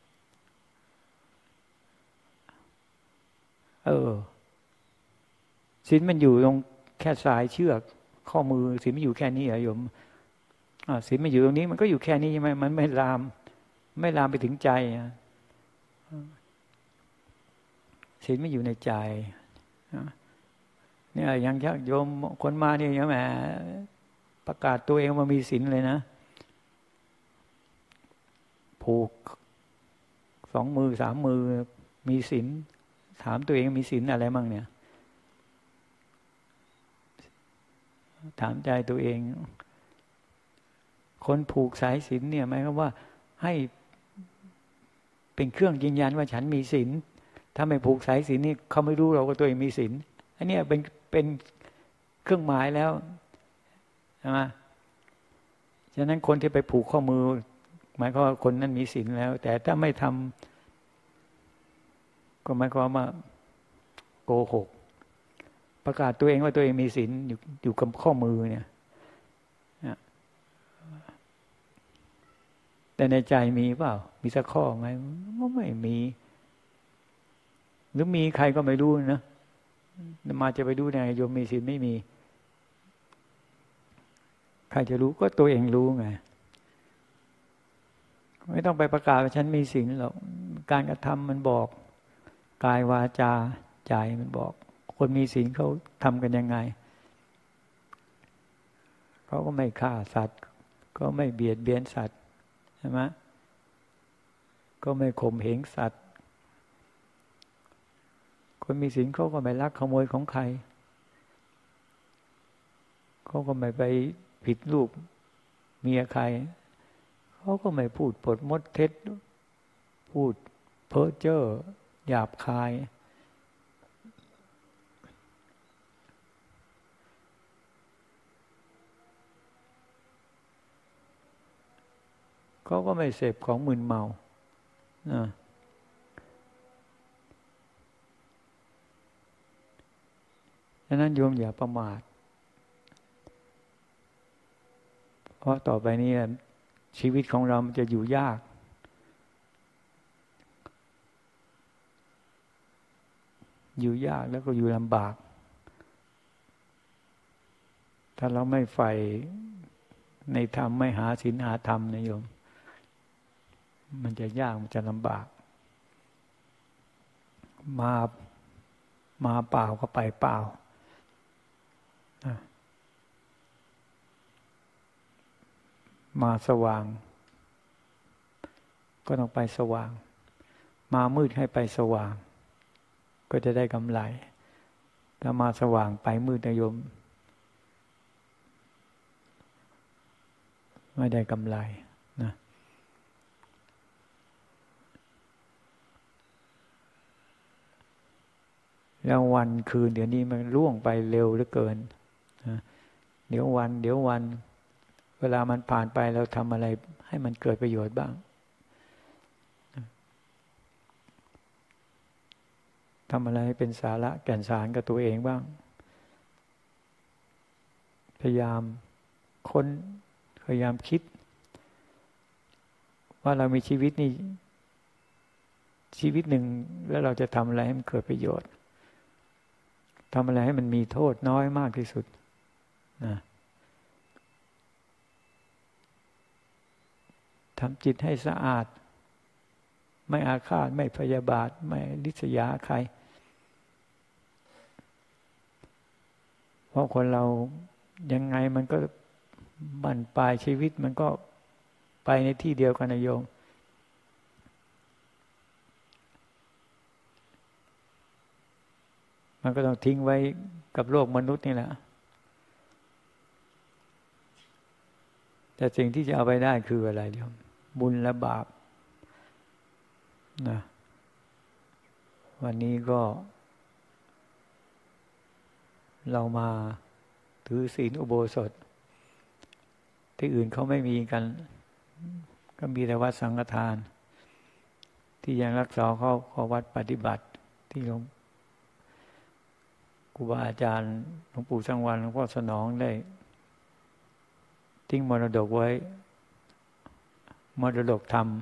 เออศีลมันอยู่ตรงแค่สายเชือกข้อมือศีลมันอยู่แค่นี้เหรอโยมอ่าศีลมันอยู่ตรงนี้มันก็อยู่แค่นี้ใช่ไหมมันไม่ลามไม่ลามไปถึงใจศีลไม่อยู่ในใจเนี่ยยังยักโยมคนมาเนี่ยยังแหมประกาศตัวเองว่ามีศีลเลยนะผูกสองมือสามมือมีศีลถามตัวเองมีศีลอะไรมั่งเนี่ยถามใจตัวเองคนผูกสายศีลเนี่ยหมายความว่าให้เป็นเครื่องยืนยันว่าฉันมีศีลถ้าไม่ผูกสายศีลนี่เขาไม่รู้เราว่าตัวเองมีศีลอันนี้เป็นเป็นเครื่องหมายแล้วใช่ไหมฉะนั้นคนที่ไปผูกข้อมือหมายความว่าคนนั้นมีศีลแล้วแต่ถ้าไม่ทำก็หมายความว่าโกหกประกาศตัวเองว่าตัวเองมีศีลอยู่อยู่กับข้อมือเนี่ยแต่ในใจมีเปล่ามีสักข้อไหมไม่มีหรือมีใครก็ไม่รู้นะมาจะไปดูไงโยมมีศีลไม่มีใครจะรู้ก็ตัวเองรู้ไงไม่ต้องไปประกาศว่าฉันมีศีลหรอกการกระทำมันบอกกายวาจาใจมันบอกคนมีศีลเขาทำกันยังไงเขาก็ไม่ฆ่าสัตว์ก็ไม่เบียดเบียนสัตว์ใช่ไหมก็ไม่ข่มเหงสัตว์คนมีศีลเขาก็ไม่ลักขโมยของใครเขาก็ไม่ไปผิดลูกเมียใครเขาก็ไม่พูดปดมดเท็จพูดเพ้อเจ้อหยาบคายเขาก็ไม่เสพของมึนเมานะดังนั้นโยมอย่าประมาทเพราะต่อไปนี้ชีวิตของเรามันจะอยู่ยากอยู่ยากแล้วก็อยู่ลำบากถ้าเราไม่ใฝ่ในธรรมไม่หาศีลหาธรรมนะโยมมันจะยากมันจะลำบากมามาเปล่าก็ไปเปล่ามาสว่างก็ต้องไปสว่างมามืดให้ไปสว่างก็จะได้กำไรถ้ามาสว่างไปมืดนะโยมไม่ได้กำไรนะแล้ววันคืนเดี๋ยวนี้มันล่วงไปเร็วเหลือเกินนะเดี๋ยววันเดี๋ยววันเวลามันผ่านไปเราทำอะไรให้มันเกิดประโยชน์บ้างทำอะไรให้เป็นสาระแก่นสารกับตัวเองบ้างพยายามค้นพยายามคิดว่าเรามีชีวิตนี่ชีวิตหนึ่งแล้วเราจะทำอะไรให้มันเกิดประโยชน์ทำอะไรให้มันมีโทษน้อยมากที่สุดนะทำจิตให้สะอาดไม่อาฆาตไม่พยาบาทไม่ริษยาใครเพราะคนเรายังไงมันก็บั้นปลายชีวิตมันก็ไปในที่เดียวกันนะโยมมันก็ต้องทิ้งไว้กับโลกมนุษย์นี่แหละแต่สิ่งที่จะเอาไปได้คืออะไรโยมบุญและบาปนะวันนี้ก็เรามาถือศีลอุโบสถที่อื่นเขาไม่มีกันก็มีแต่วัดสังฆทานที่ยังรักษาเขาเขาวัดปฏิบัติที่หลวงครูบาอาจารย์หลวงปู่สังวรหลวงพ่อสนองได้ทิ้งมรดกไว้มรดกธรรม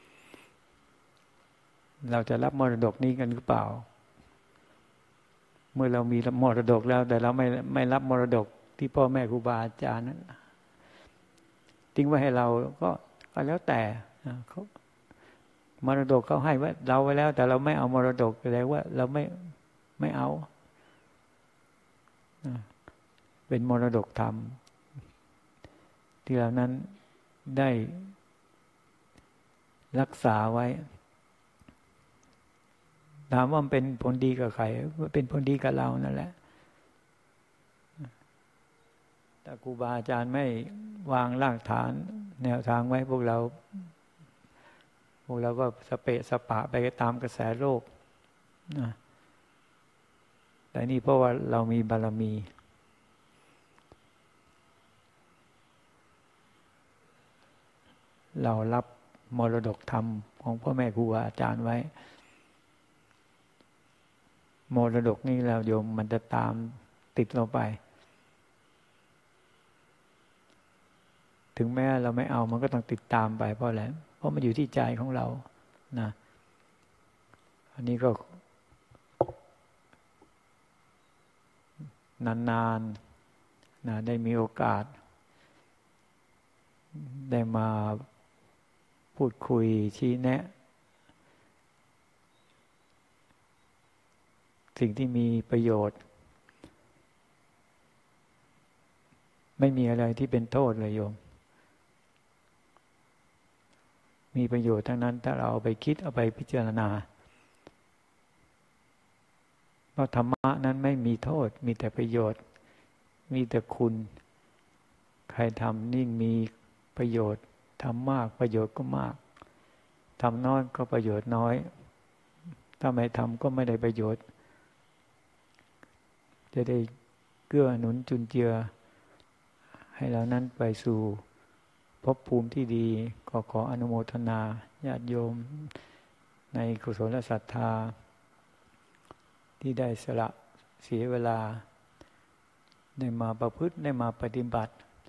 เราจะรับมรดกนี้กันหรือเปล่าเมื่อเรามีมรดกแล้วแต่เราไม่ไม่รับมรดกที่พ่อแม่ครูบาอาจารย์นั้นทิ้งไว้ให้เราก็ก็แล้วแต่เขามรดกเขาให้ไว้เราไว้แล้วแต่เราไม่เอามรดกแสดงว่าเราไม่ไม่เอาเป็นมรดกธรรมที่เรานั้นได้รักษาไว้ถามว่ามันเป็นผลดีกับใครเป็นผลดีกับเรานั่นแหละแต่ครูบาอาจารย์ไม่วางรากฐานแนวทางไว้พวกเราพวกเราก็สเปะสปะไปตามกระแสโลกนะแต่นี่เพราะว่าเรามีบารมีเรารับมรดกธรรมของพ่อแม่ครูบาอาจารย์ไว้มรดกนี่เราโยมมันจะตามติดเราไปถึงแม้เราไม่เอามันก็ต้องติดตามไปเพราะอะไรเพราะมันอยู่ที่ใจของเรานะอันนี้ก็นานๆนะได้มีโอกาสได้มาพูดคุยชี้แนะสิ่งที่มีประโยชน์ไม่มีอะไรที่เป็นโทษเลยโยมมีประโยชน์ทั้งนั้นถ้าเราเอาไปคิดเอาไปพิจารณาเพราะธรรมะนั้นไม่มีโทษมีแต่ประโยชน์มีแต่คุณใครทำนิ่งมีประโยชน์ทำมากประโยชน์ก็มากทำน้อยก็ประโยชน์น้อยถ้าไม่ทำก็ไม่ได้ประโยชน์จะได้เกื้อหนุนจุนเจือให้เรานั้นไปสู่ภพภูมิที่ดีก็ขออนุโมทนาญาติโยมในกุศลศรัทธาที่ได้สละเสียเวลาได้มาประพฤติได้มาปฏิบัติ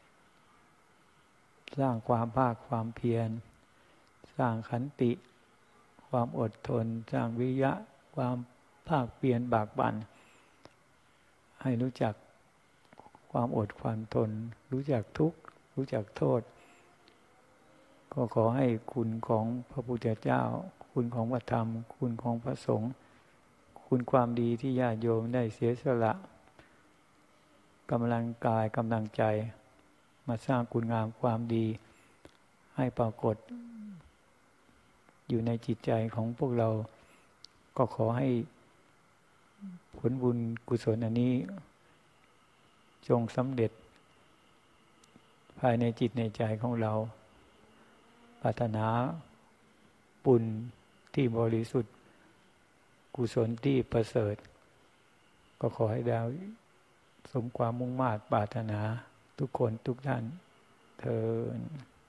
สร้างความภาคความเพียรสร้างขันติความอดทนสร้างวิริยะความภาคเพียรบากบั่นให้รู้จักความอดความทนรู้จักทุกข์รู้จักโทษก็ขอให้คุณของพระพุทธเจ้าคุณของพระธรรมคุณของพระสงฆ์คุณความดีที่ญาติโยมได้เสียสละกำลังกายกำลังใจมาสร้างคุณงามความดีให้ปรากฏอยู่ในจิตใจของพวกเราก็ขอให้ผลบุญกุศลอันนี้จงสำเร็จภายในจิตในใจของเราปรารถนาบุญที่บริสุทธิ์กุศลที่ประเสริฐก็ขอให้ได้สมความมุ่งมา่ปรารถนาทุกคนทุกท่านเทอญ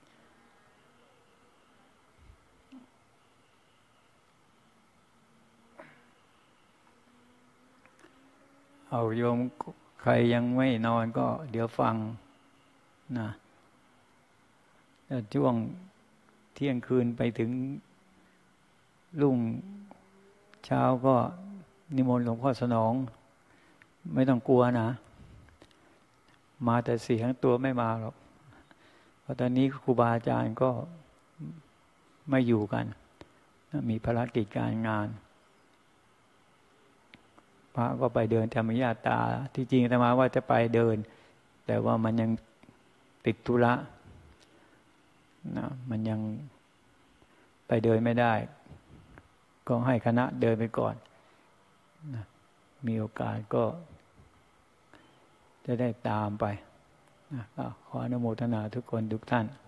เอาโยมใครยังไม่นอนก็เดี๋ยวฟังนะแล้วช่วงเที่ยงคืนไปถึงรุ่งเช้าก็นิมนต์หลวงพ่อสนองไม่ต้องกลัวนะมาแต่เสียงตัวไม่มาหรอกเพราะตอนนี้ครูบาอาจารย์ก็ไม่อยู่กันมีภารกิจการงานพระก็ไปเดินธรรมญาตราที่จริงอาตมาว่าจะไปเดินแต่ว่ามันยังติดธุระนะมันยังไปเดินไม่ได้ก็ให้คณะเดินไปก่อนนะมีโอกาสก็จะได้ตามไปนะขออนุโมทนาทุกคนทุกท่าน